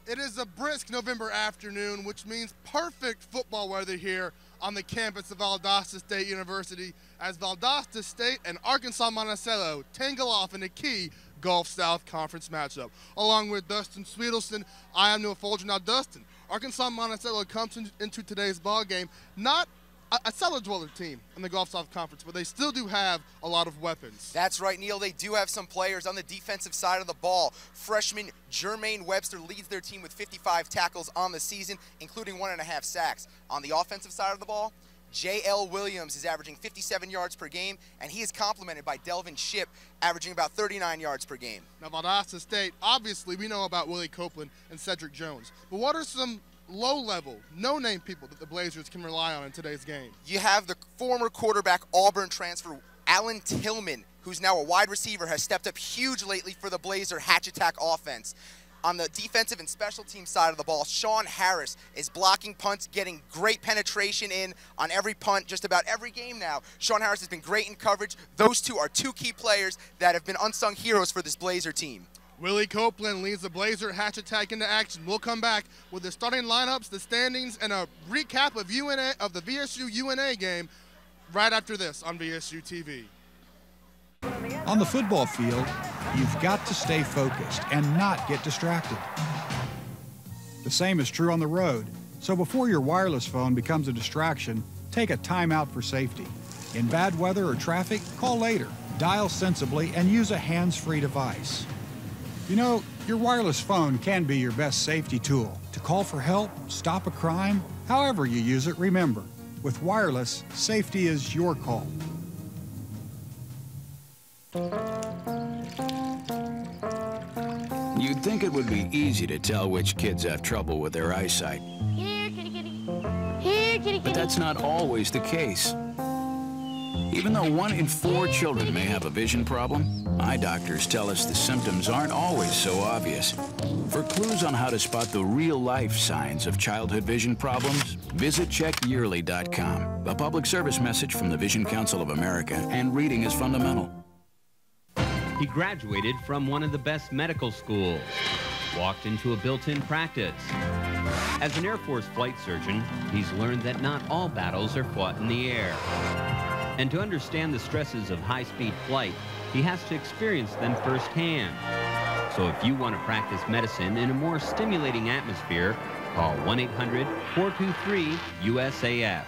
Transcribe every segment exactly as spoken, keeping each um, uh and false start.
It is a brisk November afternoon, which means perfect football weather here on the campus of Valdosta State University as Valdosta State and Arkansas Monticello tangle off in a key Gulf South Conference matchup. Along with Dustin Swedelson, I am Neal Folger. Now, Dustin, Arkansas Monticello comes in, into today's ball game not a, a cellar dweller team in the Gulf South Conference, but they still do have a lot of weapons. That's right, Neal. They do have some players on the defensive side of the ball. Freshman Jermaine Webster leads their team with fifty-five tackles on the season, including one and a half sacks. On the offensive side of the ball, J L Williams is averaging fifty-seven yards per game, and he is complemented by Delvin Shipp, averaging about thirty-nine yards per game. Now, Valdosta State, obviously, we know about Willie Copeland and Cedric Jones, but what are some low-level, no-name people that the Blazers can rely on in today's game? You have the former quarterback Auburn transfer, Alan Tillman, who's now a wide receiver, has stepped up huge lately for the Blazer hatch attack offense. On the defensive and special team side of the ball, Sean Harris is blocking punts, getting great penetration in on every punt, just about every game now. Sean Harris has been great in coverage. Those two are two key players that have been unsung heroes for this Blazer team. Willie Copeland leads the Blazer hatch attack into action. We'll come back with the starting lineups, the standings, and a recap of U N A of the V S U U N A game right after this on V S U T V. On the football field, you've got to stay focused and not get distracted. The same is true on the road, so before your wireless phone becomes a distraction, take a timeout for safety. In bad weather or traffic, call later, dial sensibly, and use a hands-free device. You know, your wireless phone can be your best safety tool to call for help, stop a crime, however you use it. Remember, with wireless, safety is your call. You'd think it would be easy to tell which kids have trouble with their eyesight. Here, kitty, kitty. Here, kitty, kitty. But that's not always the case. Even though one in four children may have a vision problem, eye doctors tell us the symptoms aren't always so obvious. For clues on how to spot the real-life signs of childhood vision problems, visit check yearly dot com, a public service message from the Vision Council of America, and reading is fundamental. He graduated from one of the best medical schools, walked into a built-in practice. As an Air Force flight surgeon, he's learned that not all battles are fought in the air. And to understand the stresses of high-speed flight, he has to experience them firsthand. So if you want to practice medicine in a more stimulating atmosphere, call one eight hundred, four two three, U S A F.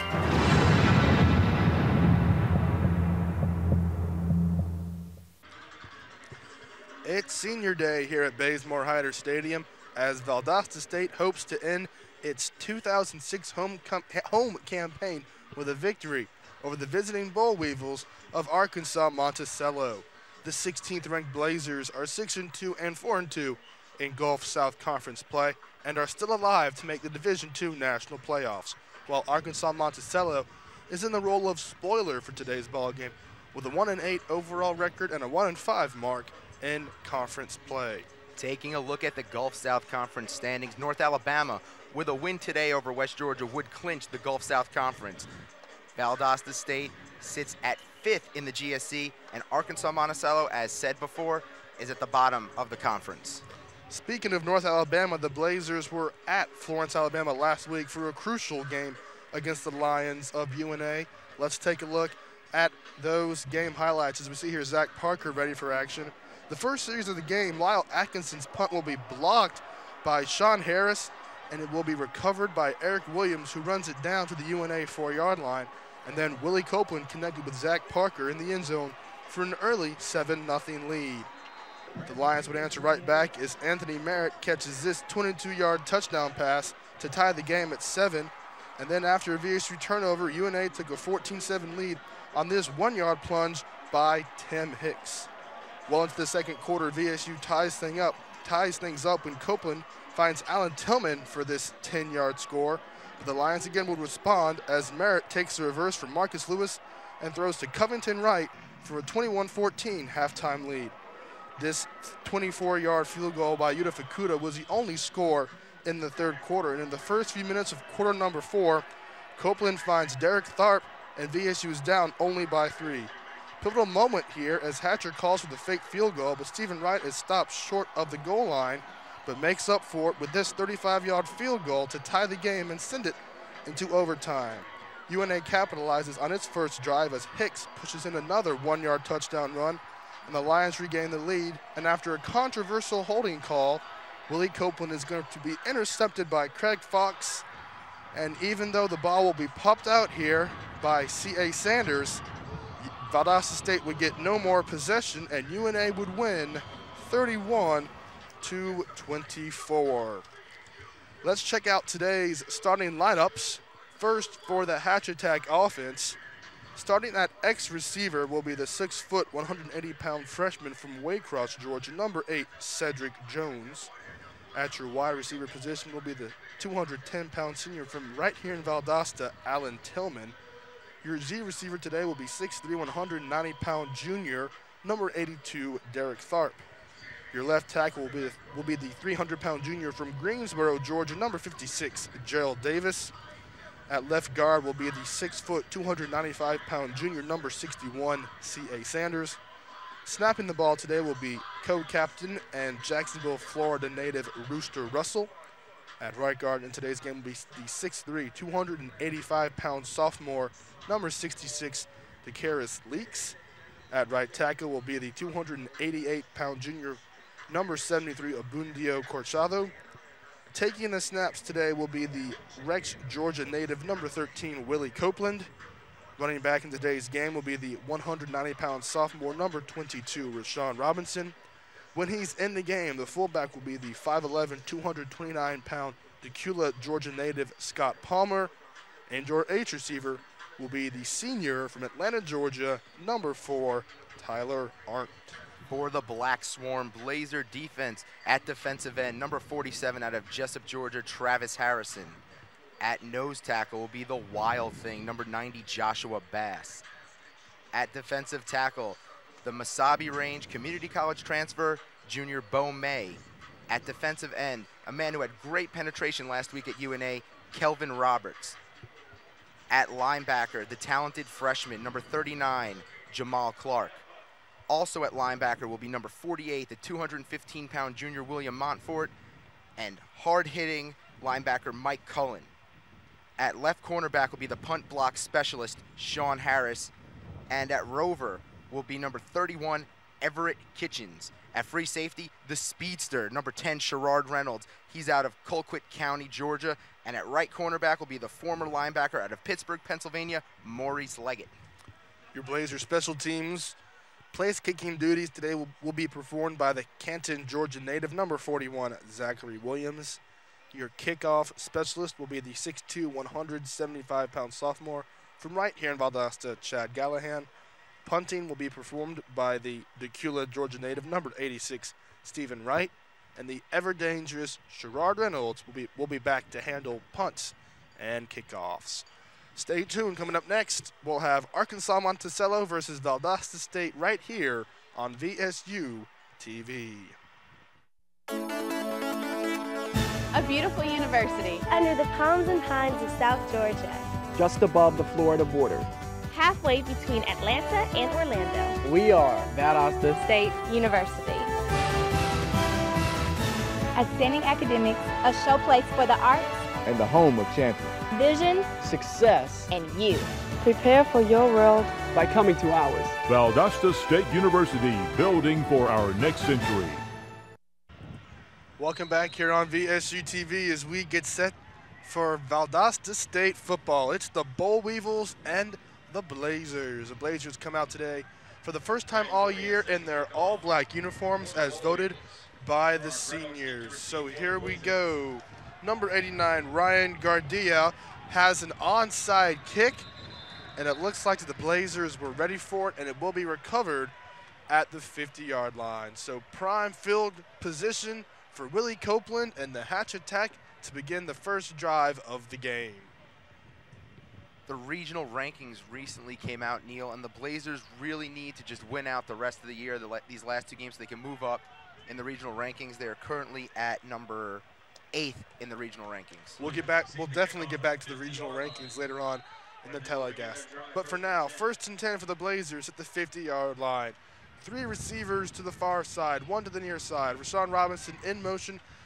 It's senior day here at Bazemore-Hyder Stadium as Valdosta State hopes to end its two thousand six home, home campaign with a victory over the visiting Boll Weevils of Arkansas Monticello. The sixteenth ranked Blazers are six and two and four and two in Gulf South Conference play and are still alive to make the Division two national playoffs, while Arkansas Monticello is in the role of spoiler for today's ballgame with a one and eight overall record and a one and five mark in conference play. Taking a look at the Gulf South Conference standings, North Alabama, with a win today over West Georgia, would clinch the Gulf South Conference. Valdosta State sits at fifth in the G S C, and Arkansas Monticello, as said before, is at the bottom of the conference. Speaking of North Alabama, the Blazers were at Florence, Alabama last week for a crucial game against the Lions of U N A. Let's take a look at those game highlights. As we see here, Zach Parker ready for action. The first series of the game, Lyle Atkinson's punt will be blocked by Sean Harris, and it will be recovered by Eric Williams, who runs it down to the U N A four-yard line. And then Willie Copeland connected with Zach Parker in the end zone for an early seven nothing lead. The Lions would answer right back as Anthony Merritt catches this twenty-two-yard touchdown pass to tie the game at seven. And then after a V S U turnover, U N A took a fourteen seven lead on this one-yard plunge by Tim Hicks. Well into the second quarter, V S U ties, thing up, ties things up when Copeland finds Alan Tillman for this ten-yard score. But the Lions again would respond as Merritt takes the reverse from Marcus Lewis and throws to Covington Wright for a twenty-one fourteen halftime lead. This twenty-four-yard field goal by Yuta Fukuda was the only score in the third quarter. And in the first few minutes of quarter number four, Copeland finds Derek Tharp, and V S U is down only by three. Pivotal moment here as Hatcher calls for the fake field goal, but Stephen Wright is stopped short of the goal line but makes up for it with this thirty-five yard field goal to tie the game and send it into overtime. U N A capitalizes on its first drive as Hicks pushes in another one yard touchdown run, and the Lions regain the lead. And after a controversial holding call, Willie Copeland is going to be intercepted by Craig Fox. And even though the ball will be popped out here by C A Sanders, Valdosta State would get no more possession, and U N A would win thirty-one to twenty-four. Let's check out today's starting lineups. First, for the Hatch Attack offense, starting at X receiver will be the six foot, one hundred eighty pound freshman from Waycross, Georgia, number eight, Cedric Jones. At your wide receiver position will be the two hundred ten pound senior from right here in Valdosta, Alan Tillman. Your Z receiver today will be six three, one hundred ninety pound junior, number eighty-two, Derek Tharp. Your left tackle will be the, will be the three hundred pound junior from Greensboro, Georgia, number fifty-six, Gerald Davis. At left guard will be the six foot, two hundred ninety-five pound junior, number sixty-one, C A Sanders. Snapping the ball today will be co-captain and Jacksonville, Florida native Rooster Russell. At right guard in today's game will be the six three, two hundred eighty-five pound sophomore, number sixty-six, DeCaris Leaks. At right tackle will be the two hundred eighty-eight pound junior, number seventy-three, Abundio Corchado. Taking the snaps today will be the Rex, Georgia native, number thirteen, Willie Copeland. Running back in today's game will be the one hundred ninety pound sophomore, number twenty-two, Rashawn Robinson. When he's in the game, the fullback will be the five eleven, two hundred twenty-nine pound Decula, Georgia native, Scott Palmer. And your H receiver will be the senior from Atlanta, Georgia, number four, Tyler Arndt. For the Black Swarm Blazer defense, at defensive end, number forty-seven out of Jessup, Georgia, Travis Harrison. At nose tackle will be the Wild Thing, number ninety, Joshua Bass. At defensive tackle, the Masabi Range Community College transfer, junior Bo May. At defensive end, a man who had great penetration last week at U N A, Kelvin Roberts. At linebacker, the talented freshman, number thirty-nine, Jamal Clark. Also at linebacker will be number forty-eight, the two hundred fifteen pound junior William Montfort, and hard-hitting linebacker Mike Cullen. At left cornerback will be the punt block specialist, Sean Harris. And at rover will be number thirty-one, Everett Kitchens. At free safety, the speedster, number ten, Sherrard Reynolds. He's out of Colquitt County, Georgia. And at right cornerback will be the former linebacker out of Pittsburgh, Pennsylvania, Maurice Leggett. Your Blazer special teams place kicking duties today will, will be performed by the Canton, Georgia native, number forty-one, Zachary Williams. Your kickoff specialist will be the six two, one hundred seventy-five pound sophomore from right here in Valdosta, Chad Gallahan. Punting will be performed by the Decula, Georgia native, number eighty-six, Stephen Wright. And the ever-dangerous Sherrard Reynolds will be, will be back to handle punts and kickoffs. Stay tuned. Coming up next, we'll have Arkansas Monticello versus Valdosta State right here on V S U T V. A beautiful university. Under the palms and pines of South Georgia. Just above the Florida border. Halfway between Atlanta and Orlando. We are Valdosta State University. Outstanding academics, a showplace for the arts, and the home of champions. Vision, Success, and you. Prepare for your world by coming to ours. Valdosta State University, building for our next century. Welcome back here on V S U T V as we get set for Valdosta State football. It's the Boll Weevils and the Blazers. The Blazers come out today for the first time all year in their all-black uniforms as voted by the seniors. So here we go. Number eighty-nine, Ryan Gardia, has an onside kick, and it looks like the Blazers were ready for it, and it will be recovered at the fifty yard line. So prime field position for Willie Copeland and the Hatch Attack to begin the first drive of the game. The regional rankings recently came out, Neal, and the Blazers really need to just win out the rest of the year, the, these last two games, so they can move up in the regional rankings. They are currently at number eighth in the regional rankings. We'll get back. We'll definitely get back to the regional rankings later on in the telecast. But for now, first and ten for the Blazers at the fifty yard line. Three receivers to the far side, one to the near side. Rashawn Robinson in motion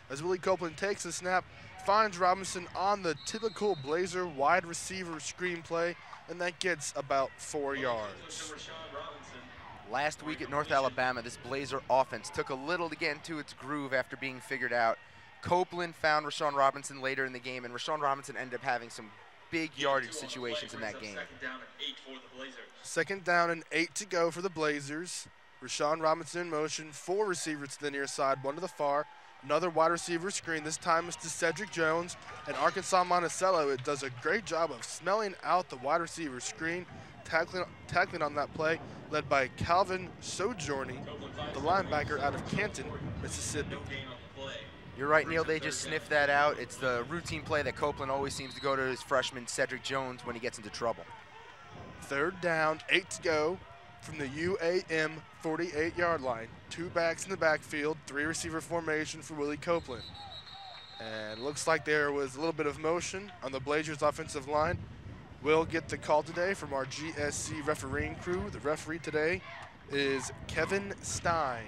as Willie Copeland takes the snap, finds Robinson on the typical Blazer wide receiver screenplay, and that gets about four yards. Last week at North Alabama, this Blazer offense took a little to get into its groove after being figured out. Copeland found Rashawn Robinson later in the game, and Rashawn Robinson ended up having some big yardage situations in that game. Second down and eight to go for the Blazers. Rashawn Robinson in motion, four receivers to the near side, one to the far. Another wide receiver screen. This time it's to Cedric Jones, and Arkansas Monticello. It does a great job of smelling out the wide receiver screen, tackling, tackling on that play, led by Calvin Sojourning, the linebacker out of Canton, Mississippi. You're right, Neal. They just sniffed that out. It's the routine play that Copeland always seems to go to his freshman Cedric Jones when he gets into trouble. Third down, eight to go from the U A M forty-eight yard line. Two backs in the backfield, three receiver formation for Willie Copeland. And looks like there was a little bit of motion on the Blazers offensive line. We'll get the call today from our G S C refereeing crew. The referee today is Kevin Stein.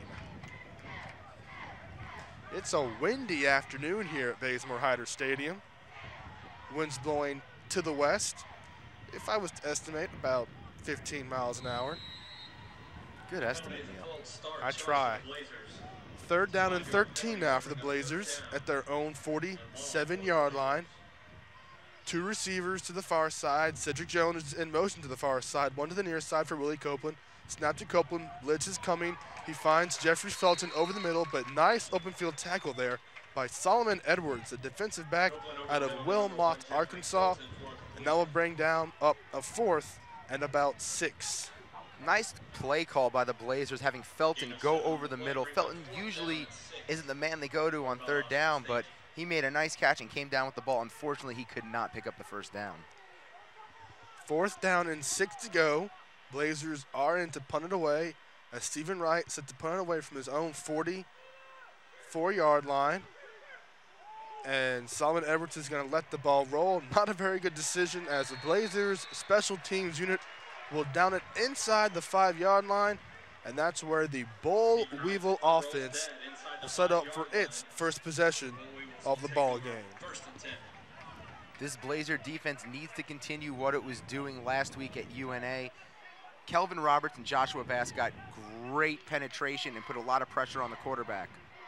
It's a windy afternoon here at Bazemore-Hyder Stadium. Winds blowing to the west. If I was to estimate, about fifteen miles an hour. Good estimate, Neal. I try. Third down and thirteen now for the Blazers at their own forty-seven yard line. Two receivers to the far side. Cedric Jones is in motion to the far side. One to the near side for Willie Copeland. Snap to Copeland. Blitz is coming. He finds Jeffrey Felton over the middle, but nice open field tackle there by Solomon Edwards, the defensive back out of Wilmot, Arkansas. And that will bring down up a fourth and about six. Nice play call by the Blazers, having Felton go over the middle. Felton usually isn't the man they go to on third down, but he made a nice catch and came down with the ball. Unfortunately, he could not pick up the first down. Fourth down and six to go. Blazers are in to punt it away as Stephen Wright set to punt it away from his own forty-four yard line. And Solomon Edwards is going to let the ball roll. Not a very good decision as the Blazers special teams unit will down it inside the five yard line. And that's where the Boll Weevil offense will set up for its first possession of the ball game. This Blazer defense needs to continue what it was doing last week at U N A. Kelvin Roberts and Joshua Bass got great penetration and put a lot of pressure on the quarterback.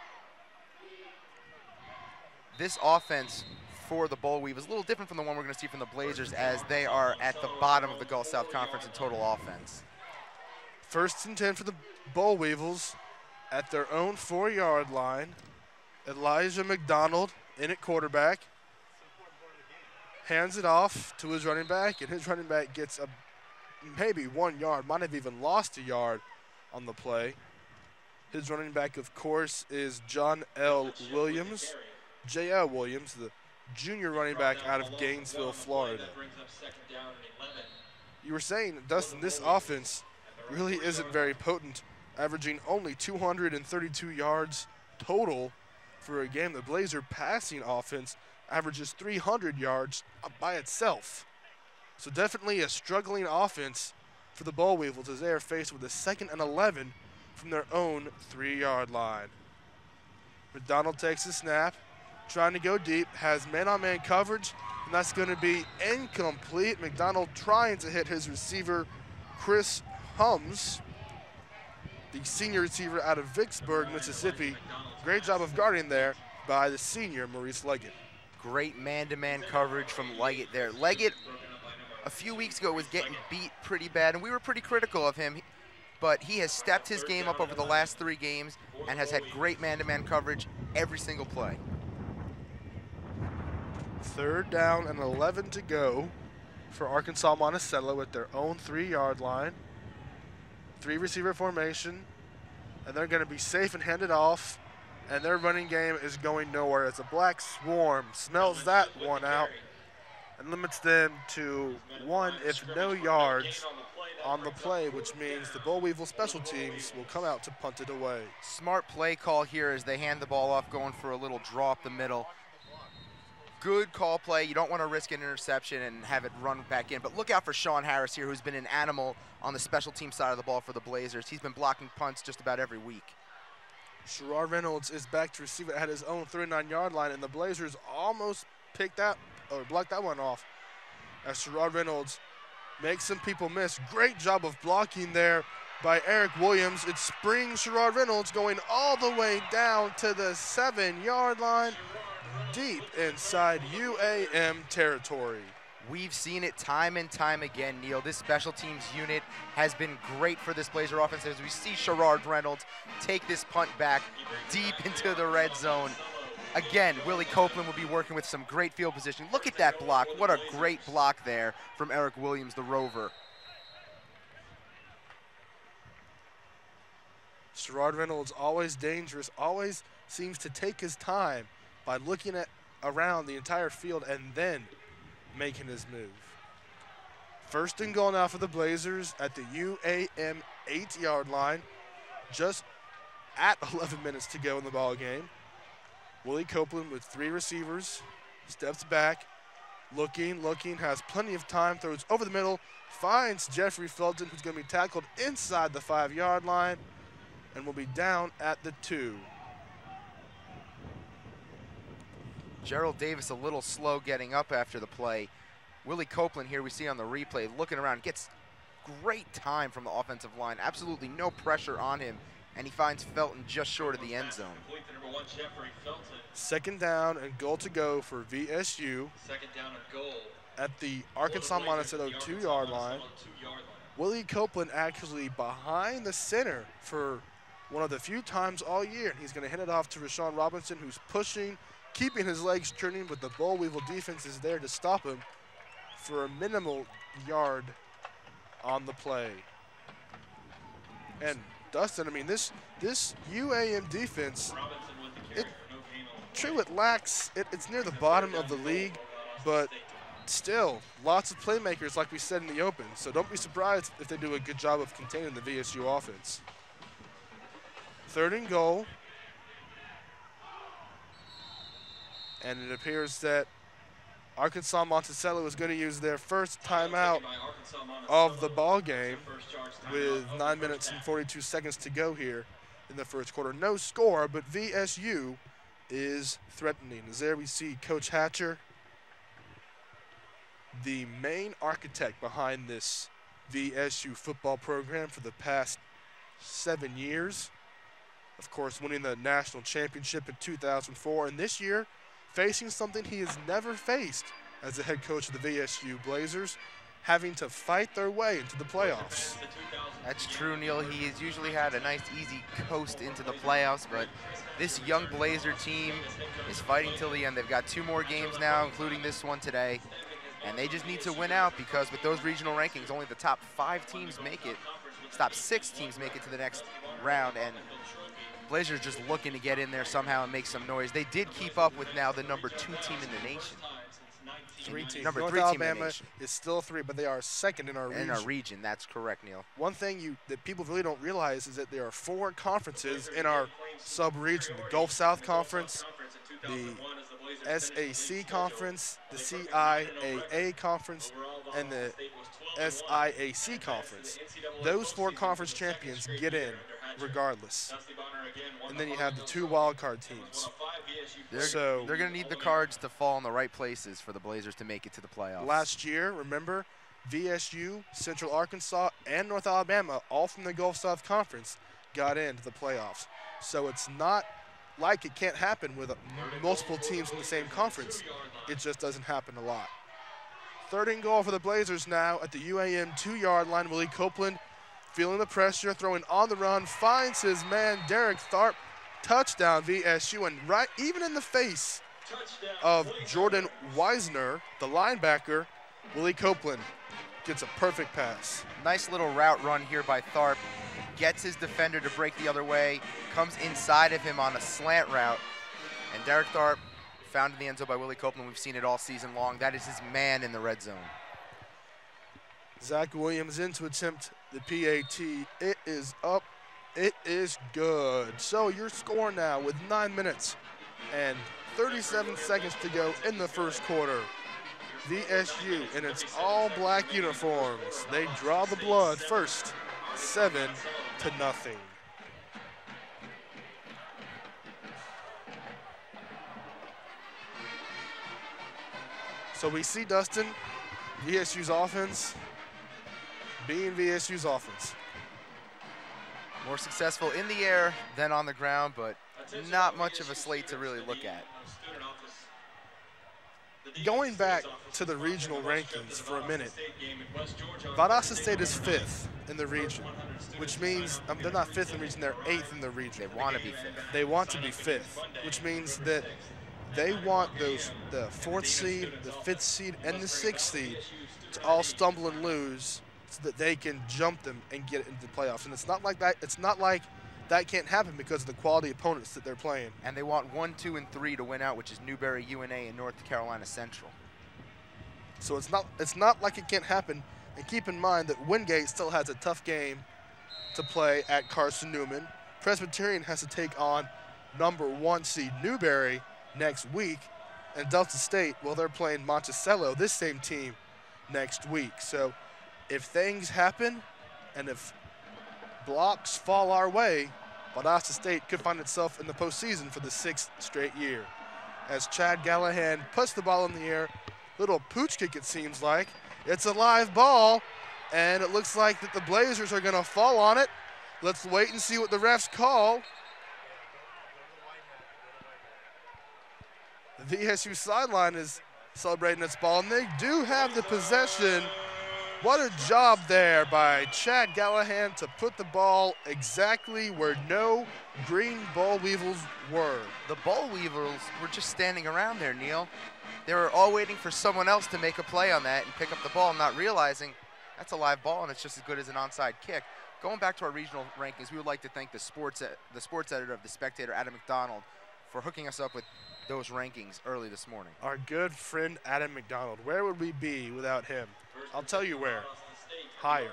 This offense for the Boll Weevils is a little different from the one we're going to see from the Blazers, as they are at the bottom of the Gulf South Conference in total offense. First and ten for the Boll Weevils at their own four yard line. Elijah McDonald in at quarterback. Hands it off to his running back, and his running back gets a maybe one yard, might have even lost a yard on the play. His running back, of course, is John L. Williams, J L. Williams, the junior running back out of Gainesville, Florida. You were saying, Dustin, this offense really isn't very potent, averaging only two hundred thirty-two yards total for a game. The Blazer passing offense averages three hundred yards by itself. So definitely a struggling offense for the Boll Weevils as they are faced with a second and eleven from their own three yard line. McDonald takes the snap, trying to go deep, has man-on-man coverage, and that's going to be incomplete. McDonald trying to hit his receiver, Chris Hums, the senior receiver out of Vicksburg, Mississippi. Great job of guarding there by the senior, Maurice Leggett. Great man-to-man coverage from Leggett there. Leggett, a few weeks ago, was getting beat pretty bad, and we were pretty critical of him, but he has stepped his game up over the last three games and has had great man-to-man coverage every single play. Third down and eleven to go for Arkansas Monticello at their own three yard line. Three receiver formation, and they're going to be safe and hand it off, and their running game is going nowhere as a black swarm smells that one out and limits them to one, if no yards on the play, which means the Boll Weevil special teams will come out to punt it away. Smart play call here as they hand the ball off, going for a little draw up the middle. Good call play. You don't want to risk an interception and have it run back in, but look out for Sean Harris here, who's been an animal on the special team side of the ball for the Blazers. He's been blocking punts just about every week. Sherrod Reynolds is back to receive it at his own thirty-nine yard line, and the Blazers almost picked that or blocked that one off as Sherrod Reynolds makes some people miss. Great job of blocking there by Eric Williams. It springs Sherrod Reynolds going all the way down to the seven yard line, deep inside U A M territory. We've seen it time and time again, Neal. This special teams unit has been great for this Blazer offense as we see Sherrod Reynolds take this punt back deep into the red zone. Again, Willie Copeland will be working with some great field position. Look at that block. What a great block there from Eric Williams, the Rover. Sherrod Reynolds, always dangerous, always seems to take his time by looking at around the entire field and then making his move. First and goal now for the Blazers at the U A M eight yard line, just at eleven minutes to go in the ball game. Willie Copeland with three receivers, steps back, looking, looking, has plenty of time, throws over the middle, finds Jeffrey Felton, who's going to be tackled inside the five yard line, and will be down at the two. Gerald Davis a little slow getting up after the play. Willie Copeland here we see on the replay looking around, gets great time from the offensive line, absolutely no pressure on him, and he finds Felton just short of the end zone. Second down and goal to go for V S U. Second down and goal at the Arkansas Monticello two yard line. Willie Copeland actually behind the center for one of the few times all year. He's going to hand it off to Rashawn Robinson, who's pushing, keeping his legs turning, but the Boll Weevil defense is there to stop him for a minimal yard on the play. And Dustin, I mean, this this U A M defense, it, true, it lacks, it, it's near the bottom of the league, but still, lots of playmakers like we said in the open, so don't be surprised if they do a good job of containing the V S U offense. Third and goal. And it appears that Arkansas Monticello is going to use their first timeout of the ball game with nine minutes and forty-two seconds to go here in the first quarter. No score, but V S U is threatening. As there we see Coach Hatcher, the main architect behind this V S U football program for the past seven years. Of course, winning the national championship in two thousand four, and this year facing something he has never faced as the head coach of the V S U Blazers, having to fight their way into the playoffs. That's true, Neal. He has usually had a nice, easy coast into the playoffs, but this young Blazer team is fighting till the end. They've got two more games now, including this one today, and they just need to win out because with those regional rankings, only the top five teams make it, top six teams make it to the next round, and Blazers just looking to get in there somehow and make some noise. They did keep up with now the number two team in the nation. Three teams. Number North three Alabama team in the nation. is still three, but they are second in our region. In our region, that's correct, Neal. One thing you that people really don't realize is that there are four conferences in our sub-region: the Gulf South Conference, the S A C Conference, the C I A A Conference, and the S I A C Conference. Those four conference champions get in regardless. And then you have the two wild card teams. They're, so they're going to need the cards to fall in the right places for the Blazers to make it to the playoffs. Last year, remember, V S U, Central Arkansas, and North Alabama, all from the Gulf South Conference, got into the playoffs. So it's not like it can't happen with multiple teams in the same conference. It just doesn't happen a lot. Third and goal for the Blazers now at the U A M two yard line. Willie Copeland feeling the pressure, throwing on the run, finds his man Derek Tharp. Touchdown V S U, and right even in the face of Jordan Weisner, the linebacker, Willie Copeland gets a perfect pass. Nice little route run here by Tharp. Gets his defender to break the other way, comes inside of him on a slant route, and Derek Tharp found in the end zone by Willie Copeland. We've seen it all season long. That is his man in the red zone. Zach Williams in to attempt the P A T. It is up. It is good. So your score now with nine minutes and thirty-seven seconds to go in the first quarter. V S U in its all-black uniforms. They draw the blood first, seven to nothing. So we see Dustin, V S U's offense, being V S U's offense. More successful in the air than on the ground, but not much of a slate to really look at. Going back to the regional rankings for a minute, Valdosta State is fifth in the region, which means um, they're not fifth in the region, they're eighth in the region. They want to be fifth. They want to be fifth, which means that they want those the fourth seed, the fifth seed, and the sixth seed to all stumble and lose so that they can jump them and get into the playoffs. And it's not like that. It's not like that can't happen because of the quality opponents that they're playing. And they want one, two, and three to win out, which is Newberry, U N A, and North Carolina Central. So it's not it's not like it can't happen. And keep in mind that Wingate still has a tough game to play at Carson Newman. Presbyterian has to take on number one seed Newberry next week. And Delta State, well, they're playing Monticello, this same team, next week. So if things happen and if blocks fall our way, Valdosta State could find itself in the postseason for the sixth straight year. As Chad Gallahan puts the ball in the air, little pooch kick it seems like. It's a live ball, and it looks like that the Blazers are going to fall on it. Let's wait and see what the refs call. The V S U sideline is celebrating its ball, and they do have the possession. What a job there by Chad Gallahan to put the ball exactly where no green Boll Weevils were. The Boll Weevils were just standing around there, Neal. They were all waiting for someone else to make a play on that and pick up the ball, not realizing that's a live ball and it's just as good as an onside kick. Going back to our regional rankings, we would like to thank the sports, the sports editor of The Spectator, Adam McDonald, for hooking us up with those rankings early this morning. Our good friend Adam McDonald. Where would we be without him? I'll tell you where. Higher.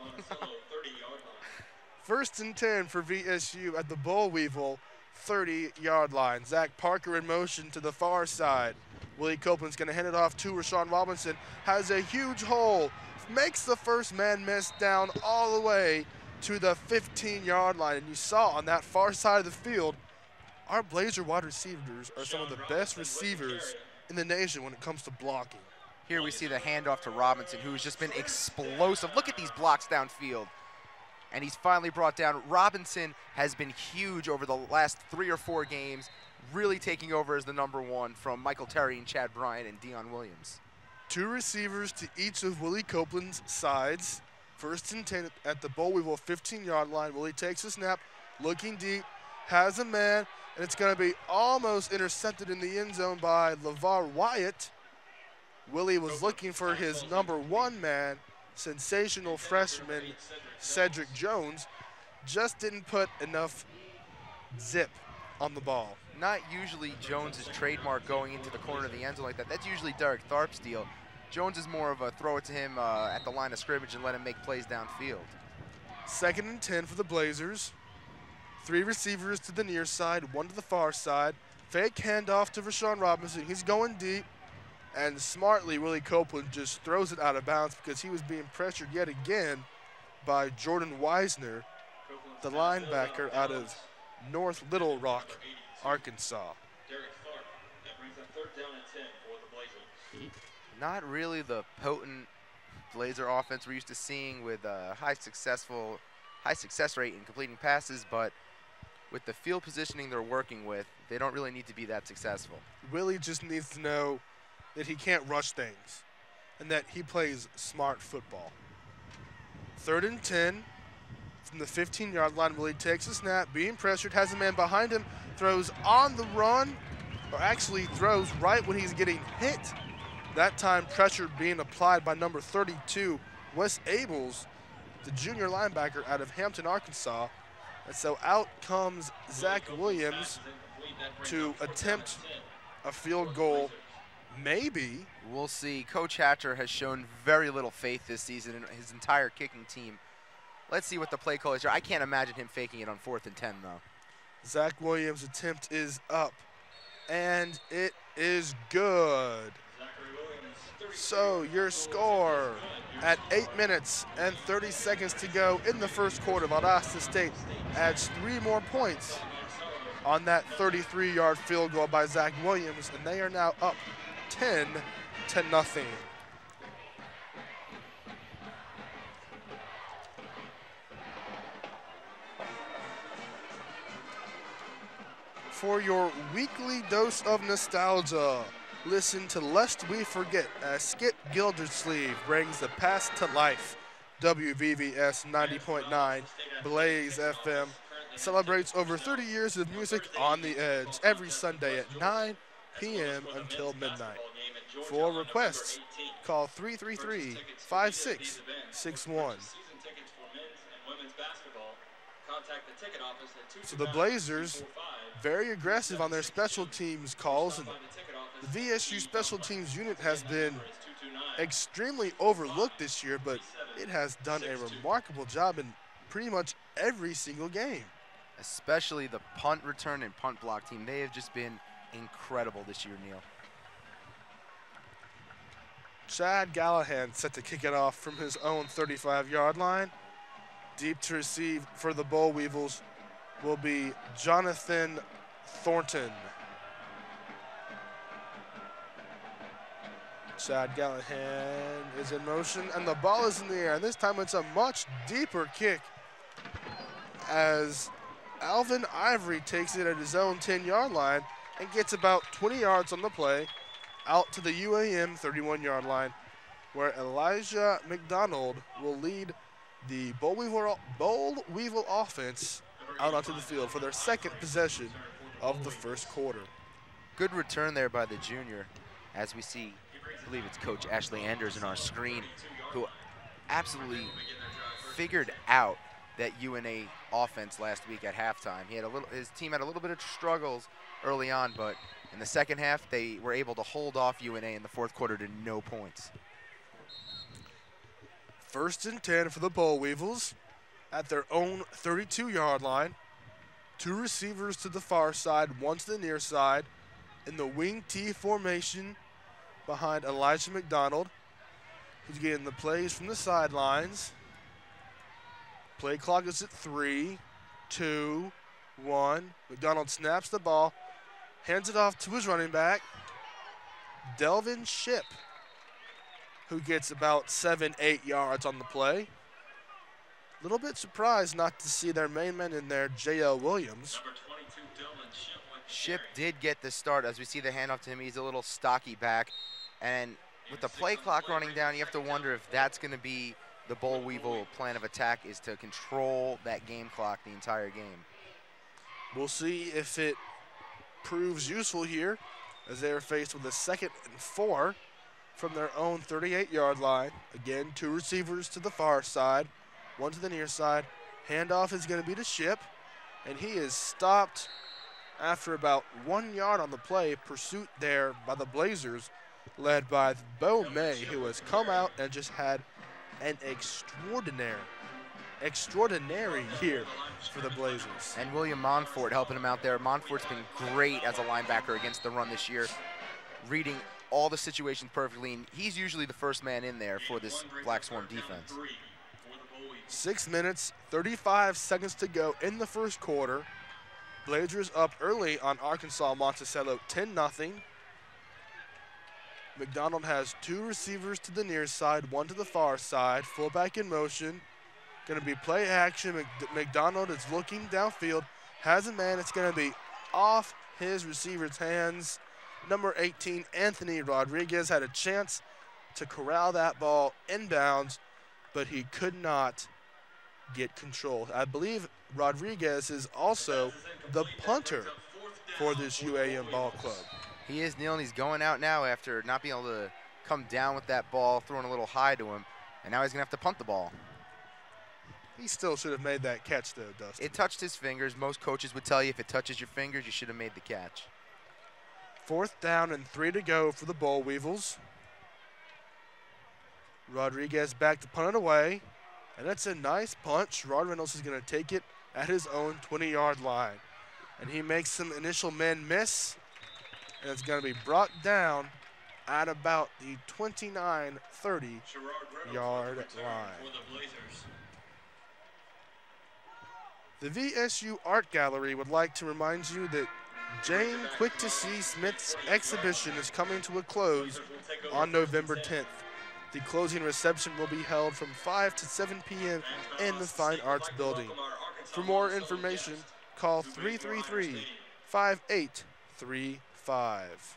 First and ten for V S U at the Boll Weevil thirty-yard line. Zach Parker in motion to the far side. Willie Copeland's going to hand it off to Rashawn Robinson. Has a huge hole. Makes the first man miss down all the way to the fifteen-yard line. And you saw on that far side of the field, our Blazer wide receivers are some of the best receivers in the nation when it comes to blocking. Here we see the handoff to Robinson, who's just been explosive. Look at these blocks downfield. And he's finally brought down. Robinson has been huge over the last three or four games, really taking over as the number one from Michael Terry and Chad Bryant and Dion Williams. Two receivers to each of Willie Copeland's sides. First and ten at the Boll Weevil fifteen-yard line. Willie takes a snap, looking deep, has a man, and it's going to be almost intercepted in the end zone by LeVar Wyatt. Willie was looking for his number one man, sensational freshman Cedric Jones, just didn't put enough zip on the ball. Not usually Jones' trademark going into the corner of the end zone like that. That's usually Derek Tharp's deal. Jones is more of a throw it to him uh, at the line of scrimmage and let him make plays downfield. Second and ten for the Blazers. Three receivers to the near side, one to the far side. Fake handoff to Rashawn Robinson. He's going deep. And smartly, Willie Copeland just throws it out of bounds because he was being pressured yet again by Jordan Weisner, the linebacker out of North Little Rock, Arkansas. Not really the potent Blazer offense we're used to seeing with a high successful, high success rate in completing passes, but with the field positioning they're working with, they don't really need to be that successful. Willie just needs to know that he can't rush things and that he plays smart football. Third and ten from the fifteen-yard line. Willie takes a snap, being pressured, has a man behind him, throws on the run, or actually throws right when he's getting hit. That time pressure being applied by number thirty-two, Wes Abels, the junior linebacker out of Hampton, Arkansas. And so out comes Zach Williams to attempt a field goal. Maybe. We'll see. Coach Hatcher has shown very little faith this season in his entire kicking team. Let's see what the play call is here. I can't imagine him faking it on fourth and ten, though. Zach Williams' attempt is up, and it is good. So your score at eight minutes and thirty seconds to go in the first quarter, Valdosta State adds three more points on that thirty-three-yard field goal by Zach Williams, and they are now up ten ten nothing. For your weekly dose of nostalgia, listen to Lest We Forget as Skip Gildersleeve brings the past to life. W V V S ninety point nine Blaze F M celebrates over thirty years of music on the edge every Sunday at nine p m until midnight. For requests, call three three three, five six six one. So the Blazers, very aggressive on their special teams calls, and the V S U special teams unit has been extremely overlooked this year, but it has done a remarkable job in pretty much every single game. Especially the punt return and punt block team. They have just been incredible this year, Neal. Chad Gallahan set to kick it off from his own thirty-five yard line. Deep to receive for the Boll Weevils will be Jonathan Thornton. Chad Gallahan is in motion, and the ball is in the air. And this time it's a much deeper kick as Alvin Ivory takes it at his own ten yard line and gets about twenty yards on the play out to the U A M thirty-one yard line, where Elijah McDonald will lead the Boll Weevil, Boll Weevil offense out onto the field for their second possession of the first quarter. Good return there by the junior, as we see, I believe it's Coach Ashley Anders on our screen, who absolutely figured out that U N A offense last week at halftime. He had a little, his team had a little bit of struggles early on, but in the second half, they were able to hold off U N A in the fourth quarter to no points. First and ten for the Boll Weevils at their own thirty-two yard line. Two receivers to the far side, one to the near side in the wing T formation behind Elijah McDonald, who's getting the plays from the sidelines. Play clock is at three, two, one. McDonald snaps the ball, hands it off to his running back, Delvin Shipp, who gets about seven, eight yards on the play. A little bit surprised not to see their main man in there, J L Williams. Shipp did get the start. As we see the handoff to him, he's a little stocky back. And with the play clock running down, you have to wonder if that's going to be the Boll Weevil plan of attack, is to control that game clock the entire game. We'll see if it proves useful here, as they are faced with a second and four from their own thirty-eight yard line. Again, two receivers to the far side, one to the near side. Handoff is going to be to Shipp, and he is stopped after about one yard on the play. Pursuit there by the Blazers, led by Bo May, who has come out and just had an extraordinary, extraordinary year for the Blazers. And William Monfort helping him out there. Monfort's been great as a linebacker against the run this year, reading all the situations perfectly, and he's usually the first man in there for this Black Swarm defense. Six minutes, thirty-five seconds to go in the first quarter. Blazers up early on Arkansas Monticello, ten nothing. McDonald has two receivers to the near side, one to the far side. Fullback in motion. Going to be play action. McDonald is looking downfield. Has a man. It's going to be off his receiver's hands. Number eighteen, Anthony Rodriguez, had a chance to corral that ball inbounds, but he could not get control. I believe Rodriguez is also the punter for this U A M ball club. He is, Neal, and he's going out now after not being able to come down with that ball, throwing a little high to him, and now he's going to have to punt the ball. He still should have made that catch, though, Dustin. It touched his fingers. Most coaches would tell you if it touches your fingers, you should have made the catch. Fourth down and three to go for the Boll Weevils. Rodriguez back to punt it away, and that's a nice punch. Rod Reynolds is going to take it at his own twenty yard line, and he makes some initial men miss, and it's going to be brought down at about the twenty-nine thirty yard line. The V S U Art Gallery would like to remind you that Jane Quick to See Smith's exhibition is coming to a close on November tenth. The closing reception will be held from five to seven p m in the Fine Arts Building. For more information, call three three three, five eight three five.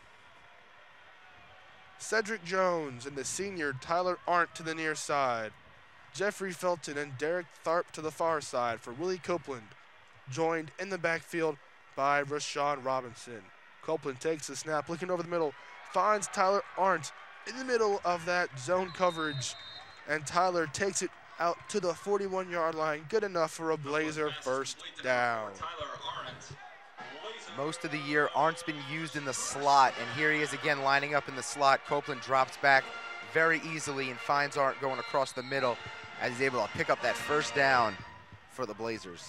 Cedric Jones and the senior Tyler Arndt to the near side. Jeffrey Felton and Derek Tharp to the far side for Willie Copeland. Joined in the backfield by Rashawn Robinson. Copeland takes the snap, looking over the middle, finds Tyler Arndt in the middle of that zone coverage, and Tyler takes it out to the forty-one yard line. Good enough for a Blazer first down. Most of the year, Arndt's been used in the slot, and here he is again lining up in the slot. Copeland drops back very easily and finds Arndt going across the middle as he's able to pick up that first down for the Blazers.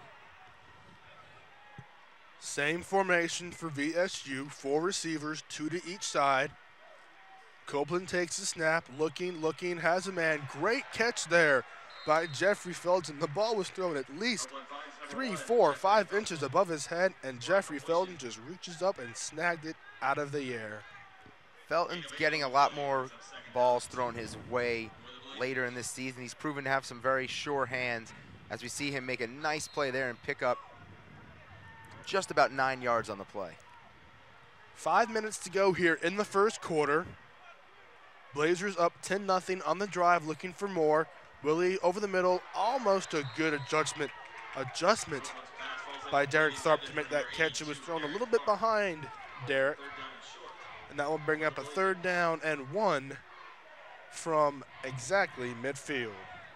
Same formation for V S U, four receivers, two to each side. Copeland takes the snap, looking, looking, has a man. Great catch there by Jeffrey Felton. The ball was thrown at least three, four, five inches above his head, and Jeffrey Felton just reaches up and snagged it out of the air. Felton's getting a lot more balls thrown his way later in this season. He's proven to have some very sure hands as we see him make a nice play there and pick up just about nine yards on the play. Five minutes to go here in the first quarter. Blazers up ten nothing on the drive, looking for more. Willie over the middle, almost a good adjustment, adjustment by Derek Tharp to make that catch. It was thrown a little bit behind Derek, and that will bring up a third down and one from exactly midfield.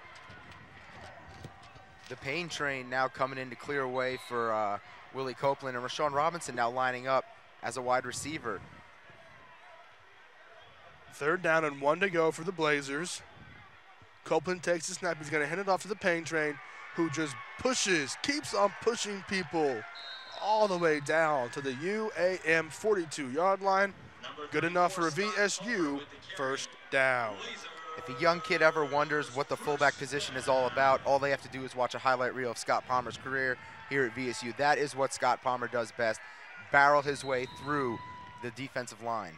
The pain train now coming in to clear away for uh, Willie Copeland, and Rashawn Robinson now lining up as a wide receiver. Third down and one to go for the Blazers. Copeland takes the snap. He's going to hand it off to the pain train, who just pushes, keeps on pushing people all the way down to the U A M forty-two yard line. Good enough for a V S U first down. If a young kid ever wonders what the fullback position is all about, all they have to do is watch a highlight reel of Scott Palmer's career here at V S U. That is what Scott Palmer does best, barrel his way through the defensive line.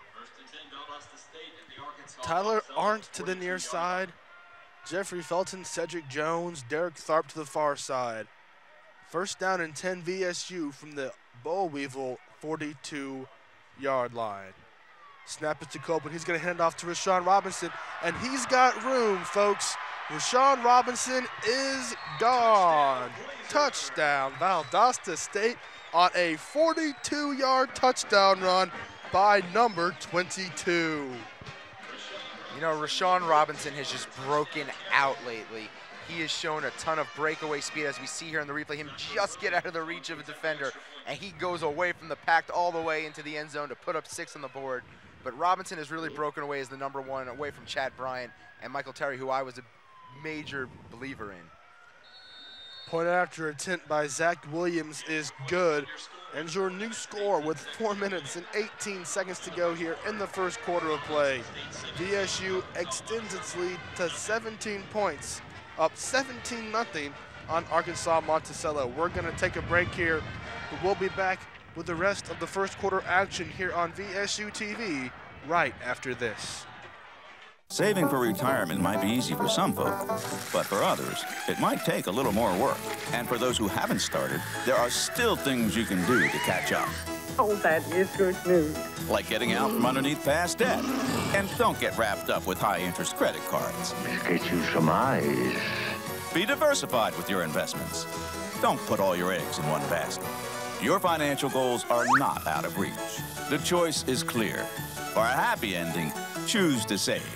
Tyler Arndt to the near side. Jeffrey Felton, Cedric Jones, Derek Tharp to the far side. First down and ten V S U from the Boll Weevil forty-two yard line. Snap it to Copeland. He's going to hand it off to Rashawn Robinson, and he's got room, folks. Rashawn Robinson is gone. Touchdown, Valdosta State on a forty-two yard touchdown run by number twenty-two. You know, Rashawn Robinson has just broken out lately. He has shown a ton of breakaway speed, as we see here in the replay, him just get out of the reach of a defender, and he goes away from the pack all the way into the end zone to put up six on the board. But Robinson has really broken away as the number one, away from Chad Bryant and Michael Terry, who I was a major believer in. Point after attempt by Zach Williams is good. And your new score with four minutes and eighteen seconds to go here in the first quarter of play. V S U extends its lead to seventeen points, up seventeen nothing on Arkansas Monticello. We're going to take a break here, but we'll be back with the rest of the first quarter action here on V S U T V right after this. Saving for retirement might be easy for some folk, but for others, it might take a little more work. And for those who haven't started, there are still things you can do to catch up. Oh, that is good news. Like getting out from underneath past debt. And don't get wrapped up with high-interest credit cards. Get you some eyes. Be diversified with your investments. Don't put all your eggs in one basket. Your financial goals are not out of reach. The choice is clear. For a happy ending, choose to save.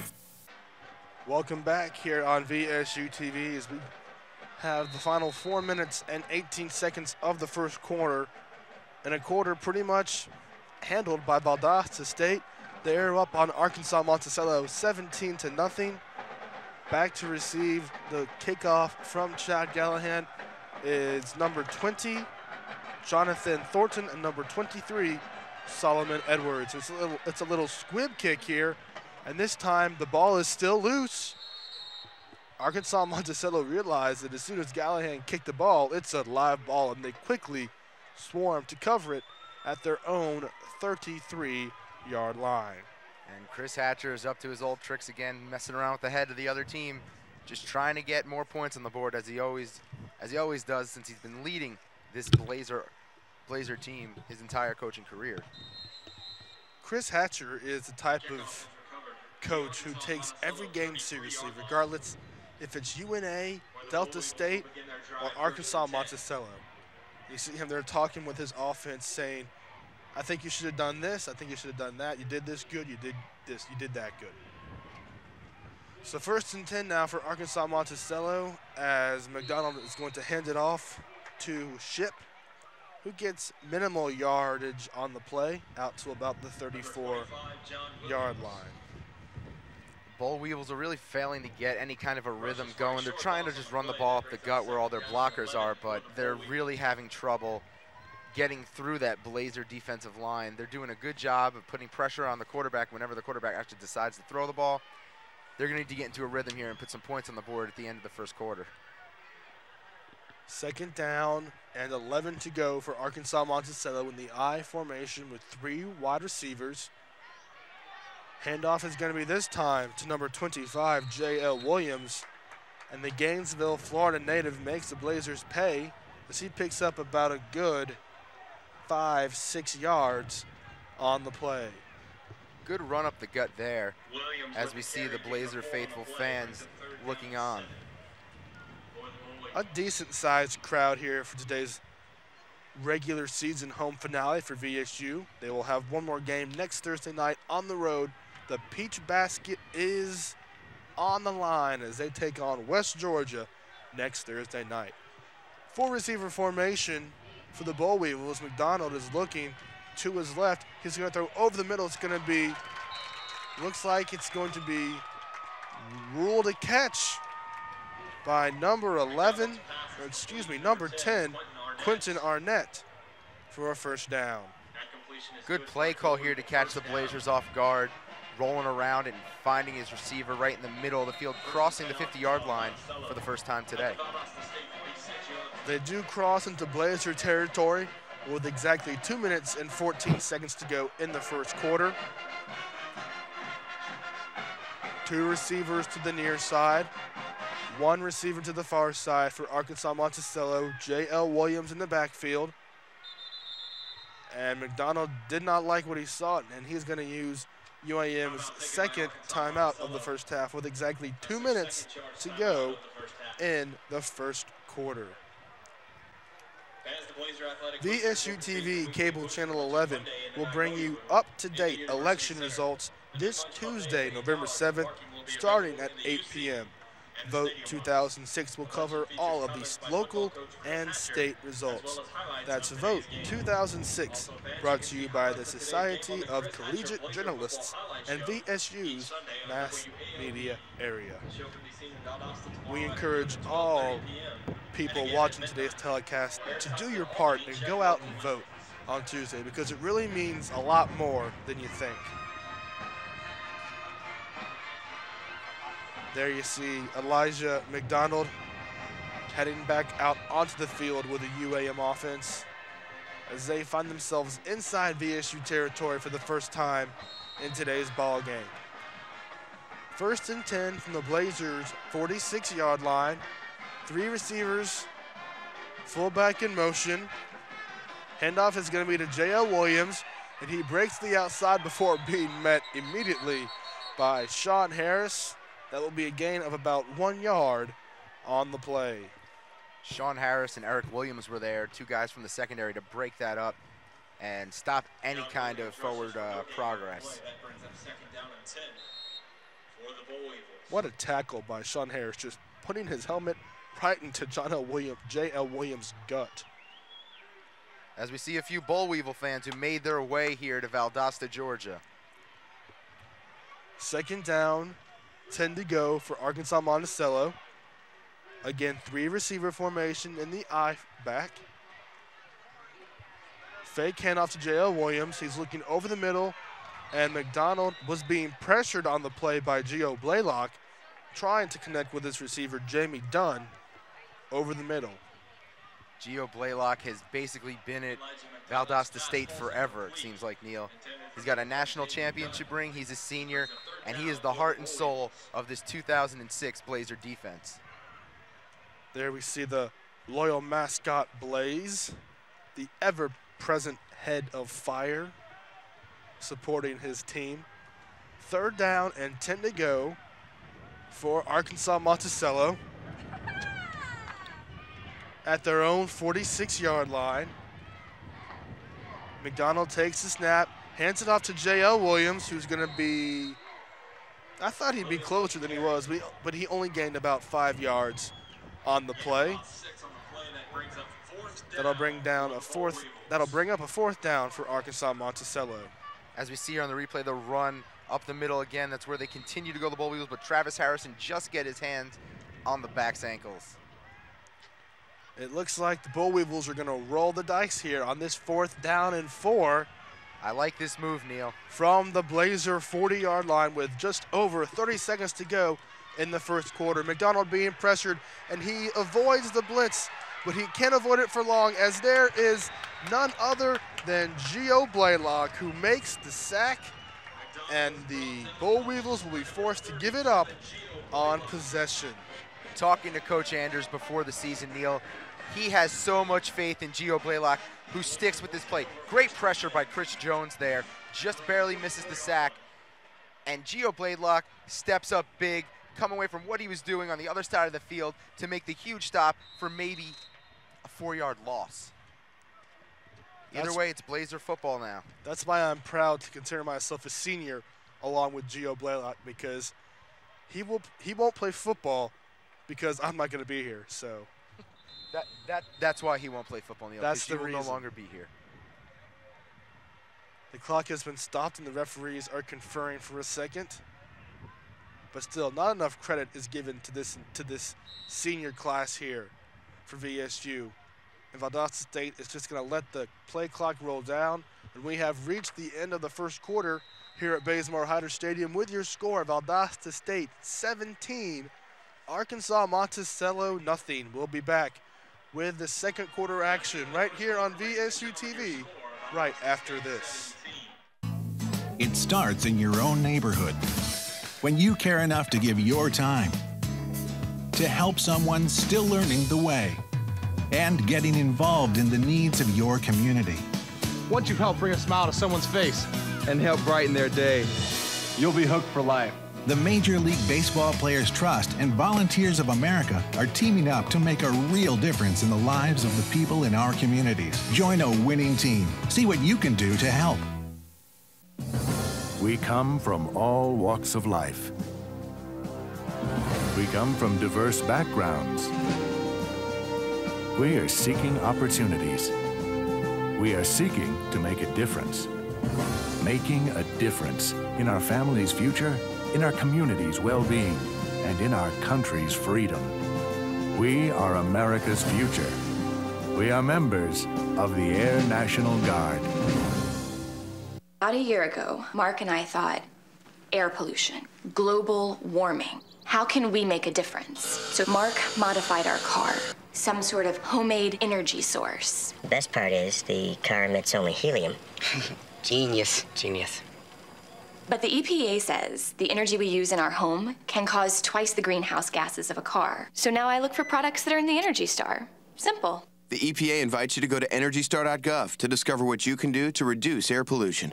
Welcome back here on V S U T V as we have the final four minutes and eighteen seconds of the first quarter. And a quarter pretty much handled by Valdosta State. They're up on Arkansas Monticello seventeen to nothing. Back to receive the kickoff from Chad Gallahan is number twenty, Jonathan Thornton, and number twenty-three, Solomon Edwards. It's a little, it's a little squib kick here. And this time, the ball is still loose. Arkansas Monticello realized that as soon as Gallahan kicked the ball, it's a live ball, and they quickly swarm to cover it. at their own thirty-three yard line. And Chris Hatcher is up to his old tricks again, messing around with the head of the other team, just trying to get more points on the board as he always, as he always does since he's been leading this Blazer, Blazer team his entire coaching career. Chris Hatcher is the type of coach who takes every game seriously, regardless if it's U N A, Delta State, or Arkansas Monticello. You see him there talking with his offense saying, I think you should have done this, I think you should have done that, you did this good, you did this, you did that good. So first and ten now for Arkansas Monticello as McDonald is going to hand it off to Ship, who gets minimal yardage on the play, out to about the thirty-four yard line. Boll Weevils are really failing to get any kind of a rhythm going. They're trying to just run the ball up the gut where all their blockers are, but they're really having trouble getting through that Blazer defensive line. They're doing a good job of putting pressure on the quarterback whenever the quarterback actually decides to throw the ball. They're going to need to get into a rhythm here and put some points on the board at the end of the first quarter. Second down and eleven to go for Arkansas Monticello in the I formation with three wide receivers. Handoff is going to be this time to number twenty-five, J L Williams. And the Gainesville, Florida native makes the Blazers pay as he picks up about a good five, six yards on the play. Good run up the gut there as we see the Blazer faithful fans looking on. A decent-sized crowd here for today's regular season home finale for V S U. They will have one more game next Thursday night on the road. The Peach Basket is on the line as they take on West Georgia next Thursday night. Four receiver formation for the Boll Weevils. McDonald is looking to his left. He's going to throw over the middle. It's going to be, looks like it's going to be ruled a catch by number eleven, or excuse me, number ten, Quentin Arnett for a first down. Good play call here to catch the Blazers off guard, rolling around and finding his receiver right in the middle of the field, crossing the fifty yard line for the first time today. They do cross into Blazer territory with exactly two minutes and fourteen seconds to go in the first quarter. Two receivers to the near side, one receiver to the far side for Arkansas Monticello, J L Williams in the backfield. And McDonald did not like what he saw, and he's going to use U A M's second timeout of the first half with exactly two minutes to go in the first quarter. V S U T V Cable Channel eleven will bring you up-to-date election results this Tuesday, November seventh, starting at eight p m Vote two thousand six will cover all of these local and state results. That's Vote two thousand six, brought to you by the Society of Collegiate Journalists and V S U's mass media area. We encourage all people watching today's telecast to do your part and go out and vote on Tuesday, because it really means a lot more than you think. There you see Elijah McDonald heading back out onto the field with the U A M offense as they find themselves inside V S U territory for the first time in today's ball game. First and ten from the Blazers' forty-six yard line. Three receivers, fullback in motion. Handoff is going to be to J L Williams, and he breaks the outside before being met immediately by Sean Harris. That will be a gain of about one yard on the play. Sean Harris and Eric Williams were there, two guys from the secondary, to break that up and stop any kind of forward uh, progress. What a tackle by Sean Harris, just putting his helmet right into John L. Williams, J L Williams' gut. As we see a few Boll Weevil fans who made their way here to Valdosta, Georgia. Second down, ten to go for Arkansas Monticello. Again, three receiver formation in the I back. Fake handoff to J L Williams. He's looking over the middle, and McDonald was being pressured on the play by Gio Blaylock, trying to connect with his receiver, Jamie Dunn, over the middle. Gio Blaylock has basically been at Valdosta State forever, it seems like, Neal. He's got a national championship ring, he's a senior, and he is the heart and soul of this two thousand six Blazer defense. There we see the loyal mascot Blaze, the ever-present head of fire, supporting his team. Third down and ten to go for Arkansas Monticello at their own forty-six yard line. McDonald takes the snap, hands it off to J L Williams, who's going to be, I thought he'd be closer than he was, but he only gained about five yards on the play. That'll bring down a fourth, that'll bring up a fourth down for Arkansas Monticello. As we see here on the replay, the run up the middle again, that's where they continue to go the Boll Weevils, but Travis Harrison just get his hand on the back's ankles. It looks like the Boll Weevils are going to roll the dice here on this fourth down and four. I like this move, Neal. From the Blazer forty yard line with just over thirty seconds to go in the first quarter. McDonald being pressured, and he avoids the blitz, but he can't avoid it for long, as there is none other than Gio Blaylock, who makes the sack, and the Boll Weevils will be forced to give it up on possession. Talking to Coach Anders before the season, Neal, he has so much faith in Gio Blaylock, who sticks with this play. Great pressure by Chris Jones there, just barely misses the sack, and Gio Blaylock steps up big, come away from what he was doing on the other side of the field to make the huge stop for maybe a four yard loss. Either That's, way, it's Blazer football now. That's why I'm proud to consider myself a senior along with Gio Blaylock, because he will he won't play football because I'm not going to be here. So that that that's why he won't play football, Neal. That's the he will reason. no longer be here. The clock has been stopped and the referees are conferring for a second. But still, not enough credit is given to this to this senior class here for V S U. And Valdosta State is just going to let the play clock roll down. And we have reached the end of the first quarter here at Bazemore-Hyder Stadium with your score: Valdosta State seventeen, Arkansas Monticello nothing. We'll be back with the second quarter action right here on V S U T V right after this. It starts in your own neighborhood. When you care enough to give your time to help someone still learning the way and getting involved in the needs of your community. Once you've helped bring a smile to someone's face and help brighten their day, you'll be hooked for life. The Major League Baseball Players Trust and Volunteers of America are teaming up to make a real difference in the lives of the people in our communities. Join a winning team. See what you can do to help. We come from all walks of life. We come from diverse backgrounds. We are seeking opportunities. We are seeking to make a difference. Making a difference in our family's future, in our community's well-being, and in our country's freedom. We are America's future. We are members of the Air National Guard. About a year ago, Mark and I thought, air pollution, global warming. How can we make a difference? So Mark modified our car, some sort of homemade energy source. The best part is the car emits only helium. Genius, genius. But the E P A says the energy we use in our home can cause twice the greenhouse gases of a car. So now I look for products that are in the Energy Star. Simple. The E P A invites you to go to energy star dot gov to discover what you can do to reduce air pollution.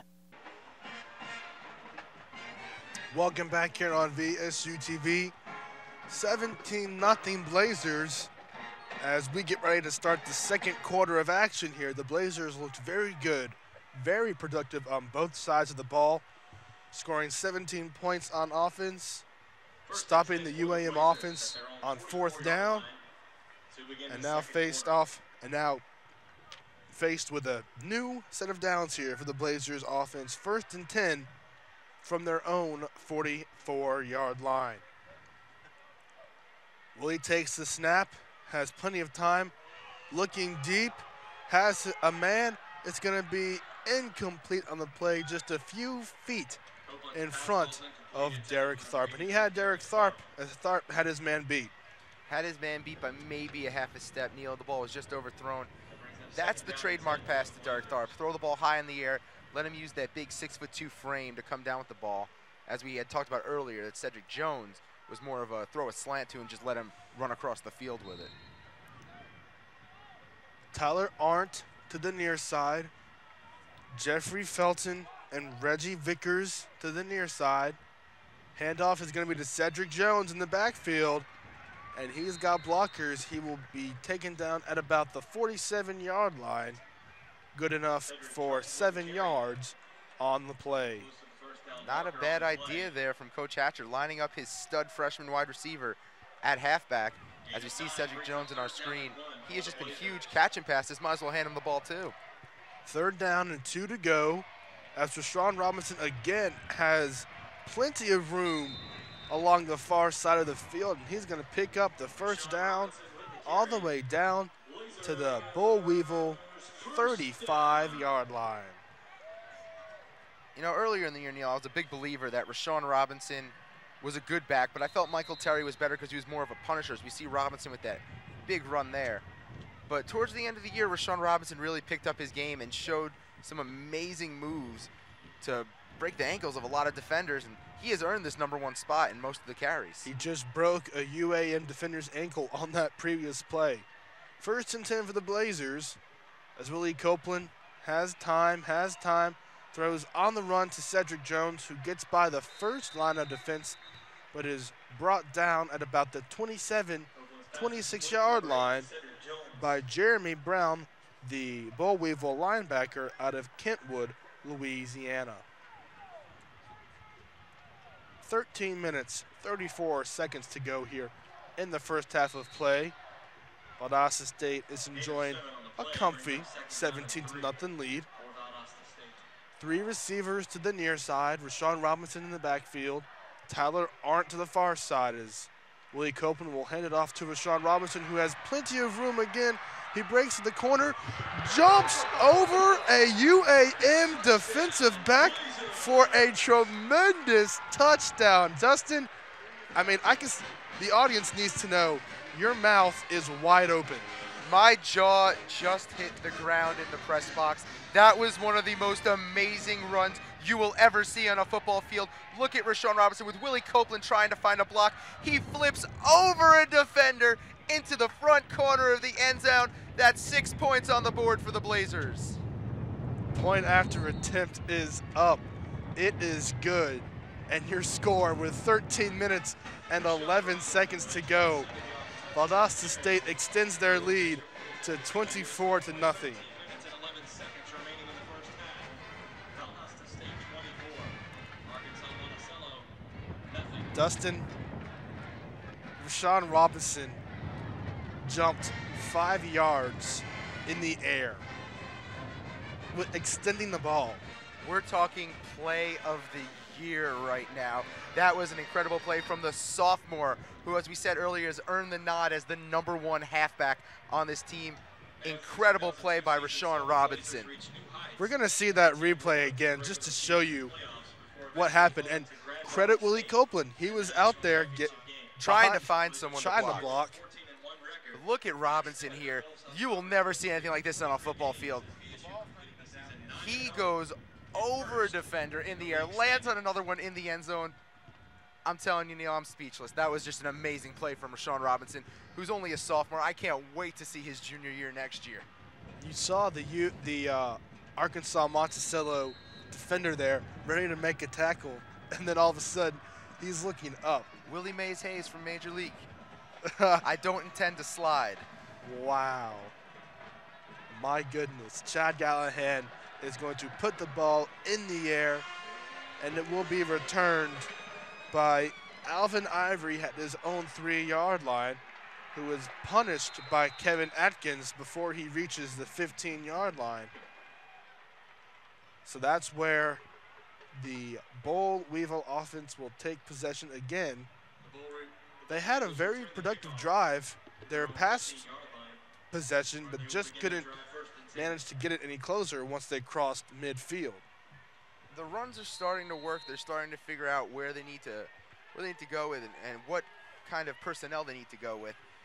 Welcome back here on V S U T V. seventeen nothing Blazers as we get ready to start the second quarter of action here. The Blazers looked very good, very productive on both sides of the ball, scoring seventeen points on offense, stopping the U A M offense on fourth down, and now faced off, and now faced with a new set of downs here for the Blazers offense. First and ten from their own forty-four yard line. Willie takes the snap, has plenty of time, looking deep, has a man. It's going to be incomplete on the play, just a few feet in front of Derek Tharp. And he had Derek Tharp, as Tharp had his man beat. Had his man beat by maybe a half a step. Neal, the ball was just overthrown. That's the trademark pass to Derek Tharp. Throw the ball high in the air, let him use that big six foot two frame to come down with the ball. As we had talked about earlier, that Cedric Jones was more of a throw a slant to and just let him run across the field with it. Tyler Arndt to the near side. Jeffrey Felton and Reggie Vickers to the near side. Handoff is going to be to Cedric Jones in the backfield, and he's got blockers. He will be taken down at about the forty-seven yard line. Good enough for seven yards on the play. Not a bad idea there from Coach Hatcher, lining up his stud freshman wide receiver at halfback. As we see Cedric Jones on our screen, he has just been huge catching passes. Might as well hand him the ball too. Third down and two to go, as Rashawn Robinson again has plenty of room along the far side of the field, and he's going to pick up the first down all the way down to the Boll Weevil thirty-five yard line. You know, earlier in the year, Neal, I was a big believer that Rashawn Robinson was a good back, but I felt Michael Terry was better because he was more of a punisher. As we see Robinson with that big run there. But towards the end of the year, Rashawn Robinson really picked up his game and showed some amazing moves to break the ankles of a lot of defenders, and he has earned this number one spot in most of the carries. He just broke a U A M defender's ankle on that previous play. First and ten for the Blazers, as Willie Copeland has time, has time, throws on the run to Cedric Jones, who gets by the first line of defense, but is brought down at about the twenty-seven, twenty-six yard line by Jeremy Brown, the Boll Weevil linebacker out of Kentwood, Louisiana. thirteen minutes, thirty-four seconds to go here in the first half of play. Valdosta State is enjoying a comfy seventeen to nothing lead. Three receivers to the near side, Rashawn Robinson in the backfield, Tyler Arndt to the far side, as Willie Copeland will hand it off to Rashawn Robinson, who has plenty of room again. He breaks to the corner, jumps over a U A M defensive back for a tremendous touchdown. Dustin, I mean, I can, the audience needs to know your mouth is wide open. My jaw just hit the ground in the press box. That was one of the most amazing runs you will ever see on a football field. Look at Rashawn Robinson with Willie Copeland trying to find a block. He flips over a defender into the front corner of the end zone. That's six points on the board for the Blazers. Point after attempt is up. It is good. And your score with thirteen minutes and eleven seconds to go. Valdosta State extends their lead to twenty-four to nothing. Dustin, Rashawn Robinson jumped five yards in the air, with extending the ball. We're talking play of the year right now. That was an incredible play from the sophomore, who, as we said earlier, has earned the nod as the number one halfback on this team. Incredible play by Rashawn Robinson. We're going to see that replay again just to show you what happened. And credit Willie Copeland. He was out there get, trying behind, to find someone trying to block. to block. Look at Robinson here. You will never see anything like this on a football field. He goes over a defender in the air, lands on another one in the end zone. I'm telling you, Neal, I'm speechless. That was just an amazing play from Rashawn Robinson, who's only a sophomore. I can't wait to see his junior year next year. You saw the U, the uh, Arkansas Monticello defender there ready to make a tackle, and then all of a sudden he's looking up. Willie Mays Hayes from Major League. I don't intend to slide. Wow. My goodness. Chad Gallahan is going to put the ball in the air, and it will be returned by Alvin Ivory at his own three-yard line, who is punished by Kevin Atkins before he reaches the fifteen-yard line. So that's where the Boll Weevil offense will take possession again. They had a very productive drive. Their pass possession, but just couldn't manage to get it any closer once they crossed midfield. The runs are starting to work. They're starting to figure out where they need to, where they need to go with, and, and what kind of personnel they need to go with.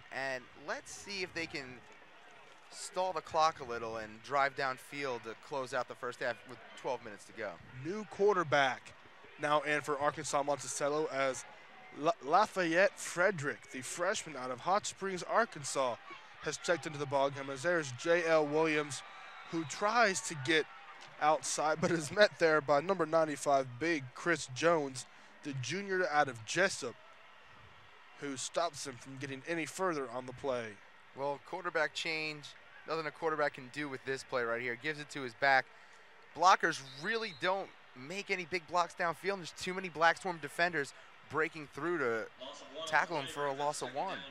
And let's see if they can stall the clock a little and drive downfield to close out the first half with twelve minutes to go. New quarterback now in for Arkansas Monticello as La Lafayette Frederick, the freshman out of Hot Springs, Arkansas, has checked into the ballgame as there's J L Williams, who tries to get outside but is met there by number ninety-five, big Chris Jones, the junior out of Jessup, who stops him from getting any further on the play. Well, quarterback change, nothing a quarterback can do with this play right here. Gives it to his back. Blockers really don't make any big blocks downfield. There's too many Black Storm defenders breaking through to tackle him for a loss of one.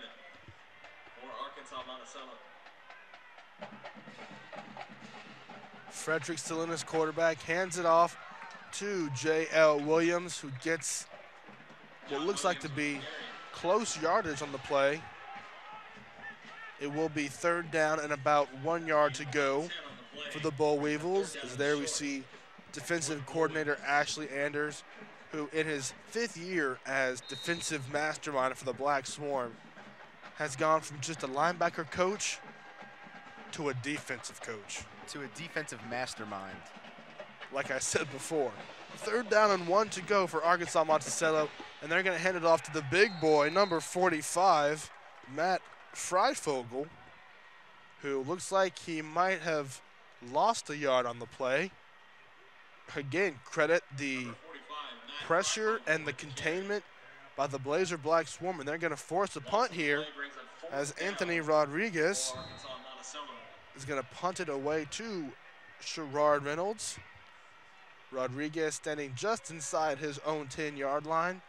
Frederick still in his quarterback, hands it off to J L Williams, who gets what looks like to be close yardage on the play. It will be third down and about one yard to go for the Boll Weevils. As there we see defensive coordinator Ashley Anders, who in his fifth year as defensive mastermind for the Black Swarm has gone from just a linebacker coach to a defensive coach. To a defensive mastermind. Like I said before. Third down and one to go for Arkansas Monticello, and they're going to hand it off to the big boy, number forty-five, Matt Freifogel, who looks like he might have lost a yard on the play. Again, credit the pressure and the containment by the Blazer Black Swarm, and they're going to force a punt here as Anthony Rodriguez is going to punt it away to Sherrard Reynolds. Rodriguez standing just inside his own ten-yard line.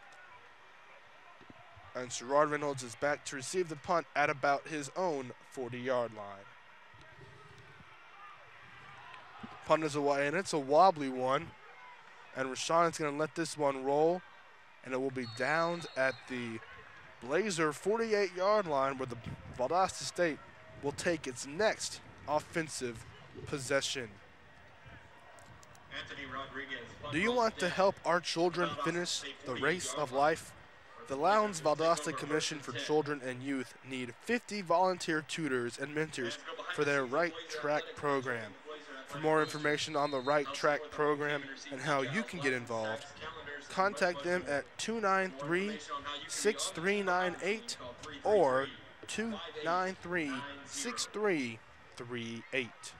And Sherrard Reynolds is back to receive the punt at about his own forty-yard line. Punt is away, and it's a wobbly one. And Rashawn is going to let this one roll, and it will be downed at the Blazer forty-eight-yard line, where the Valdosta State will take its next offensive possession. Anthony Rodriguez. Do you want to help our children finish the race of life? The Lowndes Valdosta Commission for Children and Youth need fifty volunteer tutors and mentors for their Right Track program. For more information on the Right Track program and how you can get involved, contact them at two nine three, six three nine eight or two nine three, six three three eight.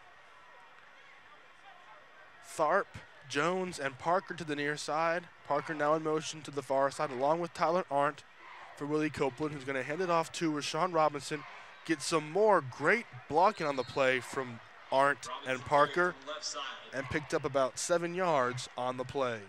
Tharp, Jones, and Parker to the near side. Parker now in motion to the far side, along with Tyler Arndt for Willie Copeland, who's going to hand it off to Rashawn Robinson. Get some more great blocking on the play from Arndt and Parker, and picked up about seven yards on the play.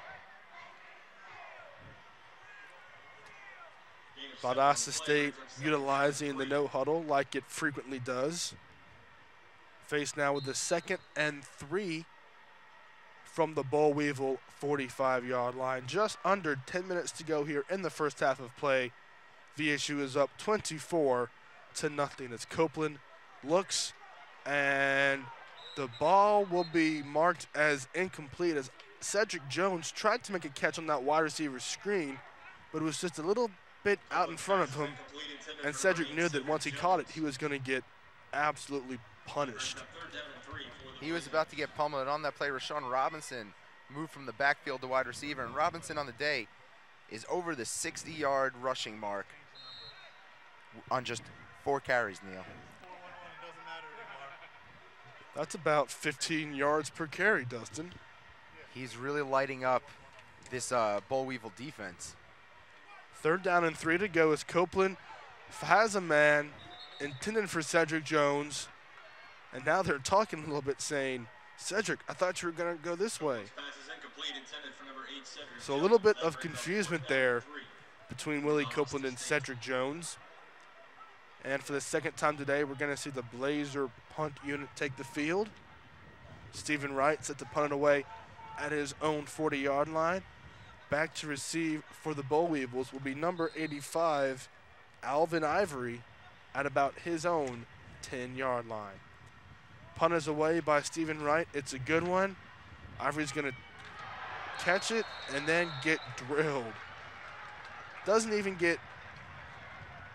Valdosta State utilizing the no huddle like it frequently does. Faced now with the second and three from the Boll Weevil forty-five-yard line. Just under ten minutes to go here in the first half of play. V S U is up twenty-four to nothing as Copeland looks, and the ball will be marked as incomplete as Cedric Jones tried to make a catch on that wide receiver screen, but it was just a little bit out in front of him, and Cedric knew that once he caught it, he was going to get absolutely punished. He was about to get pummeled. On that play, Rashawn Robinson moved from the backfield to wide receiver, and Robinson on the day is over the sixty-yard rushing mark on just four carries, Neal. That's about fifteen yards per carry, Dustin. He's really lighting up this uh, Boll Weevil defense. Third down and three to go as Copeland has a man intended for Cedric Jones. And now they're talking a little bit, saying, Cedric, I thought you were going to go this way. So a little bit of confusement there between Willie Copeland and Cedric Jones. And for the second time today, we're going to see the Blazer punt unit take the field. Stephen Wright set to punt it away at his own forty-yard line. Back to receive for the Boll Weevils will be number eighty-five, Alvin Ivory, at about his own ten-yard line. Punt is away by Stephen Wright. It's a good one. Ivory's going to catch it and then get drilled. Doesn't even get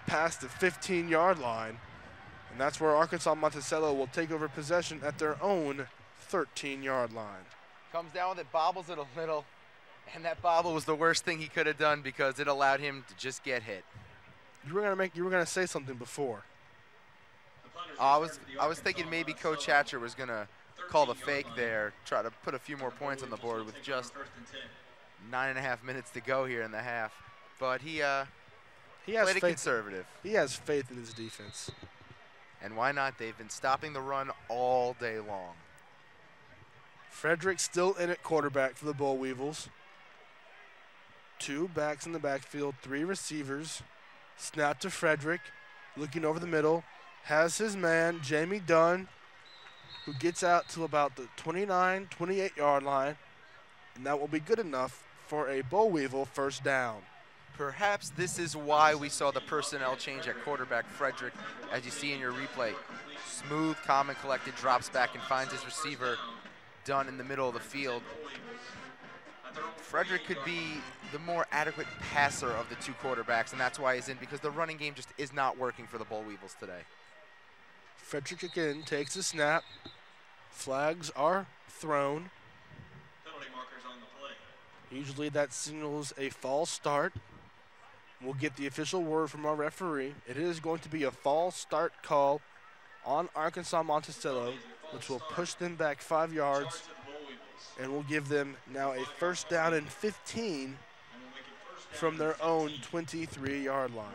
past the fifteen-yard line. And that's where Arkansas Monticello will take over possession at their own thirteen-yard line. Comes down with it, bobbles it a little, and that bobble was the worst thing he could have done because it allowed him to just get hit. You were gonna make. You were gonna say something before. Uh, I was. I was thinking maybe Coach Hatcher was gonna call the fake there, try to put a few more points on the board with just nine and a half minutes to go here in the half. But he uh, he has played it faith, conservative. He has faith in his defense. And why not? They've been stopping the run all day long. Frederick still in at quarterback for the Boll Weevils. Two backs in the backfield, three receivers. Snap to Frederick, looking over the middle. Has his man, Jamie Dunn, who gets out to about the twenty-nine, twenty-eight-yard line. And that will be good enough for a Boll Weevil first down. Perhaps this is why we saw the personnel change at quarterback. Frederick, as you see in your replay, smooth, calm, and collected, drops back and finds his receiver Dunn in the middle of the field. Frederick could be the more adequate passer of the two quarterbacks, and that's why he's in, because the running game just is not working for the Boll Weevils today. Frederick again takes a snap. Flags are thrown. Penalty markers on the play. Usually that signals a false start. We'll get the official word from our referee. It is going to be a false start call on Arkansas Monticello, which will push them back five yards and will give them now a first down and fifteen from their own twenty-three-yard line.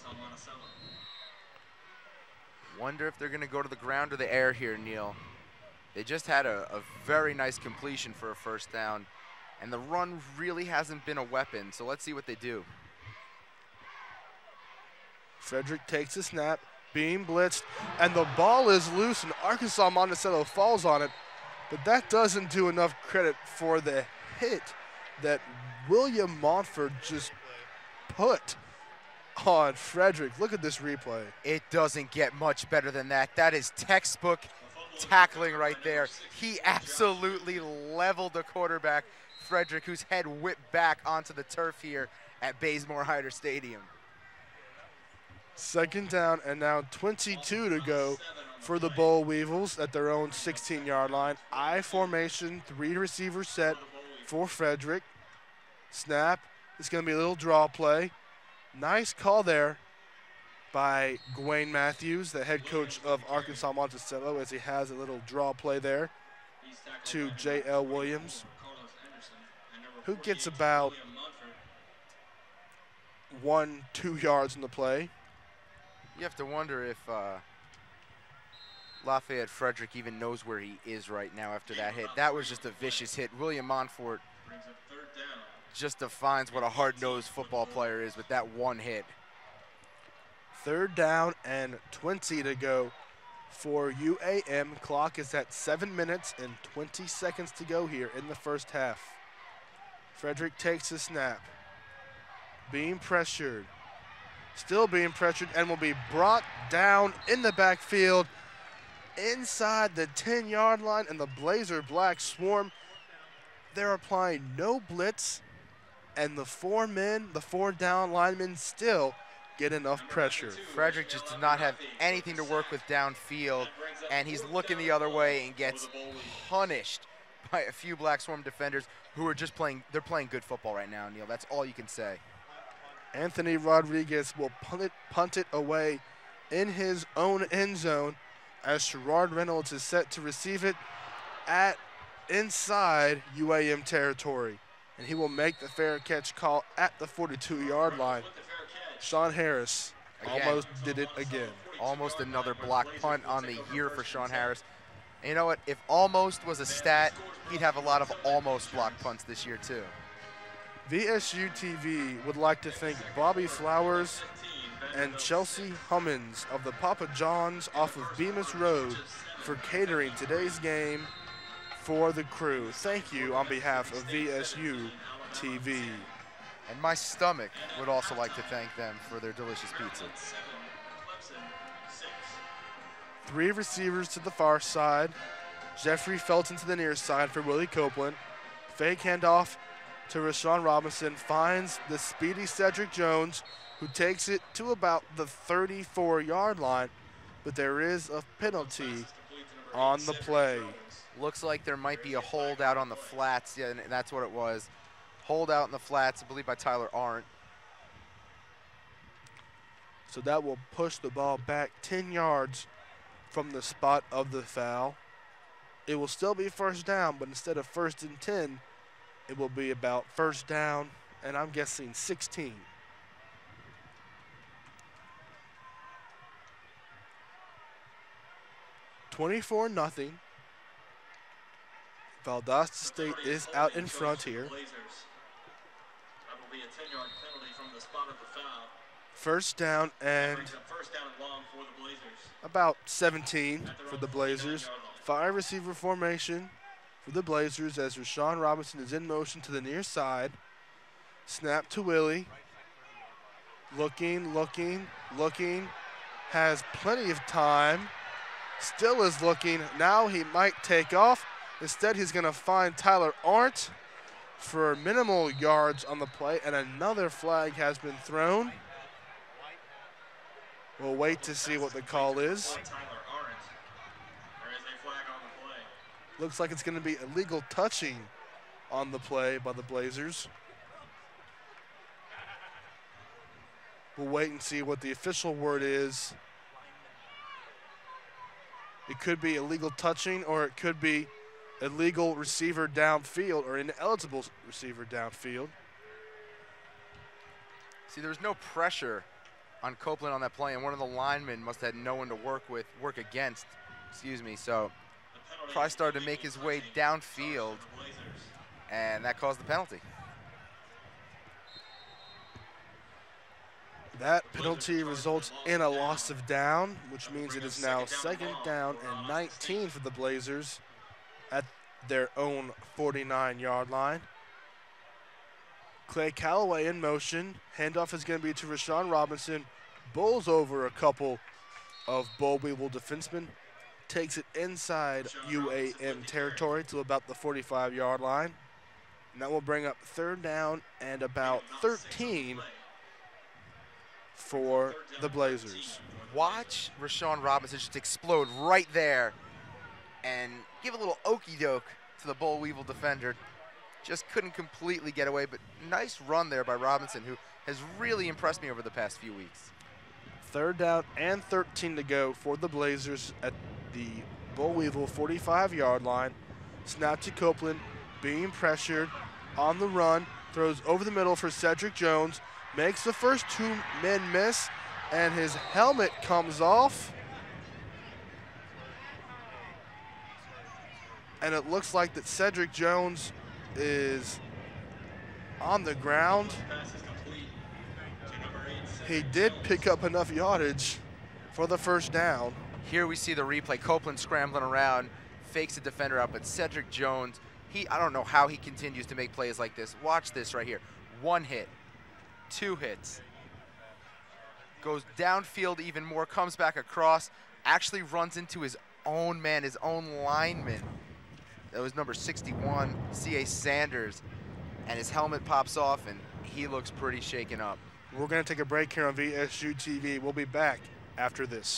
Wonder if they're going to go to the ground or the air here, Neal. They just had a, a very nice completion for a first down, and the run really hasn't been a weapon, so let's see what they do. Frederick takes a snap, being blitzed, and the ball is loose, and Arkansas Monticello falls on it, but that doesn't do enough credit for the hit that William Montfort just put on Frederick. Look at this replay. It doesn't get much better than that. That is textbook tackling right there. He absolutely leveled the quarterback, Frederick, whose head whipped back onto the turf here at Bazemore-Hyder Stadium. Second down and now twenty-two to go for the Boll Weevils at their own sixteen-yard line. I formation, three receiver set for Frederick. Snap. It's going to be a little draw play. Nice call there by Gawain Matthews, the head coach of Arkansas Monticello, as he has a little draw play there to J L Williams, who gets about one, two yards in the play. You have to wonder if uh, Lafayette Frederick even knows where he is right now after that hit. That was just a vicious hit. William Montfort just defines what a hard-nosed football player is with that one hit. Third down and twenty to go for U A M. Clock is at seven minutes and twenty seconds to go here in the first half. Frederick takes a snap. Being pressured. Still being pressured and will be brought down in the backfield inside the ten-yard line, and the Blazer Black swarm. They're applying no blitz, and the four men, the four down linemen still get enough pressure. Frederick just did not have anything to work with downfield, and he's looking the other way and gets punished by a few Black Swarm defenders who are just playing, they're playing good football right now, Neal. That's all you can say. Anthony Rodriguez will punt it, punt it away in his own end zone as Sherrard Reynolds is set to receive it at inside U A M territory. And he will make the fair catch call at the forty-two-yard line. Sean Harris again. Almost did it again. Almost another block punt on the year for Sean Harris. And you know what? If almost was a stat, he'd have a lot of almost block punts this year too. V S U T V would like to thank Bobby Flowers and Chelsea Hummins of the Papa John's off of Bemis Road for catering today's game for the crew. Thank you on behalf of V S U T V. And my stomach would also like to thank them for their delicious pizza. Three receivers to the far side. Jeffrey Felton to the near side for Willie Copeland. Fake handoff to Rashawn Robinson, finds the speedy Cedric Jones, who takes it to about the thirty-four yard line, but there is a penalty on the play. Looks like there might be a hold out on the flats. Yeah, and that's what it was. Hold out in the flats, I believe by Tyler Arndt. So that will push the ball back ten yards from the spot of the foul. It will still be first down, but instead of first and ten, it will be about first down, and I'm guessing sixteen. twenty-four nothing. Valdosta State is out in front here. First down and about seventeen for the Blazers. Five receiver formation for the Blazers as Rashawn Robinson is in motion to the near side. Snap to Willie. Looking, looking, looking. Has plenty of time. Still is looking. Now he might take off. Instead, he's going to find Tyler Arndt for minimal yards on the play, and another flag has been thrown. We'll wait to see what the call is. Looks like it's going to be illegal touching on the play by the Blazers. We'll wait and see what the official word is. It could be illegal touching, or it could be illegal receiver downfield, or ineligible receiver downfield. See, there was no pressure on Copeland on that play, and one of the linemen must have had no one to work with, work against, excuse me, so probably started to make his way downfield, and that caused the penalty. That penalty results in a loss of down, which means it is now second down and nineteen for the Blazers at their own forty-nine yard line. Clay Calloway in motion. Handoff is going to be to Rashawn Robinson. Bowls over a couple of Boll Weevil defensemen. Takes it inside U A M territory to about the forty-five yard line. And that will bring up third down and about thirteen for the Blazers. Watch Rashawn Robinson just explode right there and give a little okey doke to the Boll Weevil defender. Just couldn't completely get away, but nice run there by Robinson, who has really impressed me over the past few weeks. Third down and thirteen to go for the Blazers at the Boll Weevil forty-five yard line. Snap to Copeland, being pressured on the run, throws over the middle for Cedric Jones, makes the first two men miss, and his helmet comes off. And it looks like that Cedric Jones is on the ground. He did pick up enough yardage for the first down. Here we see the replay. Copeland scrambling around, fakes the defender out, but Cedric Jones, he I don't know how he continues to make plays like this. Watch this right here. One hit, two hits, goes downfield even more, comes back across, actually runs into his own man, his own lineman. That was number sixty-one, C A Sanders, and his helmet pops off, and he looks pretty shaken up. We're going to take a break here on V S U T V. We'll be back after this.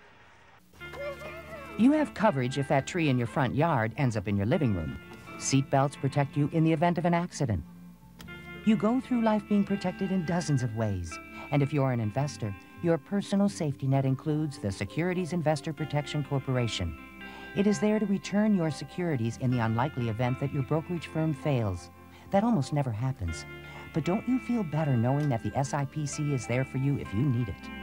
You have coverage if that tree in your front yard ends up in your living room. Seat belts protect you in the event of an accident. You go through life being protected in dozens of ways. And if you're an investor, your personal safety net includes the Securities Investor Protection Corporation. It is there to return your securities in the unlikely event that your brokerage firm fails. That almost never happens. But don't you feel better knowing that the S I P C is there for you if you need it?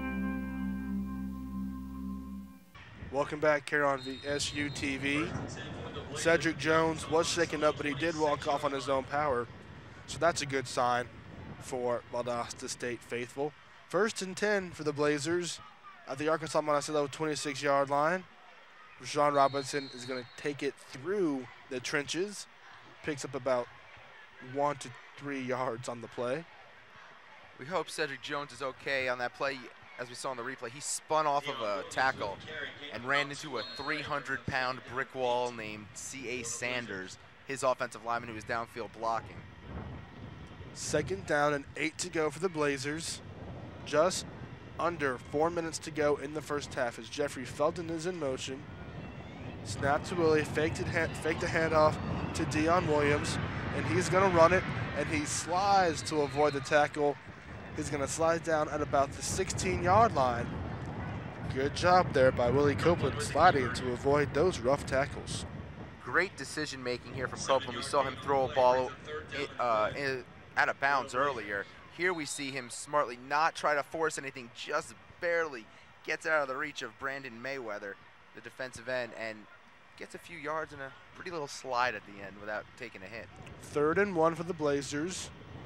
Welcome back here on V S U T V. Cedric Jones was shaken up, but he did walk off on his own power. So that's a good sign for Valdosta State faithful. First and ten for the Blazers at the Arkansas Monticello twenty-six yard line. Rashawn Robinson is going to take it through the trenches. Picks up about one to three yards on the play. We hope Cedric Jones is okay on that play. As we saw in the replay, he spun off of a tackle and ran into a three hundred pound brick wall named C A Sanders, his offensive lineman who was downfield blocking. Second down and eight to go for the Blazers. just under four minutes to go in the first half as Jeffrey Felton is in motion. Snap to Willie, faked, it hand, faked the handoff to Dion Williams, and he's going to run it, and he slides to avoid the tackle. He's going to slide down at about the sixteen-yard line. Good job there by Willie Copeland sliding to avoid those rough tackles. Great decision making here from Copeland. We saw him throw a ball uh, in, out of bounds earlier. Here we see him smartly not try to force anything, just barely gets out of the reach of Brandon Mayweather, the defensive end, and gets a few yards and a pretty little slide at the end without taking a hit. Third and one for the Blazers.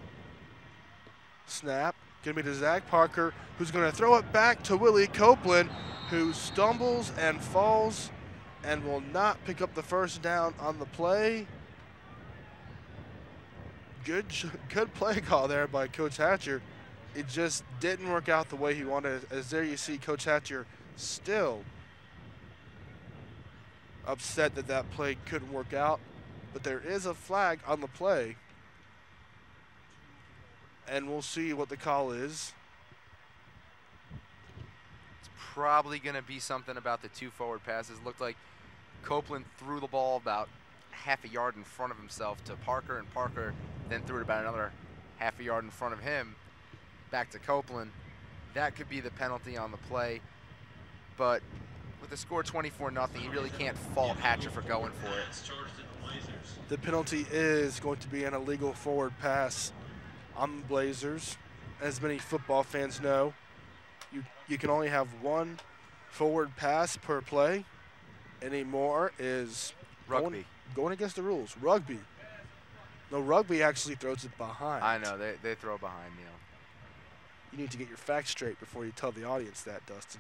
Snap, gonna be to Zach Parker, who's gonna throw it back to Willie Copeland, who stumbles and falls and will not pick up the first down on the play. Good, good play call there by Coach Hatcher. It just didn't work out the way he wanted, as there you see Coach Hatcher still upset that that play couldn't work out, but there is a flag on the play, and we'll see what the call is. It's probably going to be something about the two forward passes. Looked like Copeland threw the ball about half a yard in front of himself to Parker, and Parker then threw it about another half a yard in front of him back to Copeland. That could be the penalty on the play, but with the score twenty-four nothing, you really can't fault Hatcher for going for it. The penalty is going to be an illegal forward pass on the Blazers. As many football fans know, you, you can only have one forward pass per play. Any more is rugby. Going, going against the rules. Rugby. No, rugby actually throws it behind. I know, they, they throw behind, Neal. You need to get your facts straight before you tell the audience that, Dustin.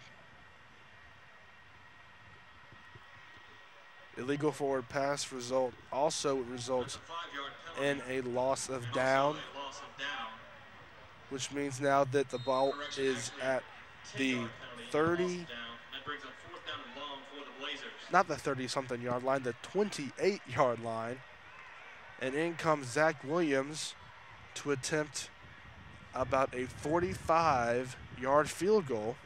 Illegal forward pass result also results in a loss of down, which means now that the ball is at the thirty, not the thirty-something yard line, the twenty-eight yard line. And in comes Zach Williams to attempt about a forty-five yard field goal.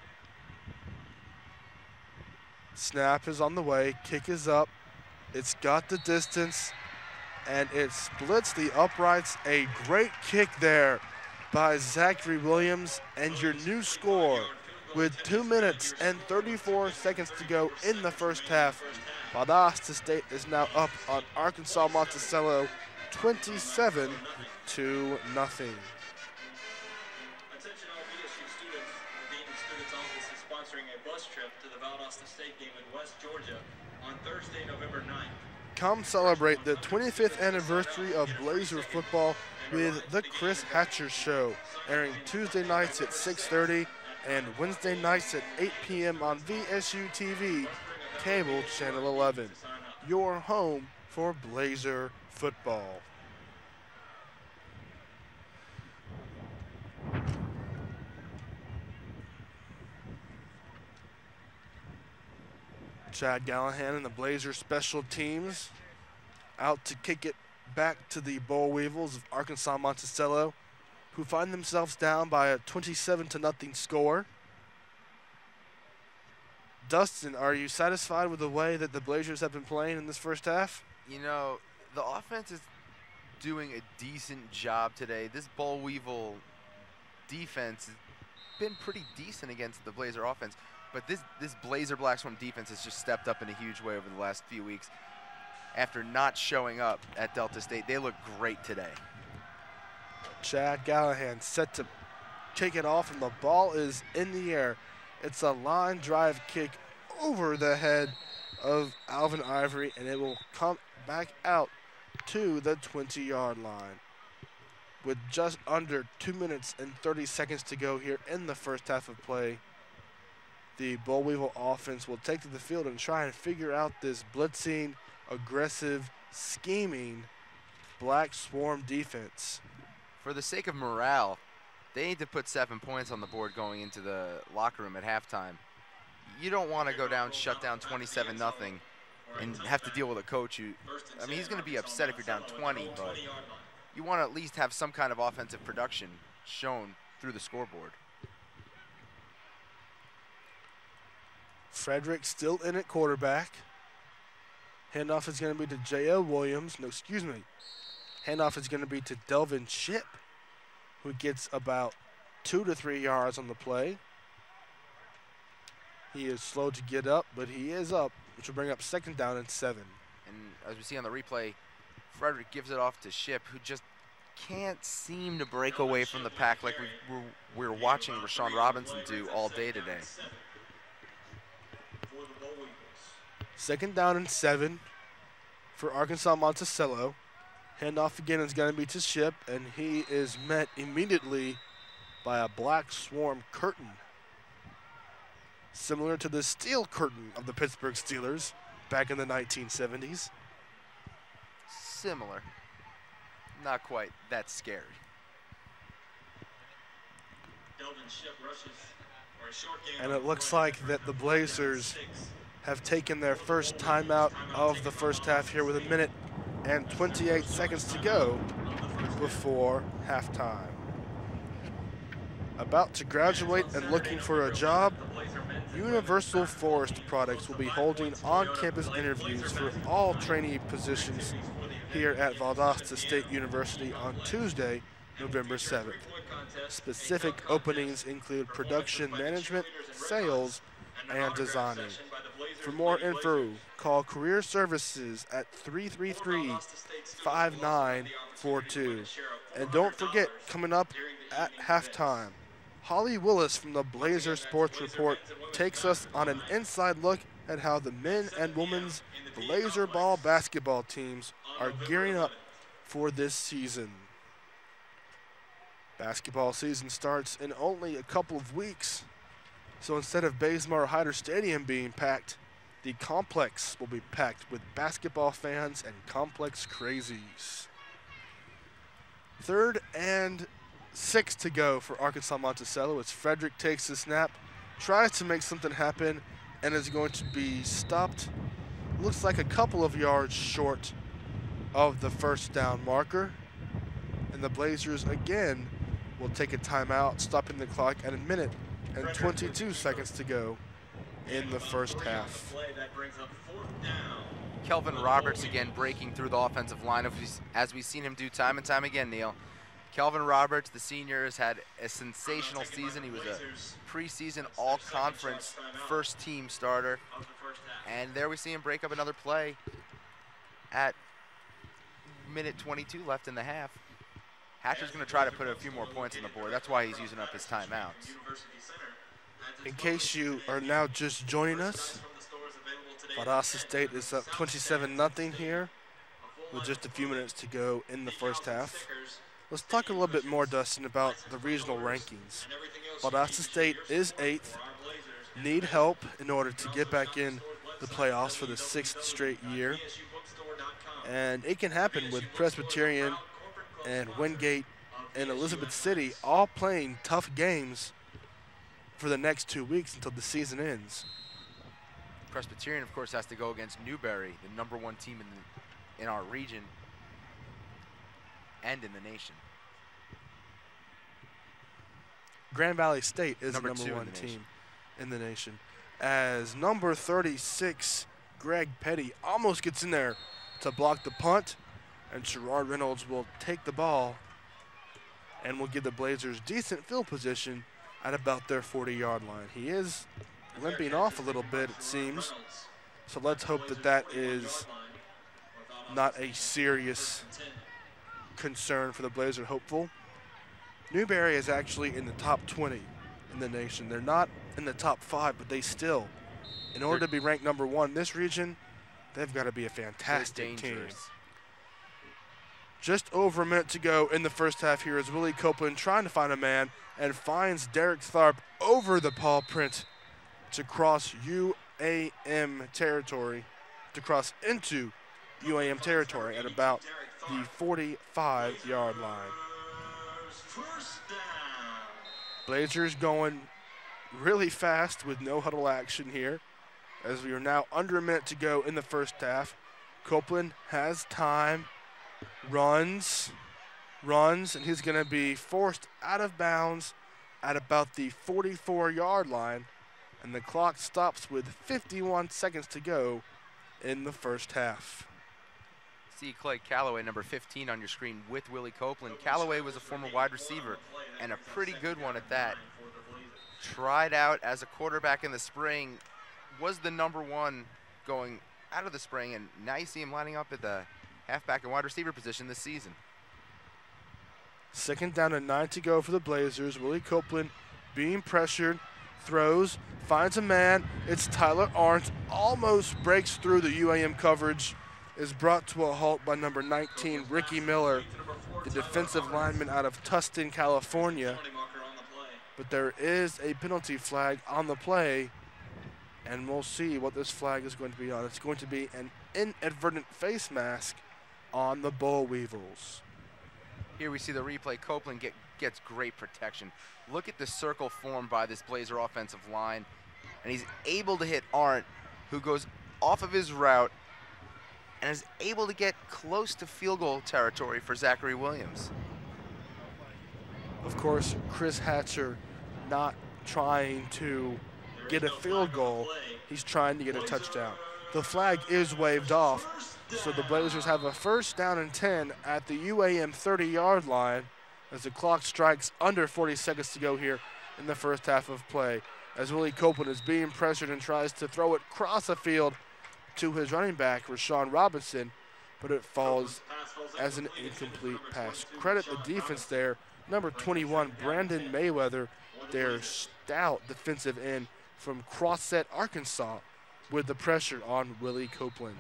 Snap is on the way, kick is up, it's got the distance, and it splits the uprights. A great kick there by Zachary Williams, and your new score with two minutes and thirty-four seconds to go in the first half. Valdosta State is now up on Arkansas Monticello twenty-seven to nothing. Attention all V S U students, the Dean of Students Office is sponsoring a bus trip to the Valdosta State game in West Georgia on Thursday, November ninth. Come celebrate the twenty-fifth anniversary of Blazer football with the Chris Hatcher Show, airing Tuesday nights at six thirty and Wednesday nights at eight p m on V S U T V, cable channel eleven. Your home for Blazer football. Chad Gallahan and the Blazer special teams out to kick it back to the Boll Weevils of Arkansas Monticello, who find themselves down by a twenty-seven to nothing score. Dustin, are you satisfied with the way that the Blazers have been playing in this first half? You know, the offense is doing a decent job today. This Boll Weevil defense has been pretty decent against the Blazer offense, but this, this Blazer Black Swarm defense has just stepped up in a huge way over the last few weeks. After not showing up at Delta State, they look great today. Chad Gallahan set to kick it off, and the ball is in the air. It's a line drive kick over the head of Alvin Ivory, and it will come back out to the twenty yard line. With just under two minutes and thirty seconds to go here in the first half of play, the Boll Weevil offense will take to the field and try and figure out this blitzing, aggressive, scheming Black Swarm defense. For the sake of morale, they need to put seven points on the board going into the locker room at halftime. You don't want to go down, shut down twenty-seven nothing, and have to deal with a coach who, I mean, he's going to be upset if you're down twenty, but you want to at least have some kind of offensive production shown through the scoreboard. Frederick still in at quarterback. Handoff is going to be to J O Williams. No, excuse me. Handoff is going to be to Delvin Ship, who gets about two to three yards on the play. He is slow to get up, but he is up, which will bring up second down and seven. And as we see on the replay, Frederick gives it off to Ship, who just can't seem to break away from the pack like we were, we were watching Rashawn Robinson do all day today. Second down and seven for Arkansas Monticello. Handoff again is going to be to Ship, and he is met immediately by a black swarm curtain, similar to the steel curtain of the Pittsburgh Steelers back in the nineteen seventies. Similar. Not quite that scary. And it looks like that the Blazers have taken their first timeout of the first half here with a minute and twenty-eight seconds to go before halftime. About to graduate and looking for a job, Universal Forest Products will be holding on-campus interviews for all trainee positions here at Valdosta State University on Tuesday, November seventh. Specific openings include production management, sales, and designing. For more info, call Career Services at three three three, five nine four two. And don't forget, coming up at halftime, Holly Willis from the Blazer Sports Report takes us on an inside look at how the men and women's Blazer ball basketball teams are gearing up for this season. Basketball season starts in only a couple of weeks, so instead of Bazemore-Hyder Stadium being packed, the complex will be packed with basketball fans and complex crazies. Third and six to go for Arkansas Monticello as Frederick takes the snap, tries to make something happen, and is going to be stopped. Looks like a couple of yards short of the first down marker. And the Blazers again will take a timeout, stopping the clock at a minute and twenty-two seconds to go in the first half. Kelvin Roberts again breaking through the offensive line as we've seen him do time and time again, Neal. Kelvin Roberts, the senior, has had a sensational season. He was a preseason all-conference first-team starter. And there we see him break up another play at minute twenty-two left in the half. Hatcher's going to try to put a few more points on the board. That's why he's using up his timeouts. In case you are now just joining us, Valdosta State is up twenty-seven nothing here with just a few minutes to go in the first half. Let's talk a little bit more, Dustin, about the regional rankings. Valdosta State is eighth, need help in order to get back in the playoffs for the sixth straight year. And it can happen with Presbyterian and Wingate and Elizabeth City all playing tough games for the next two weeks until the season ends. Presbyterian, of course, has to go against Newberry, the number one team in, the, in our region and in the nation. Grand Valley State is number the number one in the team nation. in the nation. As number thirty-six, Greg Petty, almost gets in there to block the punt, and Sherrard Reynolds will take the ball and will give the Blazers decent field position at about their forty-yard line. He is limping off a little bit, it seems, so let's hope that that is not a serious concern for the Blazer hopeful. Newberry is actually in the top twenty in the nation. They're not in the top five, but they still, in order to be ranked number one in this region, they've got to be a fantastic team. Just over a minute to go in the first half here is Willie Copeland trying to find a man and finds Derek Tharp over the paw print to cross U A M territory, to cross into U A M territory at about the forty-five-yard line. Blazers going really fast with no huddle action here as we are now under a minute to go in the first half. Copeland has time, runs, runs, and he's going to be forced out of bounds at about the forty-four-yard line And the clock stops with fifty-one seconds to go in the first half. See Clay Calloway, number fifteen on your screen with Willie Copeland. Calloway was a former wide receiver and a pretty good one at that. Tried out as a quarterback in the spring, was the number one going out of the spring, and now you see him lining up at the halfback and wide receiver position this season. Second down and nine to go for the Blazers. Willie Copeland being pressured, throws, finds a man. It's Tyler Arndt, almost breaks through the U A M coverage, is brought to a halt by number nineteen, Ricky Miller, the defensive lineman out of Tustin, California. But there is a penalty flag on the play, and we'll see what this flag is going to be on. It's going to be an inadvertent face mask on the Boll Weevils. Here we see the replay. Copeland get, gets great protection. Look at the circle formed by this Blazer offensive line, and he's able to hit Arndt, who goes off of his route and is able to get close to field goal territory for Zachary Williams. Of course, Chris Hatcher not trying to get a field goal. He's trying to get a touchdown. The flag is waved off, so the Blazers have a first down and ten at the U A M thirty-yard line as the clock strikes under forty seconds to go here in the first half of play. As Willie Copeland is being pressured and tries to throw it across the field to his running back, Rashawn Robinson, but it falls as an incomplete pass. Credit the defense there. Number twenty-one, Brandon Mayweather, their stout defensive end from Crosset, Arkansas, with the pressure on Willie Copeland.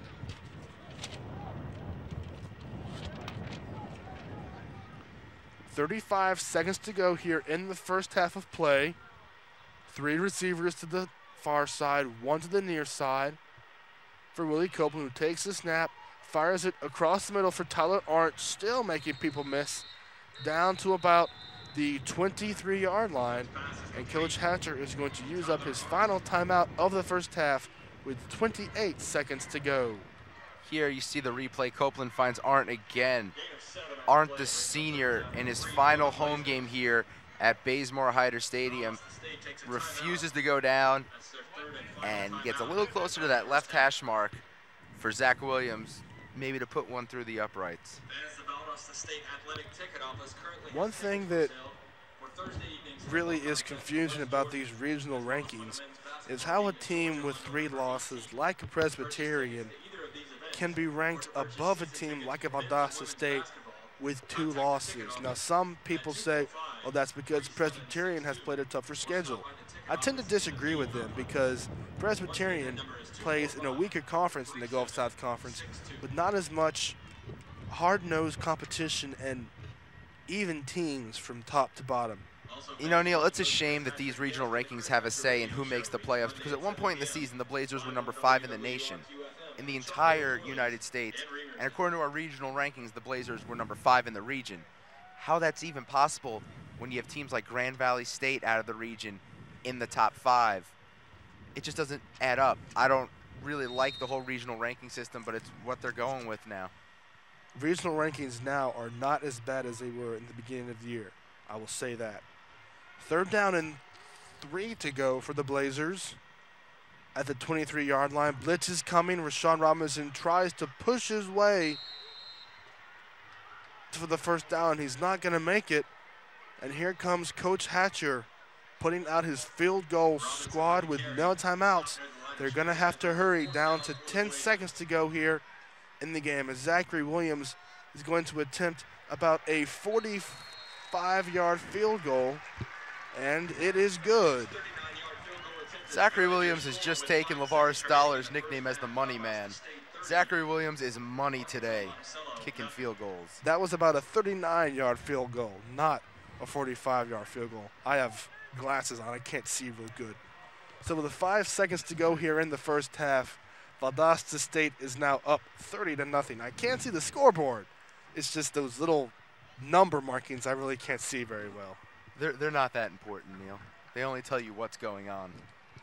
thirty-five seconds to go here in the first half of play. Three receivers to the far side, one to the near side for Willie Copeland, who takes the snap, fires it across the middle for Tyler Arndt, still making people miss, down to about the twenty-three-yard line. And Coach Hatcher is going to use up his final timeout of the first half with twenty-eight seconds to go. Here you see the replay. Copeland finds Arndt again. Arndt, the senior, in his final home game here at Bazemore-Hyder Stadium, refuses to go down and gets a little closer to that left hash mark for Zach Williams, maybe to put one through the uprights. One thing that really is confusing about these regional rankings is how a team with three losses, like a Presbyterian, can be ranked above a team like a Valdosta State with two losses. Now, some people say, well, that's because Presbyterian has played a tougher schedule. I tend to disagree with them because Presbyterian plays in a weaker conference in the Gulf South Conference with not as much hard-nosed competition and even teams from top to bottom. You know, Neal, it's a shame that these regional rankings have a say in who makes the playoffs, because at one point in the season, the Blazers were number five in the nation, in the entire United States. And according to our regional rankings, the Blazers were number five in the region. How that's even possible when you have teams like Grand Valley State out of the region in the top five, it just doesn't add up. I don't really like the whole regional ranking system, but it's what they're going with now. Regional rankings now are not as bad as they were in the beginning of the year. I will say that. Third down and three to go for the Blazers at the twenty-three-yard line. Blitz is coming. Rashawn Robinson tries to push his way for the first down. He's not going to make it. And here comes Coach Hatcher putting out his field goal squad with no timeouts. They're going to have to hurry, down to ten seconds to go here in the game, as Zachary Williams is going to attempt about a forty-five-yard field goal, and it is good. Zachary Williams has just taken LeVar Stoller's nickname as the money man. Zachary Williams is money today, kicking field goals. That was about a thirty-nine-yard field goal, not a forty-five-yard field goal. I have glasses on, I can't see real good. So with the five seconds to go here in the first half, Valdosta State is now up thirty to nothing. I can't see the scoreboard. It's just those little number markings I really can't see very well. They're, they're not that important, Neal. They only tell you what's going on.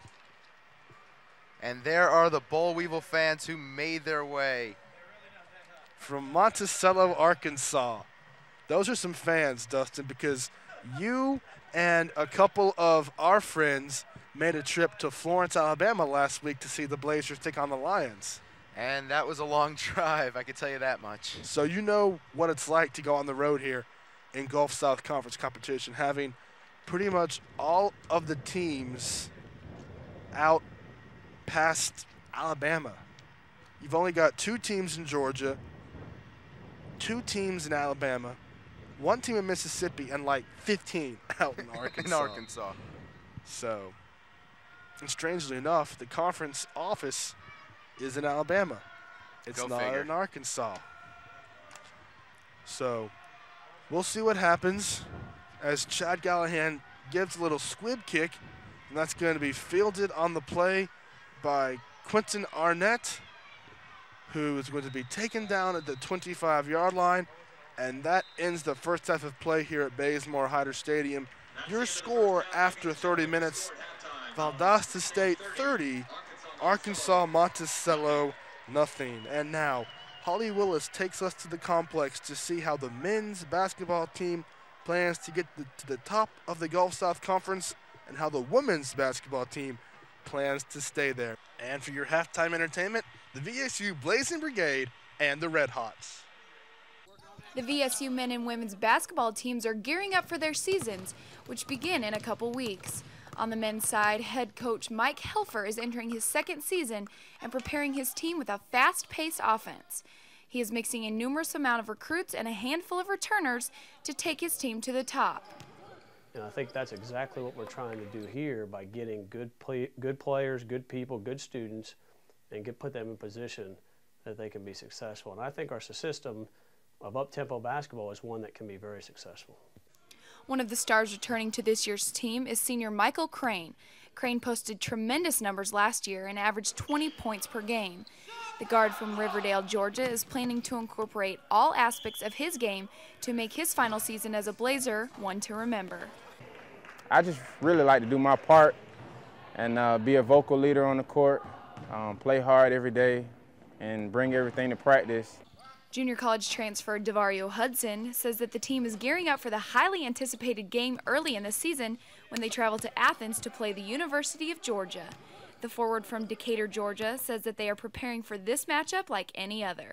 And there are the Boll Weevil fans who made their way from Monticello, Arkansas. Those are some fans, Dustin, because you and a couple of our friends made a trip to Florence, Alabama last week to see the Blazers take on the Lions. And that was a long drive, I can tell you that much. So you know what it's like to go on the road here in Gulf South Conference competition, having pretty much all of the teams out past Alabama. You've only got two teams in Georgia, two teams in Alabama, one team in Mississippi, and like fifteen out in Arkansas. in Arkansas. So, and strangely enough, the conference office is in Alabama. It's Go not figure. in Arkansas. So, we'll see what happens as Chad Gallahan gives a little squib kick, and that's going to be fielded on the play by Quentin Arnett, who is going to be taken down at the twenty-five yard line, and that ends the first half of play here at Bazemore-Hyder Stadium. Your score after thirty minutes, Valdosta State thirty, Arkansas Monticello nothing. And now, Holly Willis takes us to the complex to see how the men's basketball team plans to get the, to the top of the Gulf South Conference and how the women's basketball team plans to stay there. And for your halftime entertainment, the V S U Blazing Brigade and the Red Hots. The V S U men and women's basketball teams are gearing up for their seasons, which begin in a couple weeks. On the men's side, head coach Mike Helfer is entering his second season and preparing his team with a fast-paced offense. He is mixing a numerous amount of recruits and a handful of returners to take his team to the top. And I think that's exactly what we're trying to do here by getting good play, good players, good people, good students, and get put them in position that they can be successful. And I think our system of up-tempo basketball is one that can be very successful. One of the stars returning to this year's team is senior Michael Crane. Crane posted tremendous numbers last year and averaged twenty points per game. The guard from Riverdale, Georgia, is planning to incorporate all aspects of his game to make his final season as a Blazer one to remember. I just really like to do my part and uh, be a vocal leader on the court, um, play hard every day, and bring everything to practice. Junior college transfer Devario Hudson says that the team is gearing up for the highly anticipated game early in the season when they travel to Athens to play the University of Georgia. The forward from Decatur, Georgia, says that they are preparing for this matchup like any other.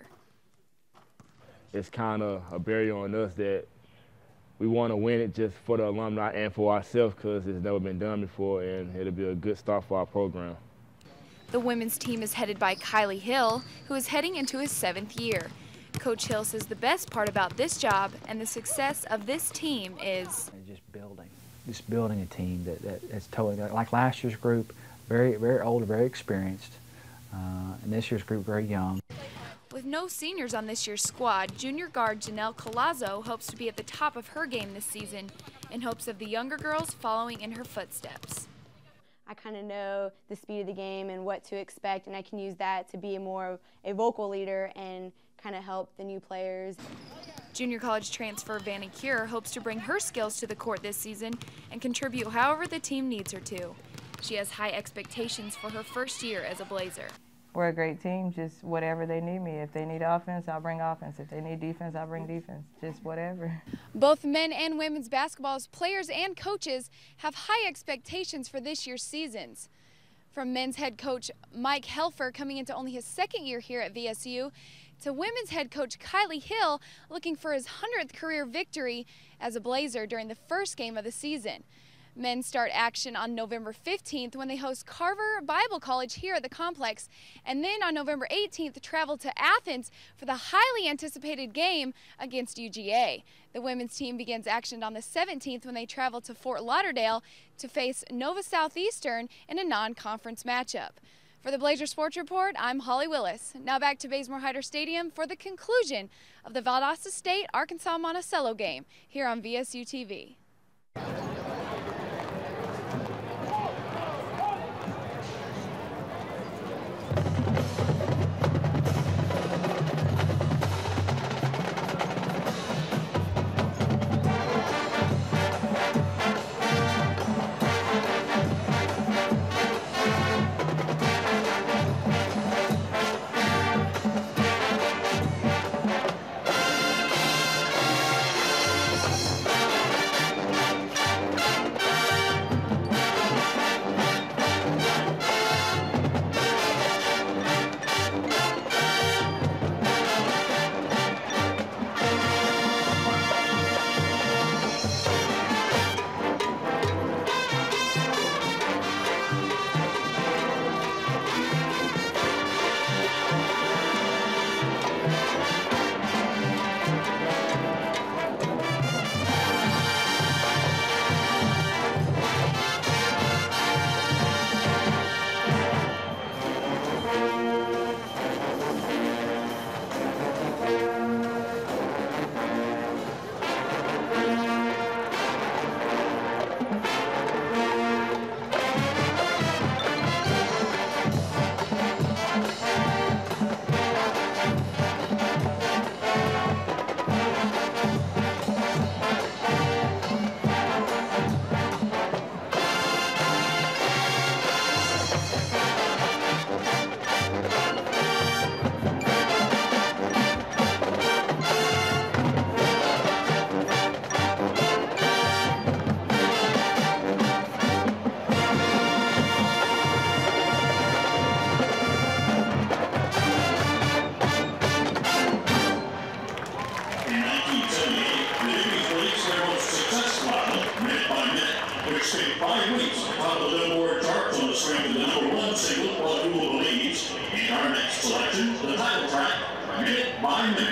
It's kind of a barrier on us that we want to win it just for the alumni and for ourselves because it's never been done before, and it'll be a good start for our program. The women's team is headed by Kylie Hill, who is heading into his seventh year. Coach Hill says the best part about this job and the success of this team is just building, just building a team that, that that's totally like last year's group, very very old, very experienced, uh, and this year's group very young. With no seniors on this year's squad, junior guard Janelle Colazzo hopes to be at the top of her game this season in hopes of the younger girls following in her footsteps. I kind of know the speed of the game and what to expect, and I can use that to be a more a vocal leader and kind of help the new players. Junior college transfer Vanny Cure hopes to bring her skills to the court this season and contribute however the team needs her to. She has high expectations for her first year as a Blazer. We're a great team, just whatever they need me. If they need offense, I'll bring offense. If they need defense, I'll bring defense. Just whatever. Both men and women's basketball's players and coaches have high expectations for this year's seasons. From men's head coach Mike Helfer coming into only his second year here at V S U, to women's head coach Kylie Hill looking for his hundredth career victory as a Blazer during the first game of the season. Men start action on November fifteenth when they host Carver Bible College here at the complex, and then on November eighteenth travel to Athens for the highly anticipated game against U G A. The women's team begins action on the seventeenth when they travel to Fort Lauderdale to face Nova Southeastern in a non-conference matchup. For the Blazer Sports Report, I'm Holly Willis. Now back to Bazemore-Hyder Stadium for the conclusion of the Valdosta State Arkansas Monticello game here on V S U T V. time limit.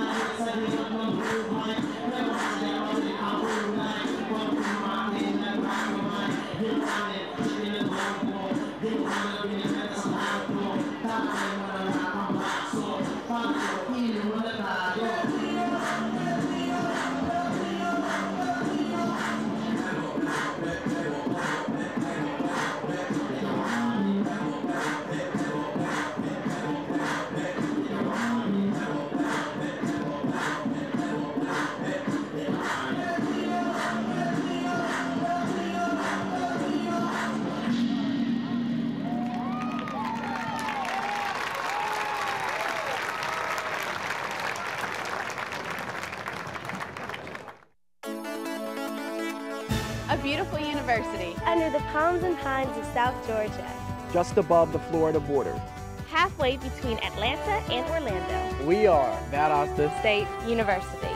A beautiful university. Under the palms and pines of South Georgia. Just above the Florida border. Halfway between Atlanta and Orlando. We are Valdosta State University.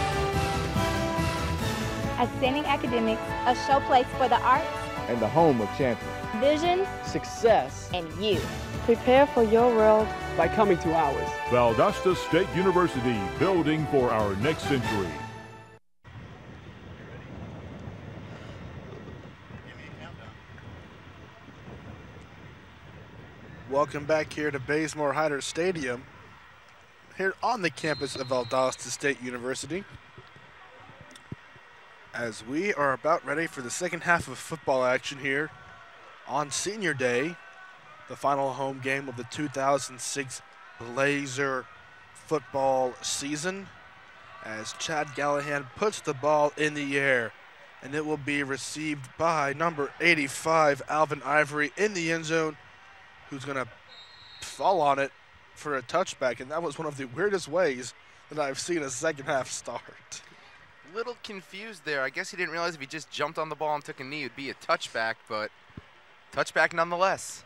Outstanding academics. A showplace for the arts. And the home of champions. Vision. Success. And you. Prepare for your world by coming to ours. Valdosta State University, building for our next century. Welcome back here to Bazemore-Hyder Stadium, here on the campus of Valdosta State University, as we are about ready for the second half of football action here on Senior Day, the final home game of the two thousand six Blazer football season, as Chad Gallahan puts the ball in the air, and it will be received by number eighty-five, Alvin Ivory, in the end zone, who's going to fall on it for a touchback, and that was one of the weirdest ways that I've seen a second half start. Little confused there. I guess he didn't realize if he just jumped on the ball and took a knee, it would be a touchback, but touchback nonetheless.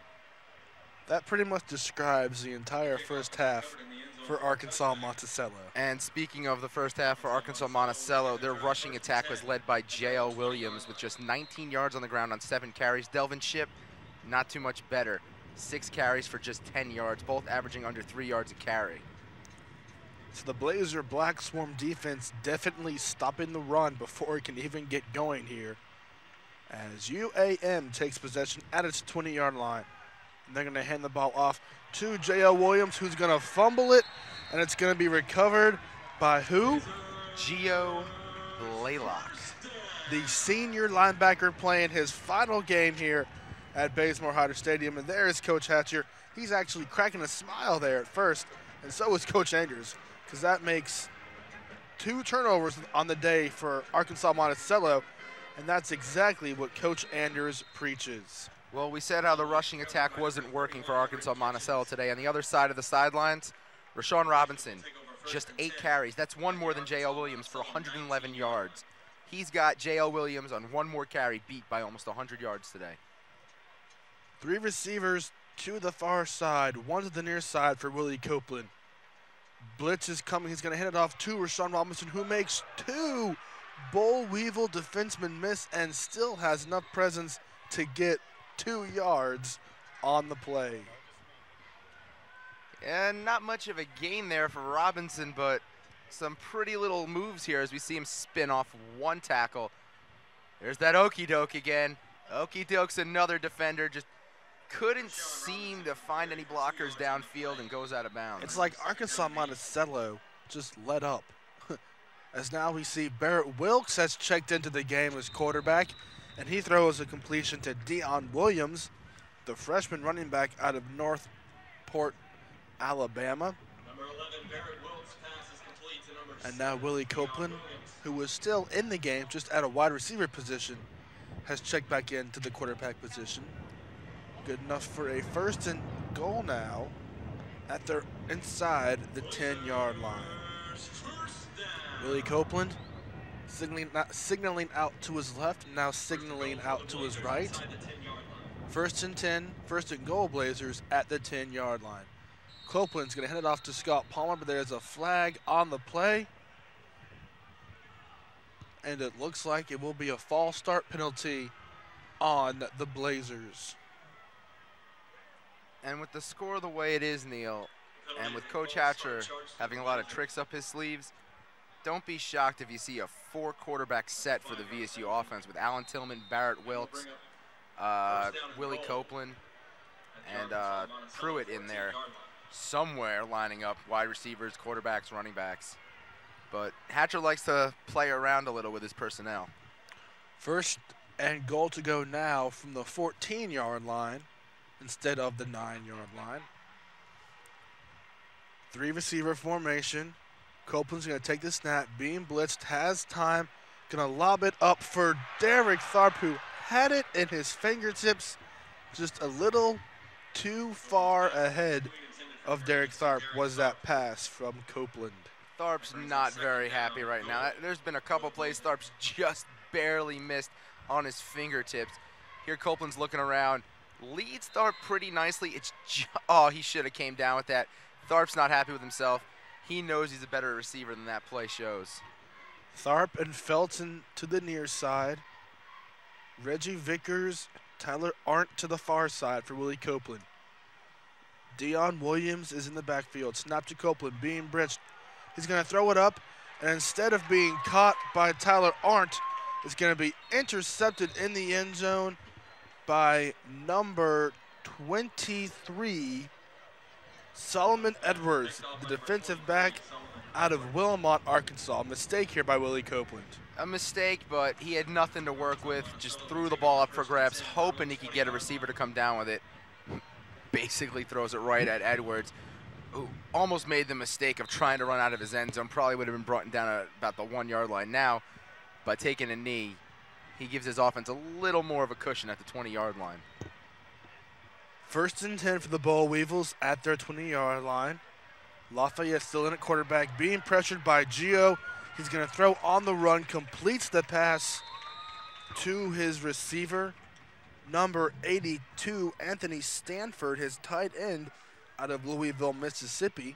That pretty much describes the entire first half for Arkansas Monticello. And speaking of the first half for Arkansas Monticello, their rushing attack was led by J L Williams with just nineteen yards on the ground on seven carries. Delvin Shipp, not too much better. Six carries for just ten yards, both averaging under three yards a carry. So the Blazer Black Swarm defense definitely stopping the run before it can even get going here, as U A M takes possession at its twenty-yard line. And they're going to hand the ball off to J L Williams, who's going to fumble it, and it's going to be recovered by who? Gio Blaylock, the senior linebacker playing his final game here at Bazemore-Hyder Stadium. And there is Coach Hatcher. He's actually cracking a smile there at first, and so is Coach Andrews, because that makes two turnovers on the day for Arkansas Monticello, and that's exactly what Coach Andrews preaches. Well, we said how the rushing attack wasn't working for Arkansas Monticello today. On the other side of the sidelines, Rashawn Robinson, just eight carries. That's one more than J L Williams for one hundred eleven yards. He's got J L Williams on one more carry beat by almost one hundred yards today. Three receivers to the far side, one to the near side for Willie Copeland. Blitz is coming. He's going to hand it off to Rashawn Robinson, who makes two Boll Weevil defensemen miss and still has enough presence to get two yards on the play. And not much of a gain there for Robinson, but some pretty little moves here as we see him spin off one tackle. There's that okey doke again. Okey doke's another defender, just couldn't seem to find any blockers downfield and goes out of bounds. It's like Arkansas Monticello just let up. As now we see Barrett Wilkes has checked into the game as quarterback, and he throws a completion to Dion Williams, the freshman running back out of Northport, Alabama. Number eleven, Barrett Wilkes' pass is complete to number And now Willie Copeland, who was still in the game just at a wide receiver position, has checked back into the quarterback position. Good enough for a first and goal now at their inside the ten-yard line. Willie Copeland signaling, not, signaling out to his left, now signaling out to his right. First and ten, first and goal Blazers at the ten-yard line. Copeland's going to hand it off to Scott Palmer, but there's a flag on the play. And it looks like it will be a false start penalty on the Blazers. And with the score the way it is, Neal, And with Coach Hatcher having a lot of tricks up his sleeves, don't be shocked if you see a four quarterback set for the V S U offense with Alan Tillman, Barrett Wilkes, uh, Willie Copeland, and uh, Pruitt in there somewhere lining up wide receivers, quarterbacks, running backs. But Hatcher likes to play around a little with his personnel. First and goal to go now from the fourteen yard line instead of the nine yard line. Three receiver formation. Copeland's going to take the snap, being blitzed, has time, going to lob it up for Derek Tharp, who had it in his fingertips, just a little too far ahead of Derek Tharp was that pass from Copeland. Tharp's not very happy right now. There's been a couple plays Tharp's just barely missed on his fingertips. Here Copeland's looking around, leads Tharp pretty nicely. It's ju oh, he should have came down with that. Tharp's not happy with himself. He knows he's a better receiver than that play shows. Tharp and Felton to the near side. Reggie Vickers, Tyler Arndt to the far side for Willie Copeland. Dion Williams is in the backfield. Snap to Copeland, being blitzed. He's going to throw it up, and instead of being caught by Tyler Arndt, it's going to be intercepted in the end zone by number twenty-three, Solomon Edwards, the defensive back out of Wilmot, Arkansas. Mistake here by Willie Copeland. A mistake, but he had nothing to work with. Just threw the ball up for grabs, hoping he could get a receiver to come down with it. Basically throws it right at Edwards, who almost made the mistake of trying to run out of his end zone. Probably would have been brought down at about the one yard line. Now, by taking a knee, he gives his offense a little more of a cushion at the twenty yard line. First and ten for the Boll Weevils at their twenty yard line. Lafayette still in at quarterback, being pressured by Gio. He's going to throw on the run, completes the pass to his receiver, number eighty-two, Anthony Stanford, his tight end out of Louisville, Mississippi.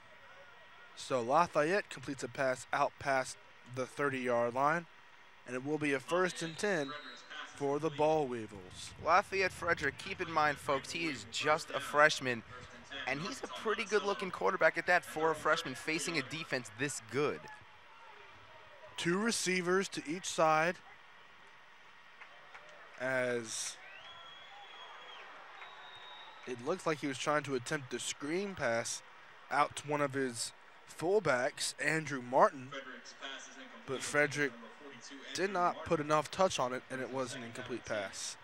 So Lafayette completes a pass out past the thirty yard line, and it will be a first and ten for the Boll Weevils. Lafayette Frederick, keep in mind, folks, he is just a freshman, and he's a pretty good-looking quarterback at that for a freshman facing a defense this good. Two receivers to each side as it looks like he was trying to attempt the screen pass out to one of his fullbacks, Andrew Martin, but Frederick did not put enough touch on it, and it was an incomplete pass.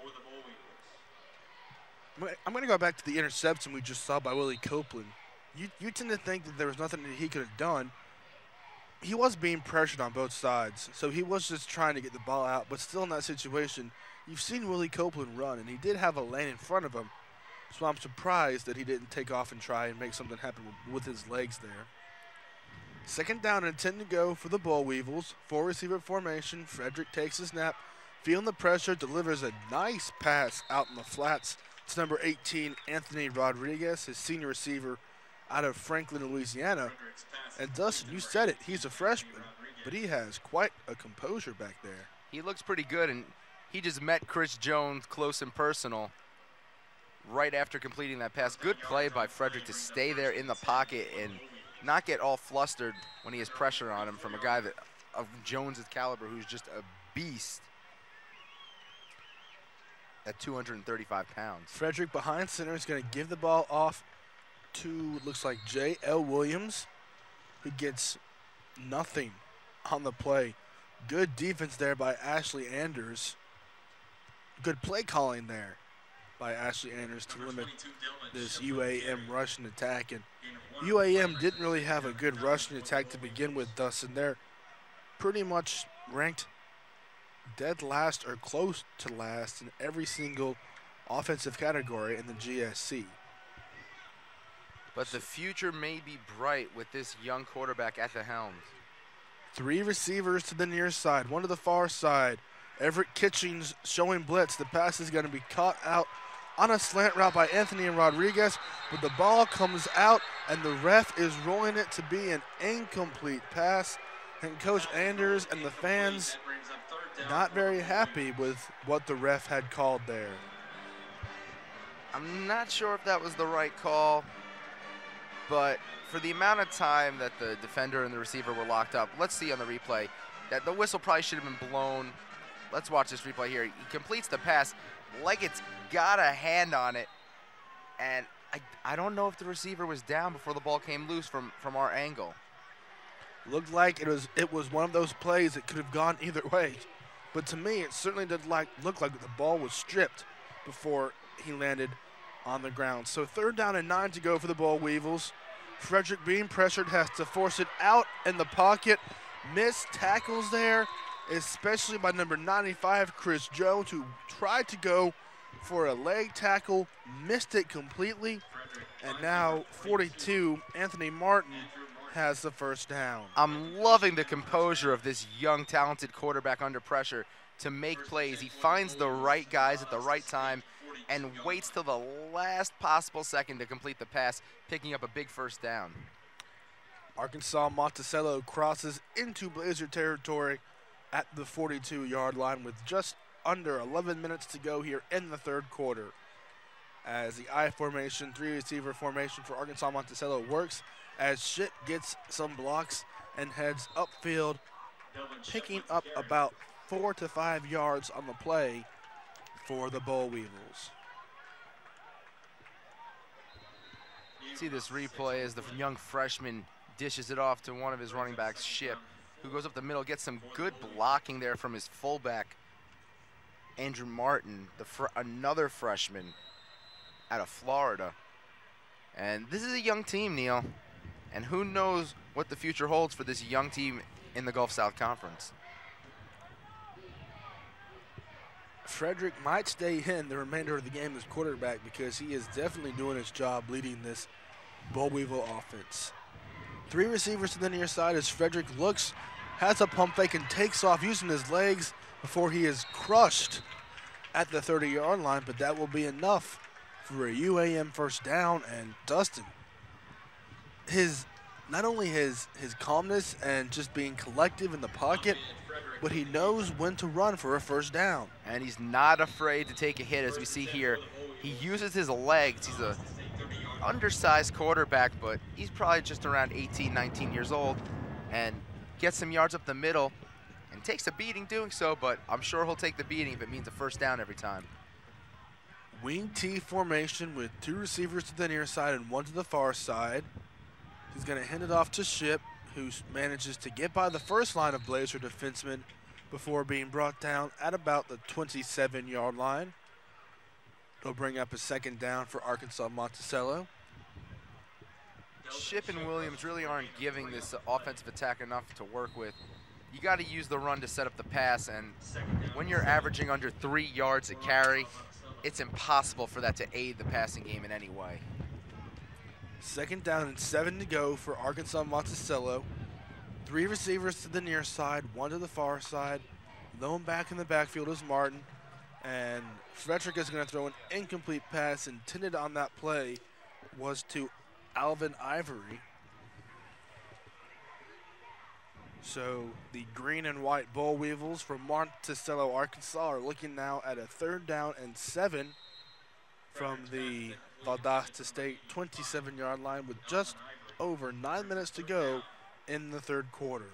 I'm going to go back to the interception we just saw by Willie Copeland. You, you tend to think that there was nothing that he could have done. He was being pressured on both sides, so he was just trying to get the ball out, but still in that situation, you've seen Willie Copeland run, and he did have a lane in front of him, so I'm surprised that he didn't take off and try and make something happen with his legs there. Second down and ten to go for the Boll Weevils. Four receiver formation. Frederick takes the snap, feeling the pressure, delivers a nice pass out in the flats. It's number eighteen, Anthony Rodriguez, his senior receiver out of Franklin, Louisiana. And Dustin, you said it, he's a freshman, but he has quite a composure back there. He looks pretty good, and he just met Chris Jones close and personal right after completing that pass. Good play by Frederick to stay there in the pocket and not get all flustered when he has pressure on him from a guy that of Jones's caliber who's just a beast at two hundred thirty-five pounds. Frederick behind center is going to give the ball off to, looks like J L Williams, who gets nothing on the play. Good defense there by Ashley Anders. Good play calling there by Ashley Anders to limit this U A M rushing attack. And U A M didn't really have a good rushing attack to begin with, Dustin. They're pretty much ranked dead last or close to last in every single offensive category in the G S C. But the future may be bright with this young quarterback at the helm. Three receivers to the near side, one to the far side. Everett Kitchings showing blitz. The pass is going to be caught out on a slant route by Anthony Rodriguez, but the ball comes out and the ref is rolling it to be an incomplete pass. And Coach Anders and the fans not very happy with what the ref had called there. I'm not sure if that was the right call. but for the amount of time that the defender and the receiver were locked up, let's see on the replay that the whistle probably should have been blown. Let's watch this replay here. He completes the pass like it's got a hand on it, and I, I don't know if the receiver was down before the ball came loose from, from our angle. Looked like it was it was one of those plays that could have gone either way. But to me, it certainly did like look like the ball was stripped before he landed on the ground. So third down and nine to go for the Boll Weevils. Frederick being pressured has to force it out in the pocket. Missed tackles there, especially by number ninety-five, Chris Jones, who tried to go for a leg tackle, missed it completely. And now forty-two, Anthony Martin, has the first down. I'm loving the composure of this young, talented quarterback under pressure to make plays. He finds the right guys at the right time and waits till the last possible second to complete the pass, picking up a big first down. Arkansas Monticello crosses into Blazer territory at the forty-two yard line with just under eleven minutes to go here in the third quarter. As the I formation, three receiver formation for Arkansas Monticello works, as Ship gets some blocks and heads upfield, picking up about four to five yards on the play for the Boll Weevils. See this replay as the young freshman dishes it off to one of his running backs, Ship, who goes up the middle, gets some good blocking there from his fullback, Andrew Martin, the fr another freshman out of Florida. And this is a young team, Neal. And who knows what the future holds for this young team in the Gulf South Conference. Frederick might stay in the remainder of the game as quarterback because he is definitely doing his job leading this Boll Weevil offense. Three receivers to the near side as Frederick looks, has a pump fake, and takes off using his legs before he is crushed at the thirty yard line, but that will be enough for a U A M first down. And Dustin, his not only his his calmness and just being collective in the pocket, but he knows when to run for a first down. And he's not afraid to take a hit, as we see here. He uses his legs. He's a undersized quarterback, but he's probably just around eighteen, nineteen years old, and gets some yards up the middle and takes a beating doing so, but I'm sure he'll take the beating if it means a first down every time. Wing T formation with two receivers to the near side and one to the far side. He's going to hand it off to Ship, who manages to get by the first line of Blazer defensemen before being brought down at about the twenty-seven yard line. They'll bring up a second down for Arkansas Monticello. Ship and Williams really aren't giving this offensive attack enough to work with. You got to use the run to set up the pass, and when you're averaging under three yards a carry, it's impossible for that to aid the passing game in any way. Second down and seven to go for Arkansas Monticello. Three receivers to the near side, one to the far side. Lone back in the backfield is Martin, and Frederick is going to throw an incomplete pass. Intended on that play was to Alvin Ivory. So the green and white Boll Weevils from Monticello, Arkansas are looking now at a third down and seven from the Valdosta State twenty-seven yard line with just over nine minutes to go in the third quarter.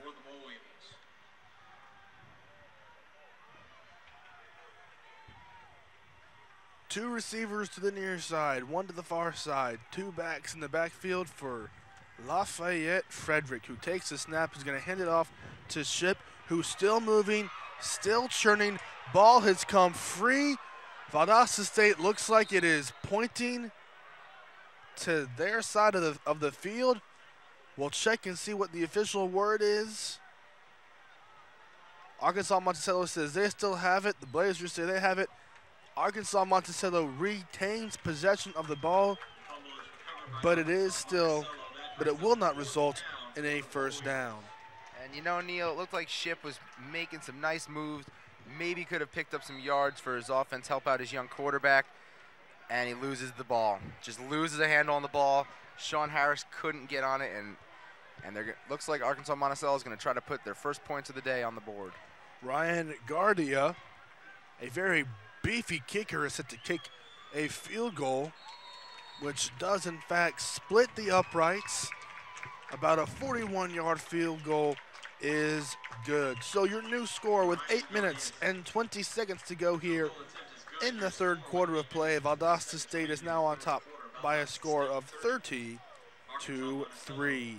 Two receivers to the near side, one to the far side, two backs in the backfield for Lafayette Frederick, who takes the snap, is going to hand it off to Ship, who's still moving, still churning. Ball has come free. Valdosta State looks like it is pointing to their side of the, of the field. We'll check and see what the official word is. Arkansas Monticello says they still have it. The Blazers say they have it. Arkansas Monticello retains possession of the ball, but it is still, but it will not result in a first down. And you know, Neal, it looked like Ship was making some nice moves. Maybe could have picked up some yards for his offense, help out his young quarterback, and he loses the ball. Just loses a handle on the ball. Sean Harris couldn't get on it, and and there looks like Arkansas Monticello is going to try to put their first points of the day on the board. Ryan Gardia, a very beefy kicker, is set to kick a field goal. which does in fact split the uprights. About a forty-one yard field goal is good. So your new score with eight minutes and twenty seconds to go here in the third quarter of play, Valdosta State is now on top by a score of thirty to three.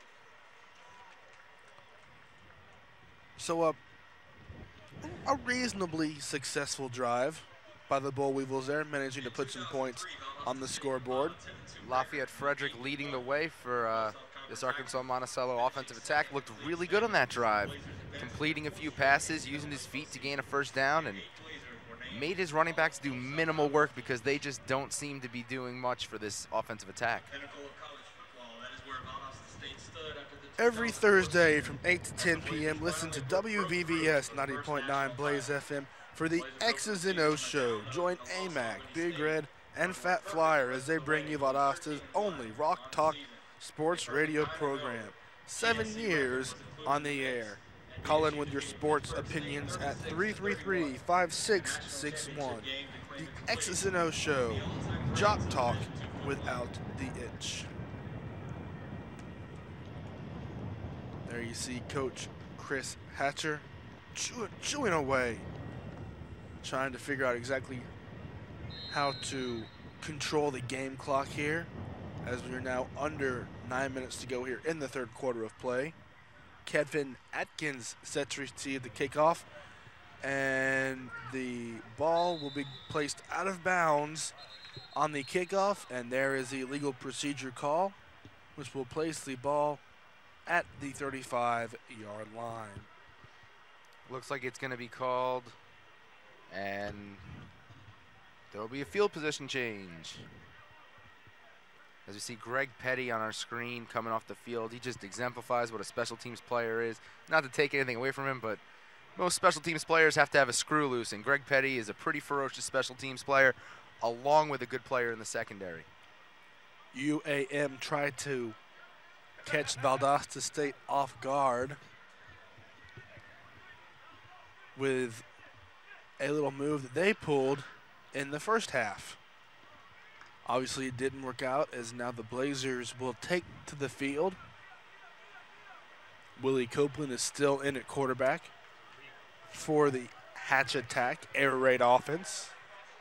So a, a reasonably successful drive by the Boll Weevils there, managing to put some points on the scoreboard. Lafayette Frederick leading the way for uh, this Arkansas Monticello offensive attack. Looked really good on that drive, completing a few passes, using his feet to gain a first down, and made his running backs do minimal work because they just don't seem to be doing much for this offensive attack. Every Thursday from eight to ten p m, listen to W V V S ninety point nine Blaze F M for the X's and O's show. Join A M A C, Big Red, and Fat Flyer as they bring you Valdosta's only rock talk sports radio program. Seven years on the air. Call in with your sports opinions at three three three, five six six one. The X's and O's show, jock talk without the itch. There you see Coach Chris Hatcher chew chewing away, trying to figure out exactly how to control the game clock here, as we are now under nine minutes to go here in the third quarter of play. Kevin Atkins set to receive the kickoff, and the ball will be placed out of bounds on the kickoff, and there is the illegal procedure call, which will place the ball at the thirty-five yard line. Looks like it's going to be called, and there will be a field position change. As we see Greg Petty on our screen coming off the field, he just exemplifies what a special teams player is. Not to take anything away from him, but most special teams players have to have a screw loose, and Greg Petty is a pretty ferocious special teams player, along with a good player in the secondary. U A M tried to catch Valdosta State off guard with a little move that they pulled in the first half. Obviously it didn't work out, as now the Blazers will take to the field. Willie Copeland is still in at quarterback for the Hatch attack, air raid offense.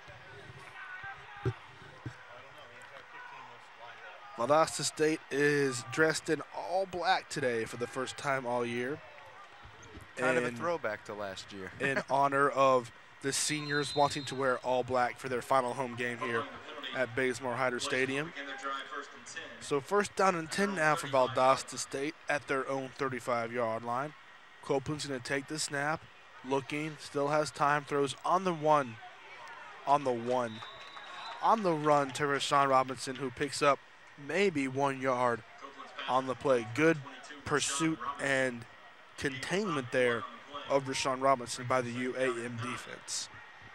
Valdosta State is dressed in all black today for the first time all year. Kind of a throwback to last year. In honor of the seniors wanting to wear all black for their final home game here at Bazemore-Hyder Stadium. So first down and ten now for Valdosta State at their own thirty-five yard line. Copeland's going to take the snap, looking, still has time, throws on the one, on the one, on the run to Rashawn Robinson, who picks up maybe one yard on the play. Good pursuit and containment there of Rashawn Robinson by the U A M defense.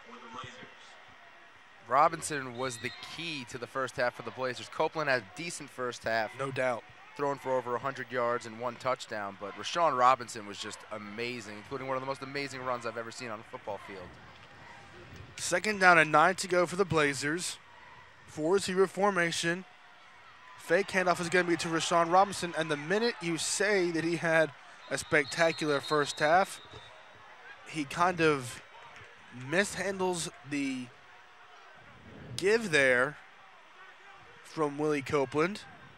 Robinson was the key to the first half for the Blazers. Copeland had a decent first half. No doubt. Throwing for over one hundred yards and one touchdown, but Rashawn Robinson was just amazing, including one of the most amazing runs I've ever seen on a football field. Second down and nine to go for the Blazers. Four receiver formation. Fake handoff is going to be to Rashawn Robinson, and the minute you say that he had a spectacular first half, he kind of mishandles the give there from Willie Copeland.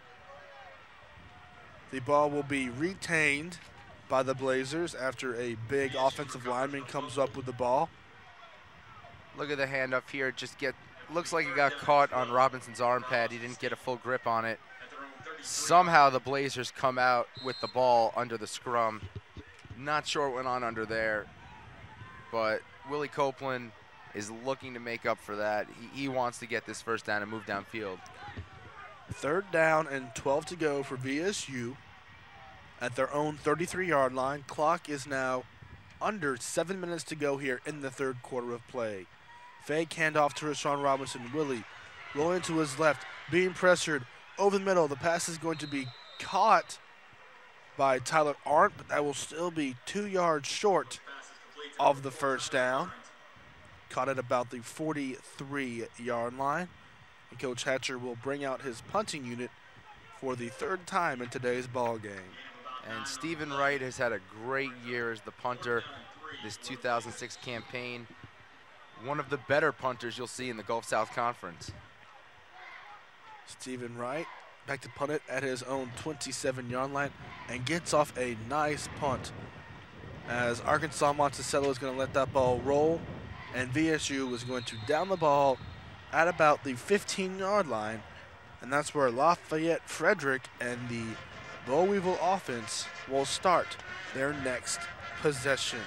The ball will be retained by the Blazers after a big offensive lineman comes up with the ball. Look at the handoff here. Just get looks like it got caught on Robinson's arm pad. He didn't get a full grip on it. Somehow the Blazers come out with the ball under the scrum. Not sure what went on under there, but Willie Copeland is looking to make up for that. He, he wants to get this first down and move downfield. Third down and twelve to go for V S U at their own thirty-three yard line. Clock is now under seven minutes to go here in the third quarter of play. Fake handoff to Rashawn Robinson. Willie rolling to his left, being pressured over the middle. The pass is going to be caught by Tyler Arndt, but that will still be two yards short of the first down. Caught at about the forty-three yard line. And Coach Hatcher will bring out his punting unit for the third time in today's ball game. And Stephen Wright has had a great year as the punter this two thousand six campaign. One of the better punters you'll see in the Gulf South Conference. Stephen Wright back to punt it at his own twenty-seven yard line and gets off a nice punt as Arkansas Monticello is going to let that ball roll, and V S U is going to down the ball at about the fifteen yard line, and that's where Lafayette Frederick and the Boll Weevil offense will start their next possession.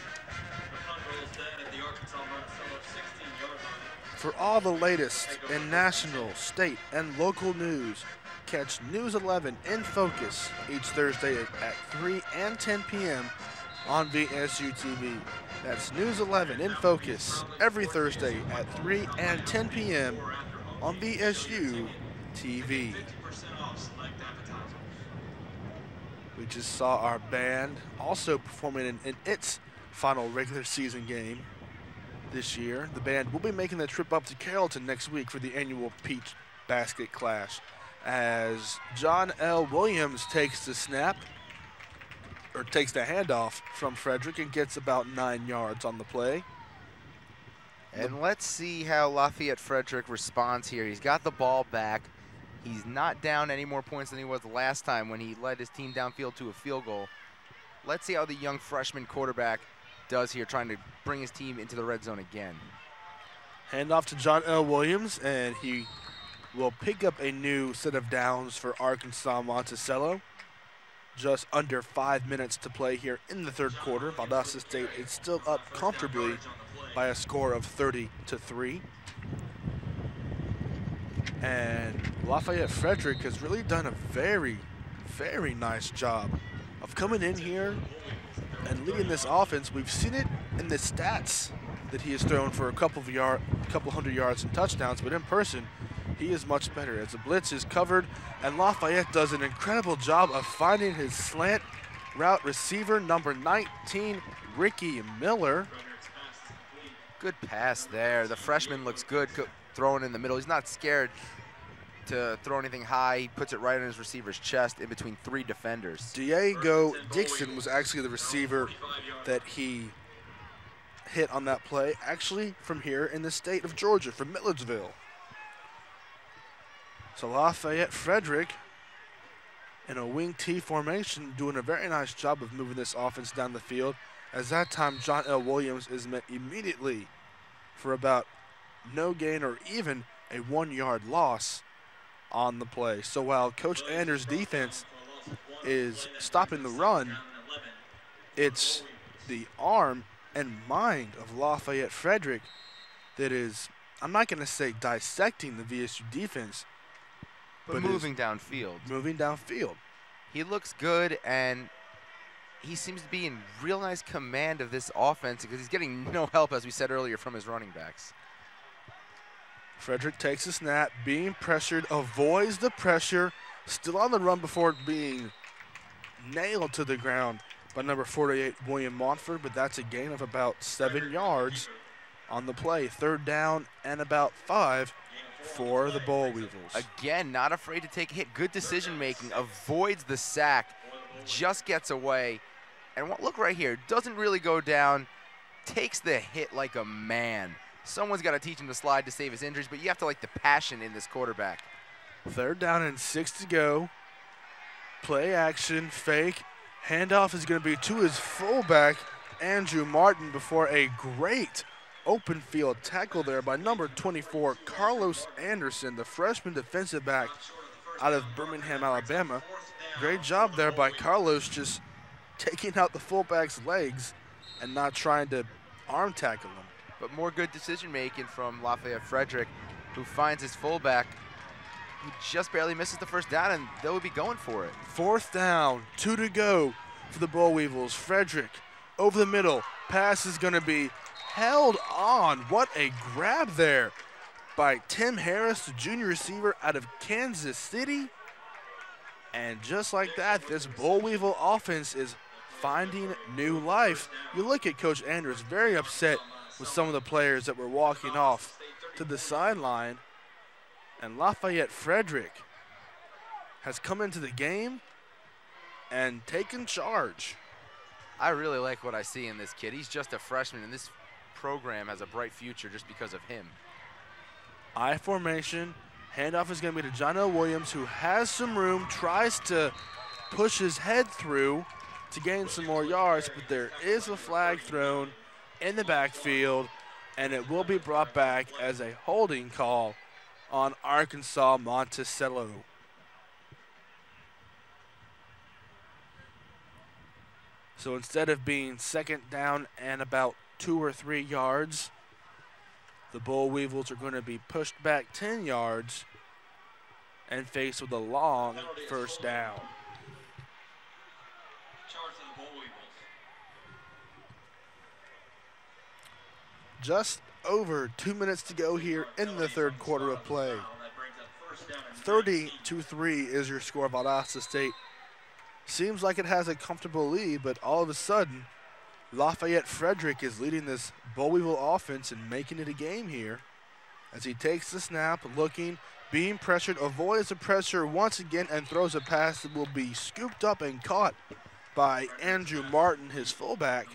For all the latest in national, state, and local news, catch News eleven in Focus each Thursday at three and ten p m on V S U T V. That's News eleven in Focus every Thursday at three and ten p m on V S U T V. We just saw our band also performing in, in its final regular season game this year. The band will be making the trip up to Carrollton next week for the annual Peach Basket Clash as John L. Williams takes the snap, or takes the handoff from Frederick and gets about nine yards on the play. And let's see how Lafayette Frederick responds here. He's got the ball back. He's not down any more points than he was last time when he led his team downfield to a field goal. Let's see how the young freshman quarterback does here, trying to bring his team into the red zone again. Handoff to John L. Williams, and he will pick up a new set of downs for Arkansas Monticello. Just under five minutes to play here in the third quarter. Valdosta State is still up comfortably by a score of thirty to three. And Lafayette Frederick has really done a very, very nice job of coming in here and leading this offense. We've seen it in the stats that he has thrown for a couple of yard, couple hundred yards and touchdowns, but in person, he is much better as the blitz is covered, and Lafayette does an incredible job of finding his slant route receiver, number nineteen, Ricky Miller. Good pass there. The freshman looks good throwing in the middle. He's not scared to throw anything high. He puts it right in his receiver's chest in between three defenders. Diego Dixon was actually the receiver that he hit on that play, actually from here in the state of Georgia, from Milledgeville. So Lafayette Frederick in a wing T formation doing a very nice job of moving this offense down the field. As that time, John L. Williams is met immediately for about no gain or even a one-yard loss on the play. So while Coach Anders' defense is stopping the run, it's the arm and mind of Lafayette Frederick that is, I'm not going to say dissecting the V S U defense, but, but moving downfield. Moving downfield. He looks good, and he seems to be in real nice command of this offense because he's getting no help, as we said earlier, from his running backs. Frederick takes a snap, being pressured, avoids the pressure, still on the run before being nailed to the ground by number forty-eight, William Montford, but that's a gain of about seven yards on the play. Third down and about five for the Boll Weevils. Again, not afraid to take a hit. Good decision making, avoids the sack, just gets away. And what, look right here, doesn't really go down, takes the hit like a man. Someone's got to teach him to slide to save his injuries, but you have to like the passion in this quarterback. Third down and six to go. Play action, fake. Handoff is going to be to his fullback, Andrew Martin, before a great open field tackle there by number twenty-four, Carlos Anderson, the freshman defensive back out of Birmingham, Alabama. Great job there by Carlos, just taking out the fullback's legs and not trying to arm tackle him. But more good decision making from Lafayette Frederick, who finds his fullback, who just barely misses the first down, and they will be going for it. Fourth down, two to go for the Boll Weevils. Frederick over the middle. Pass is going to be held on. What a grab there by Tim Harris, the junior receiver out of Kansas City. And just like that, this Boll Weevil offense is finding new life. You look at Coach Andrews, very upset with some of the players that were walking off to the sideline. And Lafayette Frederick has come into the game and taken charge. I really like what I see in this kid. He's just a freshman, and this program has a bright future just because of him. I formation. Handoff is going to be to John L. Williams, who has some room, tries to push his head through to gain some more yards, but there is a flag thrown in the backfield, and it will be brought back as a holding call on Arkansas Monticello. So instead of being second down and about two or three yards, the Boll Weevils are going to be pushed back ten yards and faced with a long first down. Just over two minutes to go here in the third quarter of play. thirty to three is your score. Valdosta State seems like it has a comfortable lead, but all of a sudden, Lafayette Frederick is leading this Boll Weevil offense and making it a game here as he takes the snap, looking, being pressured, avoids the pressure once again, and throws a pass that will be scooped up and caught by Andrew Martin, his fullback.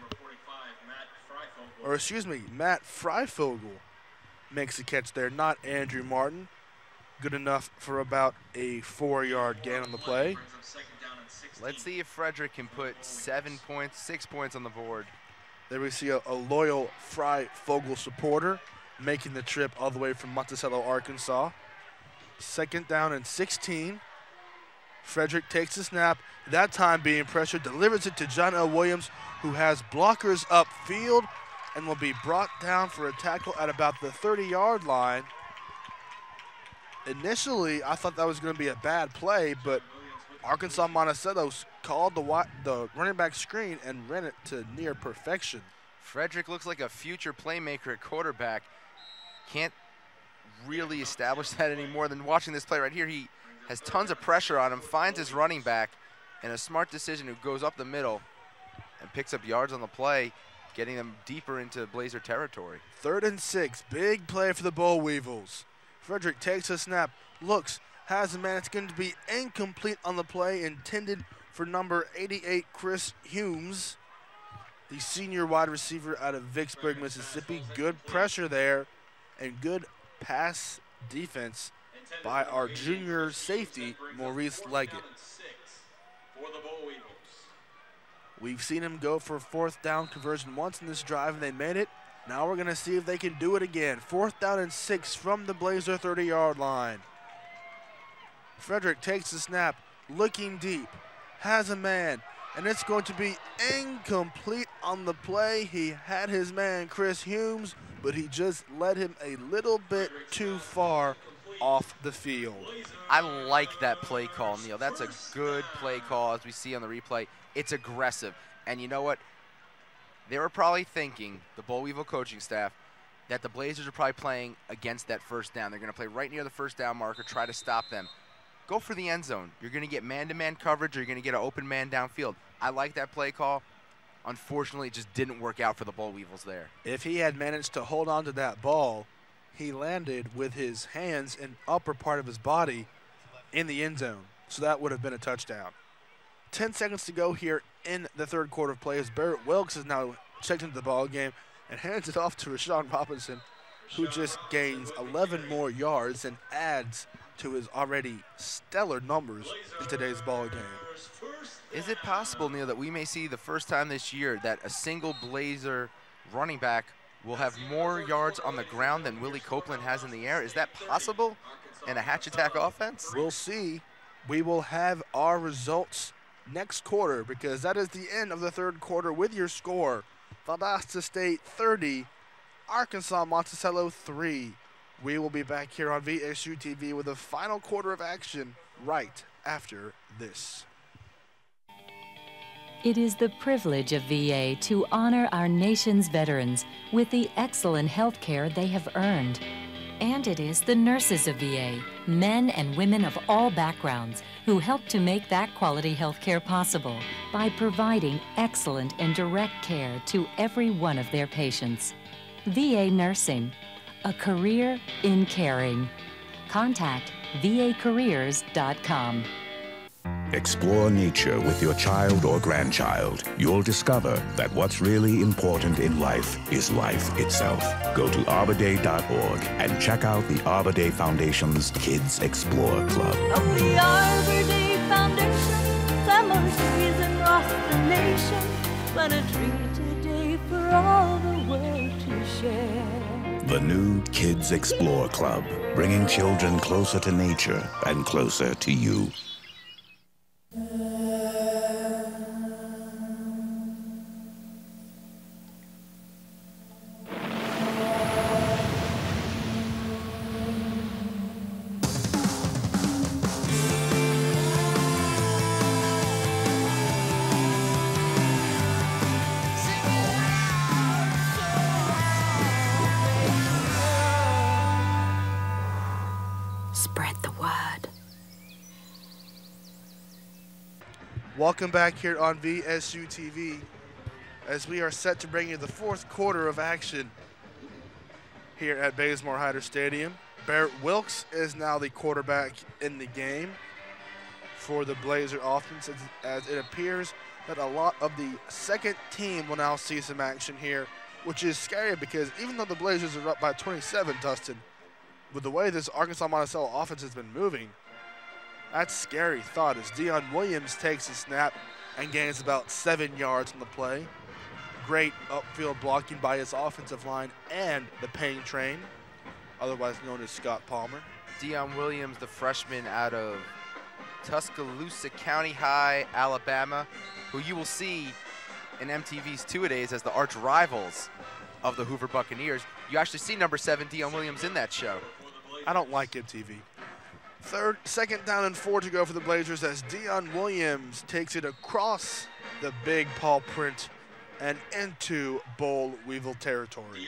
Or excuse me, Matt Freifogel makes the catch there, not Andrew Martin. Good enough for about a four-yard gain on the play. Let's see if Frederick can put seven points, six points on the board. There we see a, a loyal Freifogel supporter making the trip all the way from Monticello, Arkansas. Second down and sixteen. Frederick takes the snap, that time being pressured, delivers it to John L. Williams, who has blockers upfield and will be brought down for a tackle at about the thirty-yard line. Initially, I thought that was going to be a bad play, but Arkansas Monticello called the, the running back screen and ran it to near perfection. Frederick looks like a future playmaker at quarterback. Can't really establish that any more than watching this play right here. He has tons of pressure on him, finds his running back, and a smart decision who goes up the middle and picks up yards on the play, getting them deeper into Blazer territory. Third and six, big play for the Boll Weevils. Frederick takes a snap, looks, has a man. It's going to be incomplete on the play, intended for number eighty-eight, Chris Humes, the senior wide receiver out of Vicksburg, Mississippi. Good pressure there and good pass defense by our junior safety, Maurice Leggett. We've seen him go for fourth down conversion once in this drive, and they made it. Now we're going to see if they can do it again. Fourth down and six from the Blazer thirty-yard line. Frederick takes the snap, looking deep, has a man, and it's going to be incomplete on the play. He had his man, Chris Humes, but he just led him a little bit too far off the field. I like that play call, Neal. That's a good play call, as we see on the replay. It's aggressive. And you know what? They were probably thinking, the Boll Weevil coaching staff, that the Blazers are probably playing against that first down. They're going to play right near the first down marker, try to stop them. Go for the end zone. You're going to get man-to-man coverage, or you're going to get an open man downfield. I like that play call. Unfortunately, it just didn't work out for the Boll Weevils there. If he had managed to hold on to that ball, he landed with his hands and upper part of his body in the end zone. So that would have been a touchdown. Ten seconds to go here in the third quarter of play as Barrett Wilkes is now checked into the ball game and hands it off to Rashawn Robinson, who just gains eleven more yards and adds to his already stellar numbers in today's ball game. Is it possible, Neal, that we may see the first time this year that a single Blazer running back will have more yards on the ground than Willie Copeland has in the air? Is that possible in a hatch attack offense? We'll see. We will have our results next quarter, because that is the end of the third quarter with your score. Valdosta State thirty, Arkansas Monticello three. We will be back here on V S U T V with the final quarter of action right after this. It is the privilege of V A to honor our nation's veterans with the excellent health care they have earned. And it is the nurses of V A, men and women of all backgrounds, who help to make that quality health care possible by providing excellent and direct care to every one of their patients. V A Nursing, a career in caring. contact v a careers dot com. Explore nature with your child or grandchild. You'll discover that what's really important in life is life itself. Go to arbor day dot org and check out the Arbor Day Foundation's Kids Explore Club. Of the Arbor Day Foundation, summer trees across the nation. Plant a tree today for all the world to share. The new Kids Explore Club, bringing children closer to nature and closer to you. Spread the word. Welcome back here on V S U T V as we are set to bring you the fourth quarter of action here at Bazemore-Hyder Stadium. Barrett Wilkes is now the quarterback in the game for the Blazer offense, as, as it appears that a lot of the second team will now see some action here, which is scary because even though the Blazers are up by twenty-seven, Dustin, with the way this Arkansas Monticello offense has been moving, that's scary thought as Dion Williams takes a snap and gains about seven yards on the play. Great upfield blocking by his offensive line and the pain train, otherwise known as Scott Palmer. Dion Williams, the freshman out of Tuscaloosa County High, Alabama, who you will see in M T V's two-a-days as the arch rivals of the Hoover Buccaneers. You actually see number seven, Dion Williams, in that show. I don't like M T V. Third, second down and four to go for the Blazers as Dion Williams takes it across the big paw print and into Boll Weevil territory.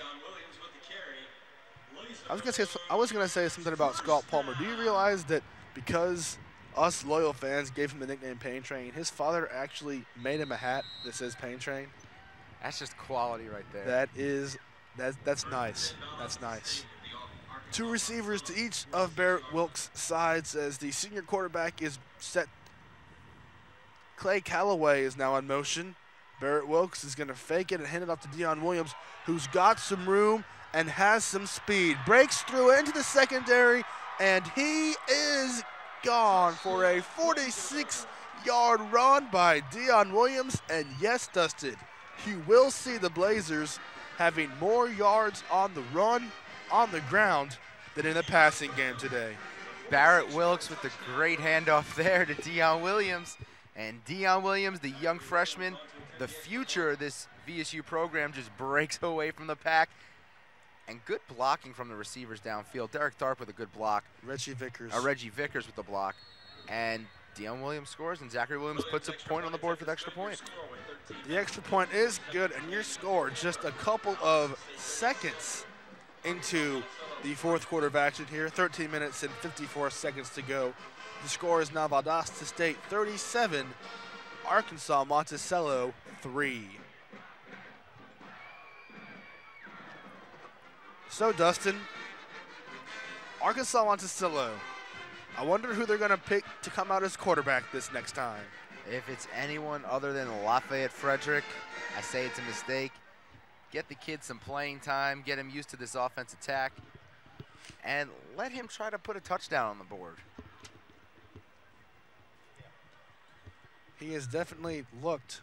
I was gonna say I was gonna say something about Scott Palmer. Do you realize that because us loyal fans gave him the nickname Pain Train, his father actually made him a hat that says Pain Train? That's just quality right there. That is, that's that's nice. That's nice. Two receivers to each of Barrett Wilkes' sides as the senior quarterback is set. Clay Calloway is now in motion. Barrett Wilkes is going to fake it and hand it off to Dion Williams, who's got some room and has some speed. Breaks through into the secondary, and he is gone for a forty-six yard run by Dion Williams. And yes, Dustin, you will see the Blazers having more yards on the run, on the ground, than in the passing game today. Barrett Wilkes with the great handoff there to Dion Williams. And Dion Williams, the young freshman, the future of this V S U program, just breaks away from the pack. And good blocking from the receivers downfield. Derek Tharp with a good block. Reggie Vickers. Uh, Reggie Vickers with the block. And Dion Williams scores, and Zachary Williams puts a point on the board for the extra point. The extra point is good, and your score just a couple of seconds into the fourth quarter of action here. thirteen minutes and fifty-four seconds to go. The score is now Valdosta State thirty-seven, Arkansas Monticello three. So, Dustin, Arkansas Monticello, I wonder who they're going to pick to come out as quarterback this next time. If it's anyone other than Lafayette Frederick, I say it's a mistake. Get the kid some playing time, get him used to this offense attack, and let him try to put a touchdown on the board. He has definitely looked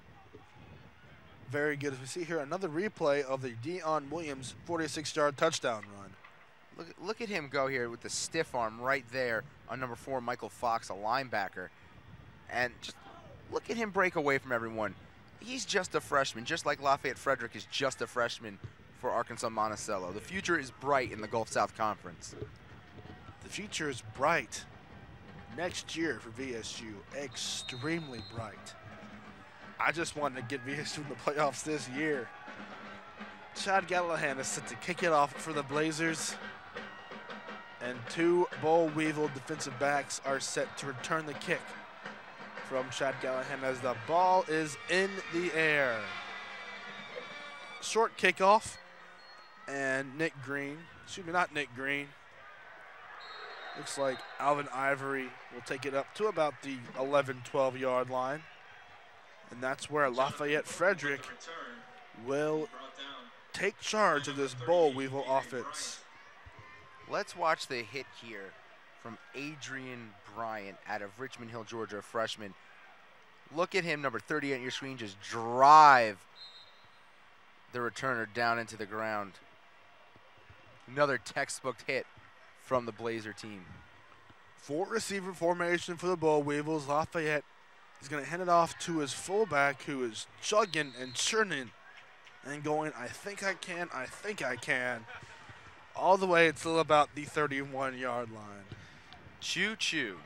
very good. As we see here, another replay of the Dion Williams forty-six yard touchdown run. Look, look at him go here with the stiff arm right there on number four, Michael Fox, a linebacker. And just look at him break away from everyone. He's just a freshman, just like Lafayette Frederick is just a freshman for Arkansas Monticello. The future is bright in the Gulf South Conference. The future is bright next year for V S U, extremely bright. I just wanted to get V S U in the playoffs this year. Chad Gallahan is set to kick it off for the Blazers. And two Boll Weevil defensive backs are set to return the kick from Chad Gallahan as the ball is in the air. Short kickoff, and Nick Green, excuse me, not Nick Green. Looks like Alvin Ivory will take it up to about the eleven, twelve yard line. And that's where Lafayette Frederick will take charge of this Boll Weevil offense. Let's watch the hit here from Adrian Bryant out of Richmond Hill, Georgia, a freshman. Look at him, number thirty-eight on your screen, just drive the returner down into the ground. Another textbook hit from the Blazer team. Four receiver formation for the Boll Weevils. Lafayette is going to hand it off to his fullback, who is chugging and churning and going, I think I can, I think I can, all the way until about the thirty-one yard line. Choo-choo.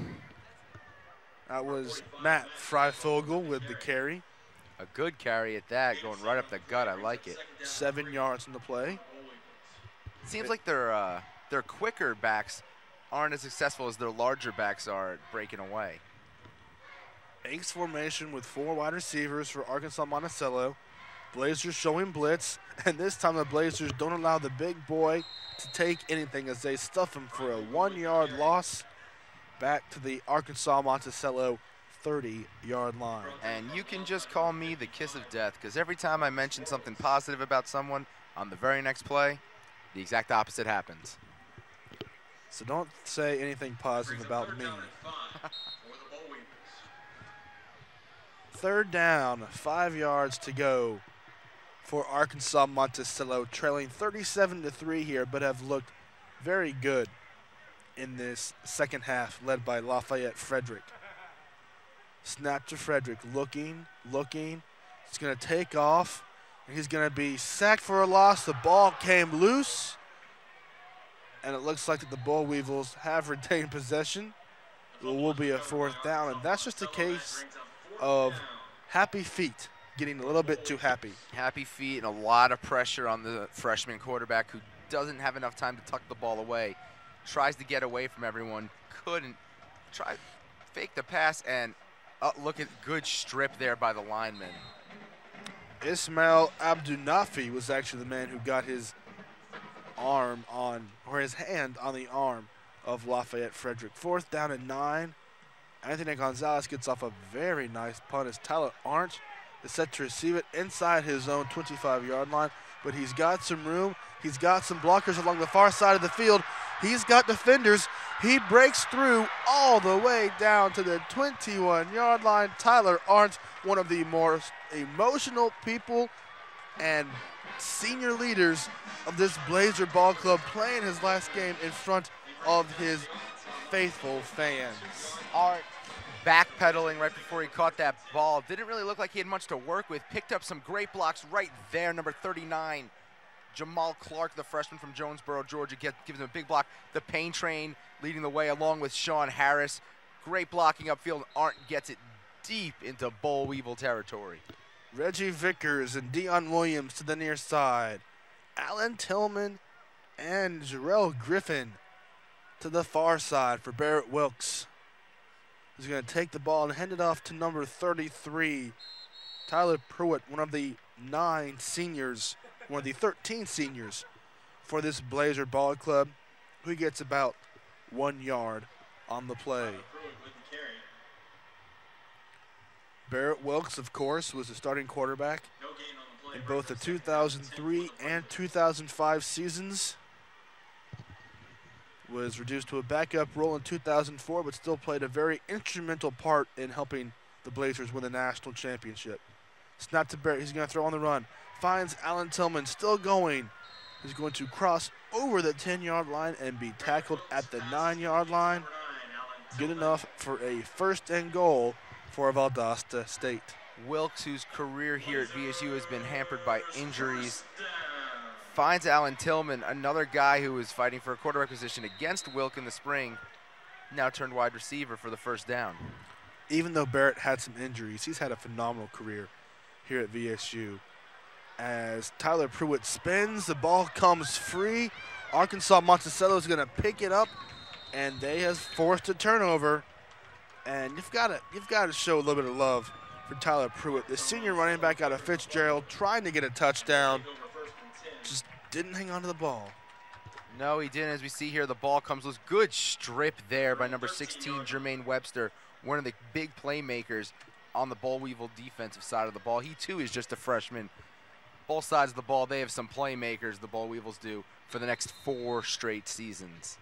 That was Matt Freifogel with the carry. A good carry at that, going right up the gut. I like it. Seven yards in the play. Seems like their uh, their quicker backs aren't as successful as their larger backs are at breaking away. Banks formation with four wide receivers for Arkansas Monticello. Blazers showing blitz, and this time the Blazers don't allow the big boy to take anything as they stuff him for a one yard loss back to the Arkansas Monticello thirty yard line. And you can just call me the kiss of death, because every time I mention something positive about someone, on the very next play, the exact opposite happens. So don't say anything positive about me. Third down, five yards to go for Arkansas Monticello, trailing thirty-seven to three here, but have looked very good in this second half, led by Lafayette Frederick. Snap to Frederick, looking, looking. He's going to take off, and he's going to be sacked for a loss. The ball came loose, and it looks like that the Boll Weevils have retained possession. It will be a fourth down, and that's just a case of happy feet getting a little bit too happy. Happy feet and a lot of pressure on the freshman quarterback, who doesn't have enough time to tuck the ball away. Tries to get away from everyone, couldn't. Try fake the pass, and uh, look at good strip there by the lineman. Ismail Abdunafi was actually the man who got his arm on, or his hand on the arm of Lafayette Frederick. Fourth down and nine. Anthony Gonzalez gets off a very nice punt as Tyler Arndt is set to receive it inside his own twenty-five yard line, but he's got some room. He's got some blockers along the far side of the field. He's got defenders. He breaks through all the way down to the twenty-one yard line. Tyler Arndt, one of the more emotional people and senior leaders of this Blazer ball club, playing his last game in front of his faithful fans. Arndt backpedaling right before he caught that ball. Didn't really look like he had much to work with. Picked up some great blocks right there. Number thirty-nine, Jamal Clark, the freshman from Jonesboro, Georgia, get, gives him a big block. The Pain Train leading the way along with Sean Harris. Great blocking upfield. Arndt gets it deep into Boll Weevil territory. Reggie Vickers and Deion Williams to the near side. Alan Tillman and Jarrell Griffin to the far side for Barrett Wilkes. He's going to take the ball and hand it off to number thirty-three, Tyler Pruitt, one of the nine seniors, one of the thirteen seniors for this Blazer ball club, who gets about one yard on the play. Barrett Wilkes, of course, was the starting quarterback in both the two thousand three and two thousand five seasons. Was reduced to a backup role in two thousand four, but still played a very instrumental part in helping the Blazers win the national championship. Snap to Barrett. He's going to throw on the run. Finds Alan Tillman, still going. He's going to cross over the ten yard line and be tackled at the nine yard line. Good enough for a first and goal for Valdosta State. Wilkes, whose career here at V S U has been hampered by injuries, finds Alan Tillman, another guy who was fighting for a quarterback position against Wilk in the spring, now turned wide receiver for the first down. Even though Barrett had some injuries, he's had a phenomenal career here at V S U. As Tyler Pruitt spins, the ball comes free. Arkansas Monticello is going to pick it up, and they have forced a turnover. And you've got to you've got to show a little bit of love for Tyler Pruitt, the senior running back out of Fitzgerald, trying to get a touchdown. Just didn't hang on to the ball. No, he didn't. As we see here, the ball comes loose. Good strip there by number sixteen, Jermaine Webster, one of the big playmakers on the Boll Weevil defensive side of the ball. He, too, is just a freshman. Both sides of the ball, they have some playmakers, the Boll Weevils do, for the next four straight seasons.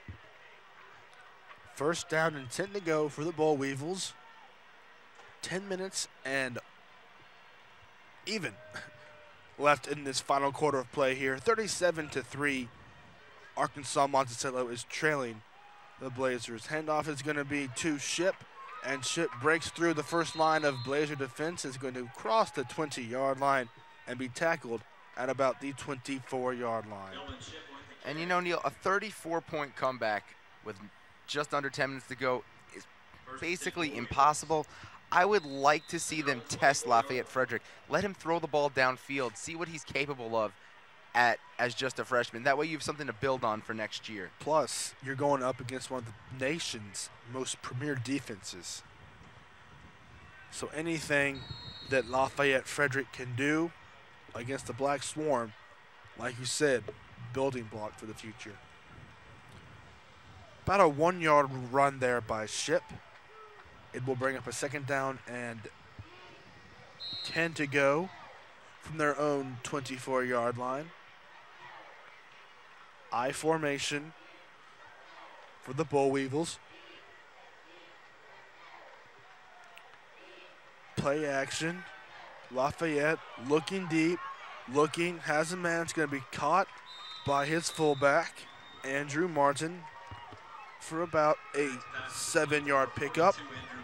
First down and ten to go for the Boll Weevils. ten minutes and even left in this final quarter of play here. thirty-seven to three. Arkansas Monticello is trailing the Blazers. Handoff is going to be to Ship, and Ship breaks through the first line of Blazer defense, is going to cross the twenty-yard line and be tackled at about the twenty-four-yard line. And you know, Neal, a thirty-four point comeback with just under ten minutes to go is basically impossible. I would like to see them test Lafayette Frederick. Let him throw the ball downfield, see what he's capable of at as just a freshman. That way you have something to build on for next year. Plus, you're going up against one of the nation's most premier defenses. So anything that Lafayette Frederick can do against the Black Swarm, like you said, building block for the future. About a one-yard run there by Ship. It will bring up a second down and ten to go from their own twenty-four-yard line. I formation for the Boll Weevils. Play action. Lafayette looking deep, looking, has a man. It's going to be caught by his fullback, Andrew Martin, for about a seven-yard pickup.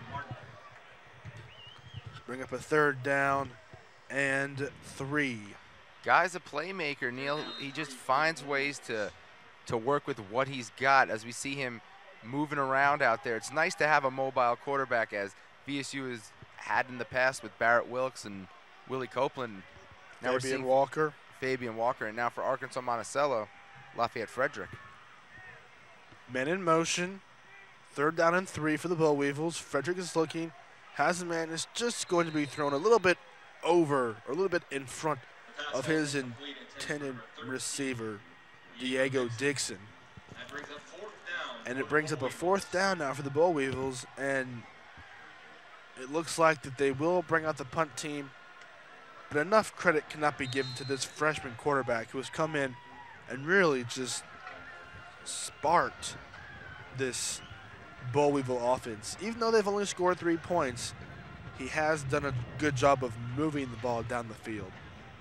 Bring up a third down and three. Guy's a playmaker, Neal. He just finds ways to to work with what he's got as we see him moving around out there. It's nice to have a mobile quarterback, as V S U has had in the past with Barrett Wilkes and Willie Copeland. Now we're Fabian seeing Walker. Fabian Walker, and now for Arkansas Monticello, Lafayette Frederick. Men in motion. Third down and three for the Boll Weevils. Frederick is looking. Has a man, is just going to be thrown a little bit over, or a little bit in front of his intended receiver, Diego Dixon. And it brings up a fourth down now for the Boll Weevils, and it looks like that they will bring out the punt team, but enough credit cannot be given to this freshman quarterback who has come in and really just sparked this Boll Weevil offense. Even though they've only scored three points, he has done a good job of moving the ball down the field.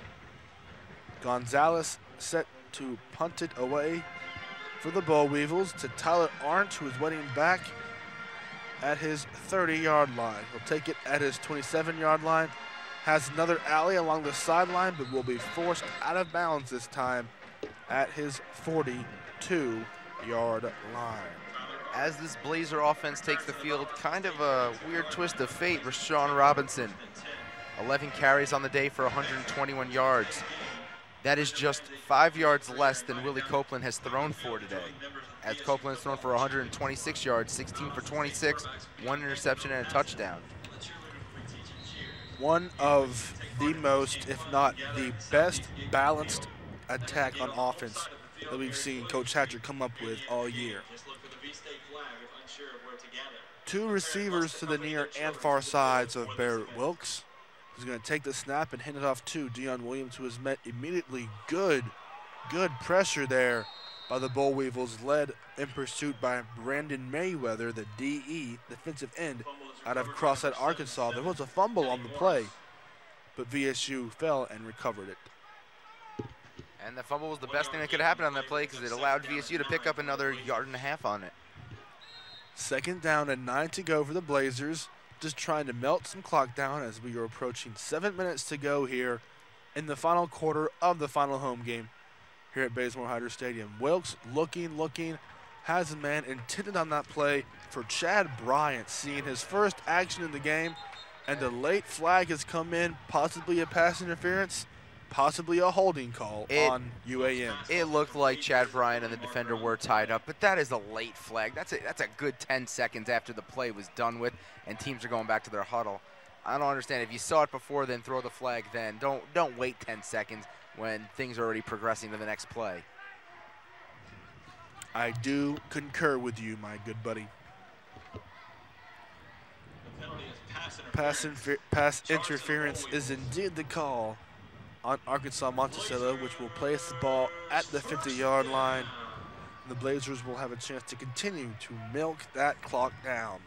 Gonzalez set to punt it away for the Boll Weevils to Tyler Arndt, who is waiting back at his thirty-yard line. He'll take it at his twenty-seven-yard line. Has another alley along the sideline, but will be forced out of bounds this time at his forty-two-yard line. As this Blazer offense takes the field, kind of a weird twist of fate. Rashawn Robinson, eleven carries on the day for one hundred twenty-one yards. That is just five yards less than Willie Copeland has thrown for today. As Copeland has thrown for one hundred twenty-six yards, sixteen for twenty-six, one interception and a touchdown. One of the most, if not the best, balanced attack on offense that we've seen Coach Hatcher come up with all year. Two receivers to the near and far sides of Barrett Wilkes. He's going to take the snap and hand it off to Dion Williams, who has met immediately good, good pressure there by the Boll Weevils, led in pursuit by Brandon Mayweather, the D E, defensive end, out of Crossett, Arkansas. There was a fumble on the play, but V S U fell and recovered it. And the fumble was the best thing that could happen on that play because it allowed V S U to pick up another yard and a half on it. Second down and nine to go for the Blazers. Just trying to melt some clock down as we are approaching seven minutes to go here in the final quarter of the final home game here at Bazemore-Hyder Stadium. Wilkes looking, looking, has a man intended on that play for Chad Bryant, seeing his first action in the game, and a late flag has come in, possibly a pass interference, possibly a holding call it, on U A M. It looked like Chad Bryant and the defender were tied up, but that is a late flag. That's a, that's a good ten seconds after the play was done with, and teams are going back to their huddle. I don't understand. If you saw it before, then throw the flag then. Don't, don't wait ten seconds when things are already progressing to the next play. I do concur with you, my good buddy. Pass, pass interference is indeed the call on Arkansas Monticello, which will place the ball at the fifty-yard line. The Blazers will have a chance to continue to milk that clock down.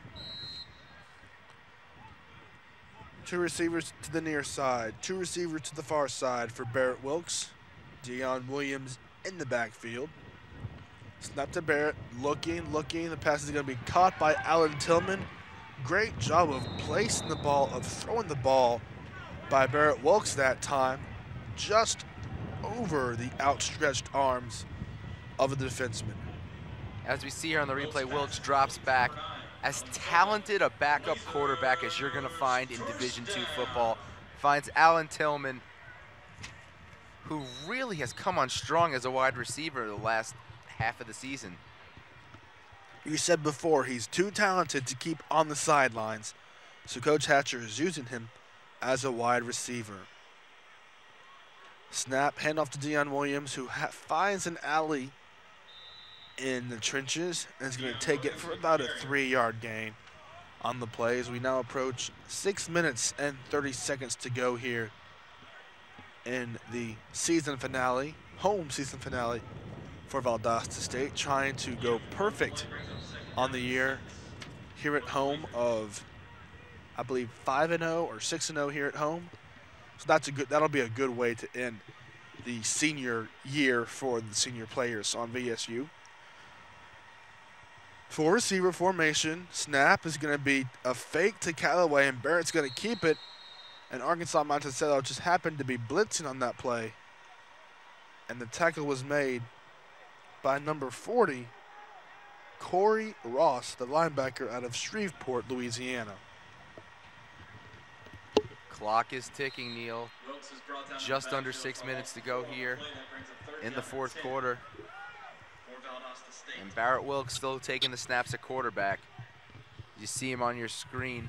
Two receivers to the near side, two receivers to the far side for Barrett Wilkes. Deion Williams in the backfield. Snap to Barrett, looking, looking. The pass is going to be caught by Alan Tillman. Great job of placing the ball, of throwing the ball by Barrett Wilkes that time, just over the outstretched arms of a defenseman. As we see here on the replay, Wilkes drops back. As talented a backup quarterback as you're going to find in Division two football, finds Alan Tillman, who really has come on strong as a wide receiver the last half of the season. You said before, he's too talented to keep on the sidelines, so Coach Hatcher is using him as a wide receiver. Snap, handoff to Deion Williams, who ha finds an alley in the trenches and is going to take it for about a three-yard gain on the play as we now approach six minutes and thirty seconds to go here in the season finale, home season finale for Valdosta State, trying to go perfect on the year here at home of, I believe, five and oh or six and oh here at home. So that's a good, that'll be a good way to end the senior year for the senior players on V S U. Four receiver formation. Snap is going to be a fake to Callaway, and Barrett's going to keep it. And Arkansas Monticello just happened to be blitzing on that play. And the tackle was made by number forty, Corey Ross, the linebacker out of Shreveport, Louisiana. Clock is ticking, Neal. Just under six minutes to go here in the fourth quarter. And Barrett Wilkes still taking the snaps at quarterback. You see him on your screen.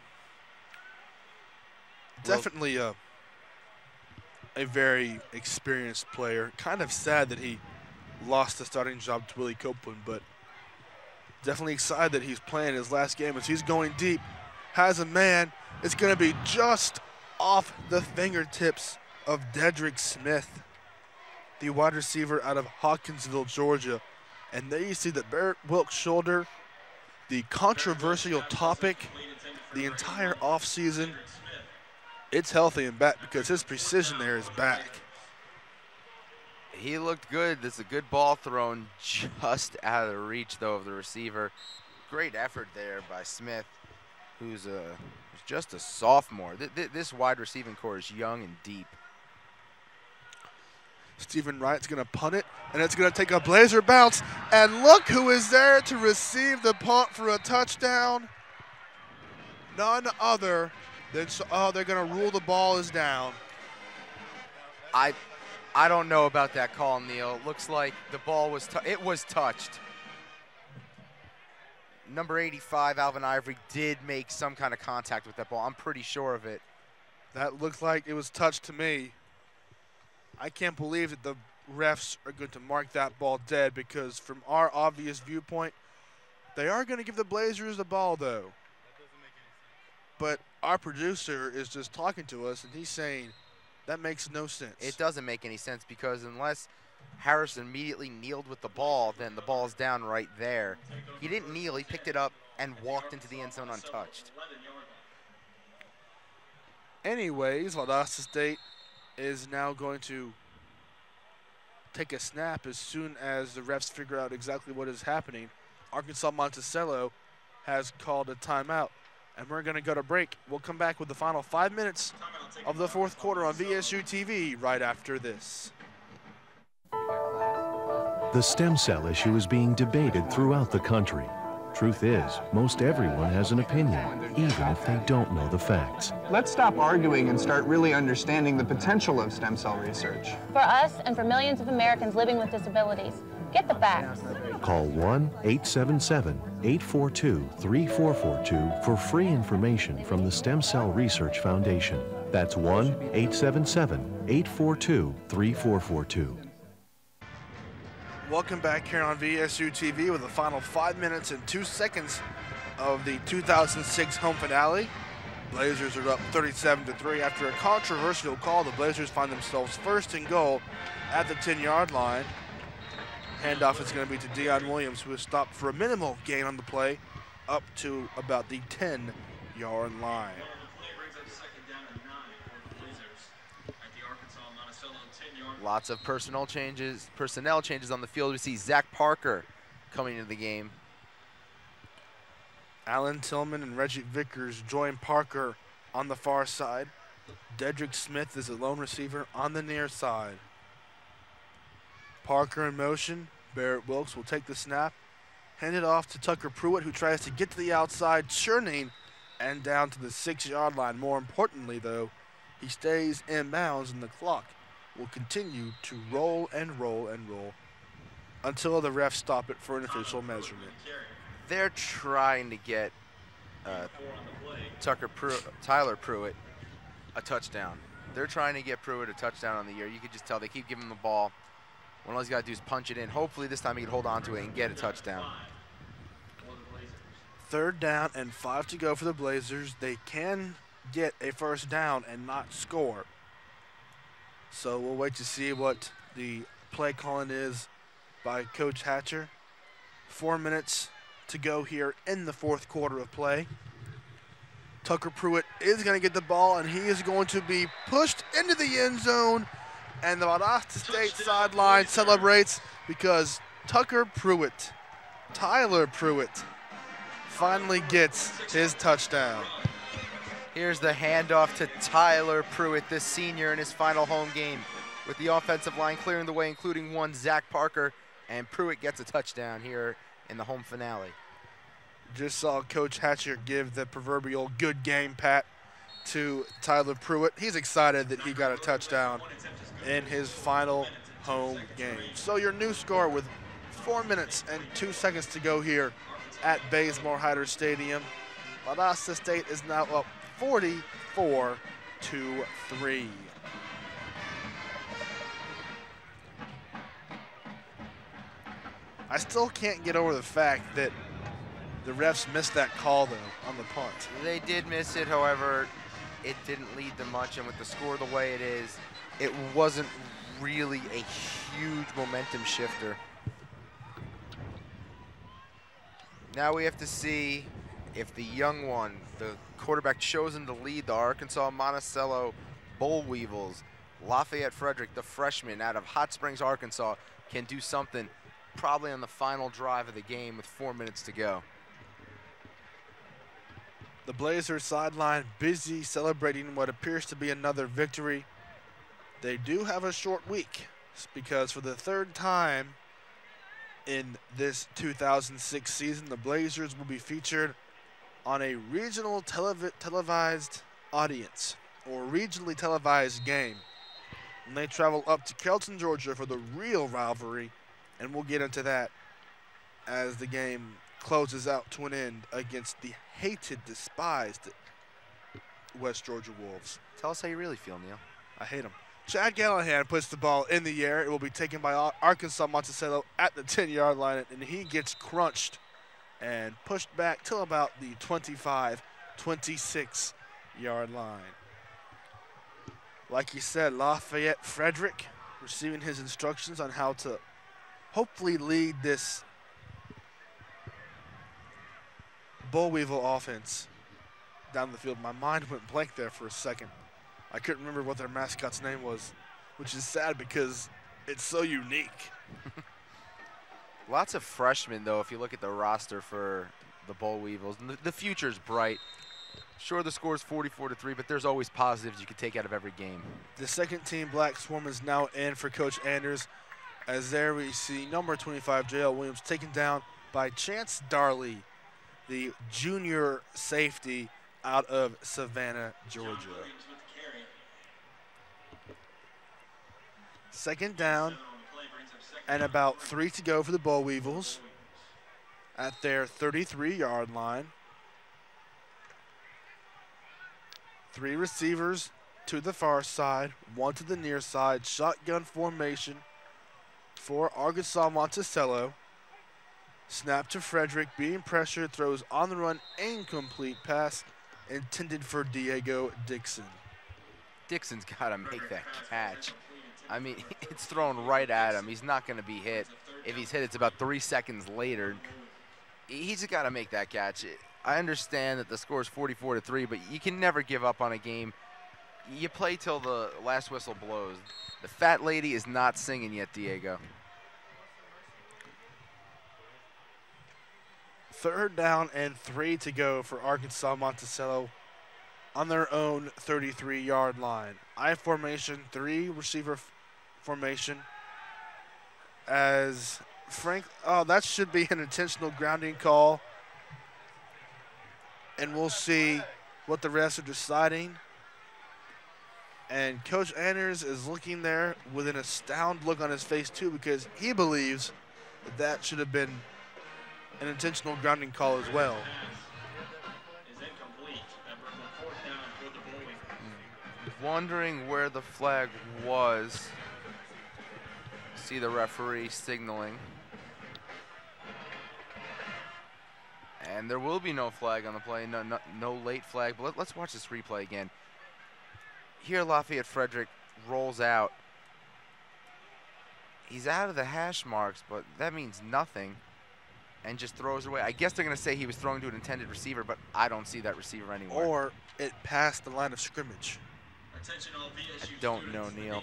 Definitely a, a very experienced player. Kind of sad that he lost the starting job to Willie Copeland, but definitely excited that he's playing his last game as he's going deep. Has a man. It's going to be just off the fingertips of Dedrick Smith, the wide receiver out of Hawkinsville, Georgia. And there you see that Barrett Wilkes' shoulder, the controversial topic the entire offseason, it's healthy and back because his precision there is back. He looked good. This is a good ball thrown just out of the reach, though, of the receiver. Great effort there by Smith, who's a, who's just a sophomore. Th th this wide receiving core is young and deep. Stephen Wright's going to punt it, and it's going to take a Blazer bounce. And look who is there to receive the punt for a touchdown. None other than, oh, they're going to rule the ball is down. I I don't know about that call, Neal. Looks like the ball was, it was touched. Number eighty-five, Alvin Ivory, did make some kind of contact with that ball. I'm pretty sure of it. That looked like it was touched to me. I can't believe that the refs are going to mark that ball dead because from our obvious viewpoint, they are going to give the Blazers the ball, though. But our producer is just talking to us, and he's saying that makes no sense. It doesn't make any sense because unless Harrison immediately kneeled with the ball, then the ball's down right there. He didn't kneel. He picked it up and walked into the end zone untouched. Anyways, Valdosta State is now going to take a snap as soon as the refs figure out exactly what is happening. Arkansas Monticello has called a timeout, and we're going to go to break. We'll come back with the final five minutes of the fourth quarter on V S U T V right after this. The stem cell issue is being debated throughout the country. Truth is, most everyone has an opinion, even if they don't know the facts. Let's stop arguing and start really understanding the potential of stem cell research. For us and for millions of Americans living with disabilities, get the facts. Call one eight seven seven, eight four two, three four four two for free information from the Stem Cell Research Foundation. That's one eight seven seven, eight four two, three four four two. Welcome back here on V S U T V with the final five minutes and two seconds of the two thousand six home finale. Blazers are up thirty-seven to three. After a controversial call, the Blazers find themselves first and goal at the ten-yard line. Handoff is going to be to Deion Williams, who is stopped for a minimal gain on the play up to about the ten-yard line. Lots of personnel changes, personnel changes on the field. We see Zach Parker coming into the game. Alan Tillman and Reggie Vickers join Parker on the far side. Dedrick Smith is a lone receiver on the near side. Parker in motion. Barrett Wilkes will take the snap, hand it off to Tucker Pruitt, who tries to get to the outside, churning, and down to the six-yard line. More importantly, though, he stays in bounds, and the clock will continue to roll and roll and roll until the refs stop it for an official measurement. They're trying to get uh, Tucker Pruitt, Tyler Pruitt a touchdown. They're trying to get Pruitt a touchdown on the year. You could just tell they keep giving him the ball. When all he's got to do is punch it in. Hopefully this time he can hold on to it and get a touchdown. Third down and five to go for the Blazers. They can get a first down and not score. So we'll wait to see what the play calling is by Coach Hatcher. Four minutes to go here in the fourth quarter of play. Tucker Pruitt is going to get the ball, and he is going to be pushed into the end zone. And the Valdosta State sideline celebrates because Tucker Pruitt, Tyler Pruitt, finally gets his touchdown. Here's the handoff to Tyler Pruitt, this senior in his final home game, with the offensive line clearing the way, including one Zach Parker, and Pruitt gets a touchdown here in the home finale. Just saw Coach Hatcher give the proverbial good game pat to Tyler Pruitt. He's excited that he got a touchdown in his final home game. So your new score with four minutes and two seconds to go here at Bazemore-Hyder Stadium. Valdosta State is now up forty-four to three. I still can't get over the fact that the refs missed that call, though, on the punt. They did miss it, however, it didn't lead to much, and with the score the way it is, it wasn't really a huge momentum shifter. Now we have to see if the young one, the quarterback chosen to lead the Arkansas Monticello Boll Weevils, Lafayette Frederick, the freshman out of Hot Springs, Arkansas, can do something probably on the final drive of the game with four minutes to go. The Blazers sideline busy celebrating what appears to be another victory. They do have a short week because for the third time in this two thousand six season, the Blazers will be featured on a regional telev televised audience or regionally televised game. And they travel up to Kelton, Georgia for the real rivalry, and we'll get into that as the game closes out to an end against the hated, despised West Georgia Wolves. Tell us how you really feel, Neal. I hate them. Chad Gallahan puts the ball in the air. It will be taken by Arkansas Monticello at the ten-yard line, and he gets crunched and pushed back till about the twenty-five, twenty-six yard line. Like you said, Lafayette Frederick receiving his instructions on how to hopefully lead this Boll Weevil offense down the field. My mind went blank there for a second. I couldn't remember what their mascot's name was, which is sad because it's so unique. Lots of freshmen, though, if you look at the roster for the Boll Weevils. And the, the future's bright. Sure, the score is forty-four to three, but there's always positives you can take out of every game. The second team Black Swarm is now in for Coach Anders, as there we see number twenty-five, J L Williams, taken down by Chance Darley, the junior safety out of Savannah, Georgia. Second down and about three to go for the Boll Weevils at their thirty-three yard line. Three receivers to the far side, one to the near side, shotgun formation. for Arkansas Monticello. Snap to Frederick, being pressured, throws on the run, incomplete pass intended for Diego Dixon. Dixon's got to make that catch. I mean, it's thrown right at him. He's not going to be hit. If he's hit, it's about three seconds later. He's got to make that catch. I understand that the score is forty-four to three, but you can never give up on a game. You play till the last whistle blows. The fat lady is not singing yet, Diego. Third down and three to go for Arkansas Monticello on their own thirty-three yard line. I formation, three receiver f formation as Frank, oh, that should be an intentional grounding call. And we'll see what the refs are deciding. And Coach Anders is looking there with an astounded look on his face too, because he believes that that should have been an intentional grounding call as well. Wondering where the flag was. See the referee signaling. And there will be no flag on the play, no, no, no late flag. But let, let's watch this replay again. Here Lafayette Frederick rolls out. He's out of the hash marks, but that means nothing. And just throws away. I guess they're going to say he was throwing to an intended receiver, but I don't see that receiver anymore. Or it passed the line of scrimmage. I don't know, Neal.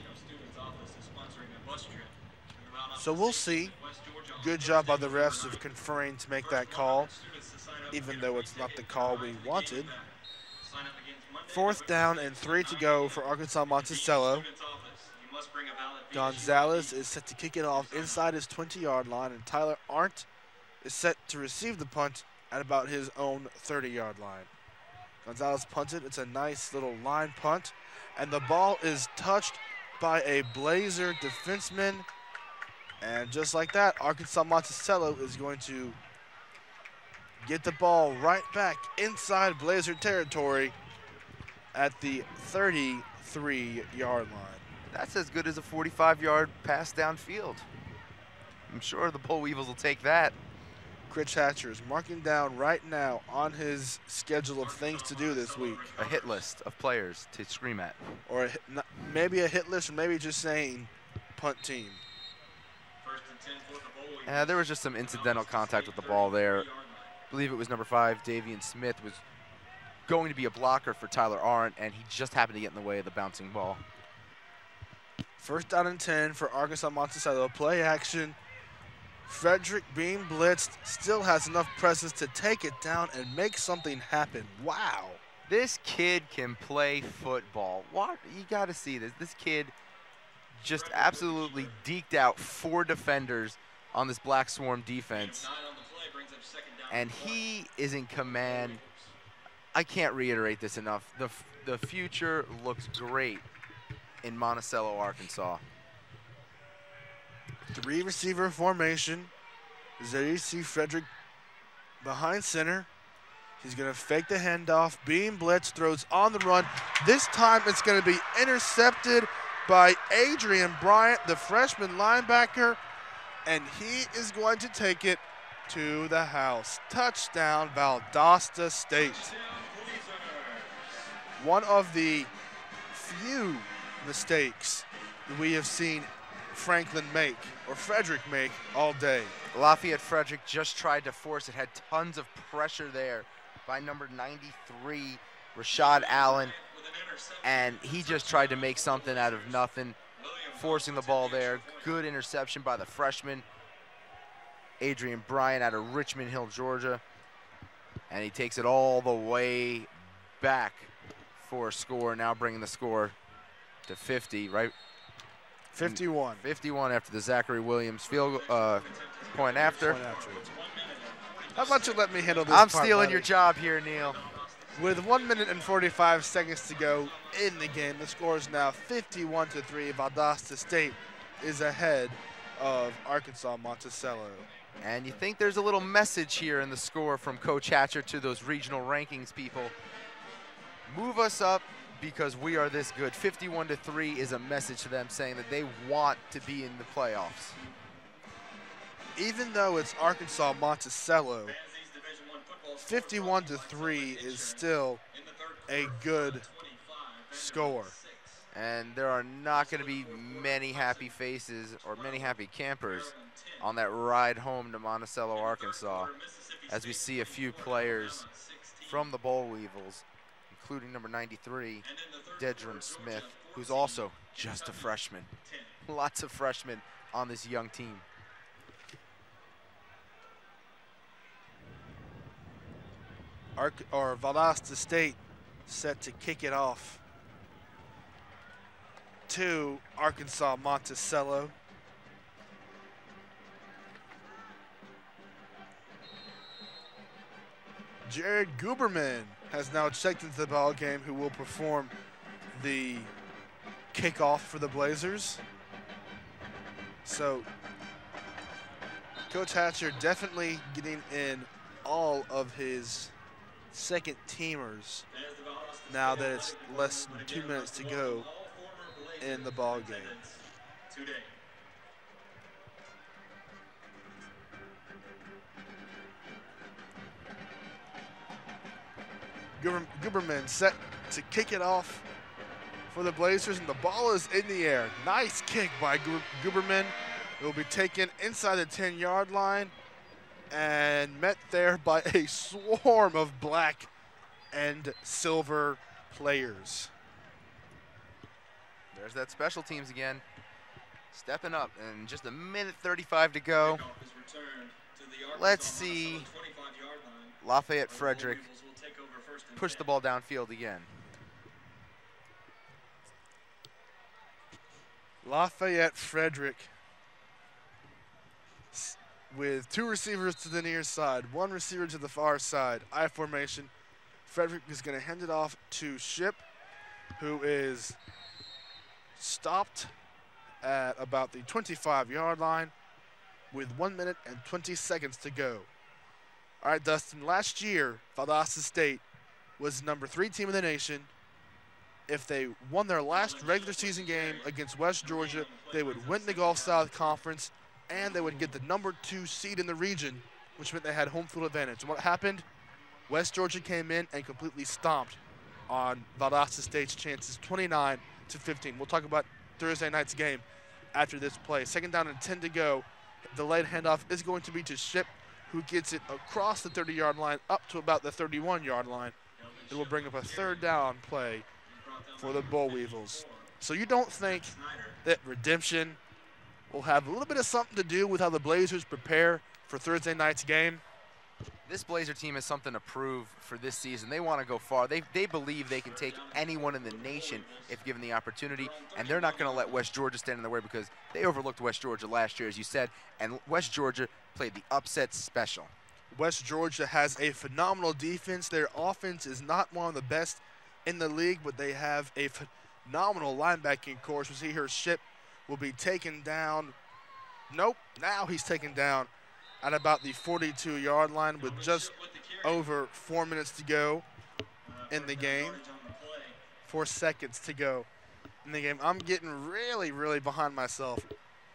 So we'll see. Good job by the refs of conferring to make that call, even though it's not the call we wanted. Fourth down and three to go for Arkansas Monticello. Gonzalez is set to kick it off inside his twenty yard line, and Tyler Arndt is set to receive the punt at about his own thirty yard line. Gonzalez punted. It's a nice little line punt, and the ball is touched by a Blazer defenseman. And just like that, Arkansas Monticello is going to get the ball right back inside Blazer territory at the thirty-three yard line. That's as good as a forty-five yard pass downfield. I'm sure the Boll Weevils will take that. Critch Hatcher is marking down right now on his schedule of things to do this week. A hit list of players to scream at. Or a hit, maybe a hit list, or maybe just saying punt team. Uh, there was just some incidental contact with the ball there. I believe it was number five, Davian Smith, was going to be a blocker for Tyler Arndt, and he just happened to get in the way of the bouncing ball. First down and ten for Arkansas Monticello. Play action. Frederick being blitzed, still has enough presence to take it down and make something happen. Wow. This kid can play football. What? You got to see this. This kid just absolutely deked out four defenders on this Black Swarm defense. And he is in command. I can't reiterate this enough. The, the future looks great in Monticello, Arkansas. Three receiver formation. There you see Frederick behind center. He's going to fake the handoff. Being blitzed, throws on the run. This time it's going to be intercepted by Adrian Bryant, the freshman linebacker, and he is going to take it to the house. Touchdown, Valdosta State. One of the few mistakes that we have seen Franklin make, or Frederick make, all day. Lafayette Frederick just tried to force it, had tons of pressure there by number ninety-three, Rashad Allen, and he just tried to make something out of nothing, forcing the ball there. Good interception by the freshman, Adrian Bryant, out of Richmond Hill, Georgia, and he takes it all the way back for a score, now bringing the score to fifty, right? fifty-one. fifty-one after the Zachary Williams field uh, point after. Point after. How about you let me handle this I'm part, stealing buddy? your job here, Neal. With one minute and forty-five seconds to go in the game, the score is now fifty-one to three. Valdosta State is ahead of Arkansas Monticello. And you think there's a little message here in the score from Coach Hatcher to those regional rankings people. Move us up because we are this good. fifty-one to three is a message to them saying that they want to be in the playoffs. even though it's Arkansas Monticello, fifty-one to three is still a good score. And there are not going to be many happy faces or many happy campers on that ride home to Monticello, Arkansas, as we see a few players from the Boll Weevils, including number ninety-three, Dedron Smith, who's also just a freshman. Lots of freshmen on this young team. Arc or Valdosta State set to kick it off to Arkansas Monticello. Jared Guberman has now checked into the ball game, who will perform the kickoff for the Blazers. So Coach Hatcher definitely getting in all of his second teamers now that it's less than two minutes to go in the ball game. Guberman set to kick it off for the Blazers, and the ball is in the air. Nice kick by Guberman. It will be taken inside the ten-yard line and met there by a swarm of black and silver players. There's that special teams again, stepping up, and just a minute thirty-five to go. Let's see Lafayette Frederick push the ball downfield again. Lafayette Frederick with two receivers to the near side, one receiver to the far side. I formation. Frederick is going to hand it off to Ship, who is stopped at about the twenty-five-yard line with one minute and twenty seconds to go. All right, Dustin, last year, Valdosta State was number three team in the nation. If they won their last regular season game against West Georgia, they would win the Gulf South Conference, and they would get the number two seed in the region, which meant they had home field advantage. And what happened? West Georgia came in and completely stomped on Valdosta State's chances, twenty-nine to fifteen. We'll talk about Thursday night's game after this play. Second down and ten to go. The late handoff is going to be to Ship, who gets it across the thirty-yard line up to about the thirty-one-yard line. It will bring up a third down play for the Boll Weevils. So you don't think that redemption will have a little bit of something to do with how the Blazers prepare for Thursday night's game? This Blazer team has something to prove for this season. They want to go far. They, they believe they can take anyone in the nation if given the opportunity, and they're not going to let West Georgia stand in their way because they overlooked West Georgia last year, as you said, and West Georgia played the upset special. West Georgia has a phenomenal defense. Their offense is not one of the best in the league, but they have a phenomenal linebacking course. We see here Ship will be taken down. Nope, now he's taken down at about the forty-two-yard line with just over four minutes to go in the game. Four seconds to go in the game. I'm getting really, really behind myself.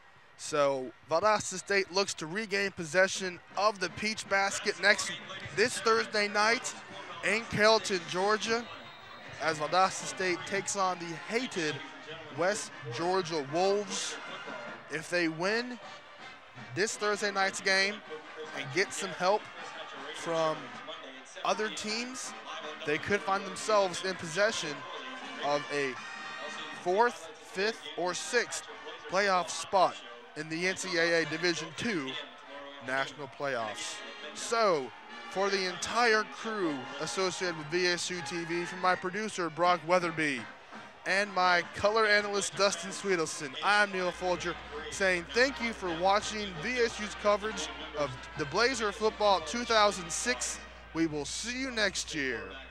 So Valdosta State looks to regain possession of the Peach Basket next this Thursday night in Carrollton, Georgia, as Valdosta State takes on the hated West Georgia Wolves. If they win this Thursday night's game and get some help from other teams, they could find themselves in possession of a fourth, fifth, or sixth playoff spot in the N C double A Division two National Playoffs. So, for the entire crew associated with V S U T V, from my producer, Brock Weatherby, and my color analyst, Dustin Swedelson, I'm Neal Folger, saying thank you for watching V S U's coverage of the Blazer Football two thousand six. We will see you next year.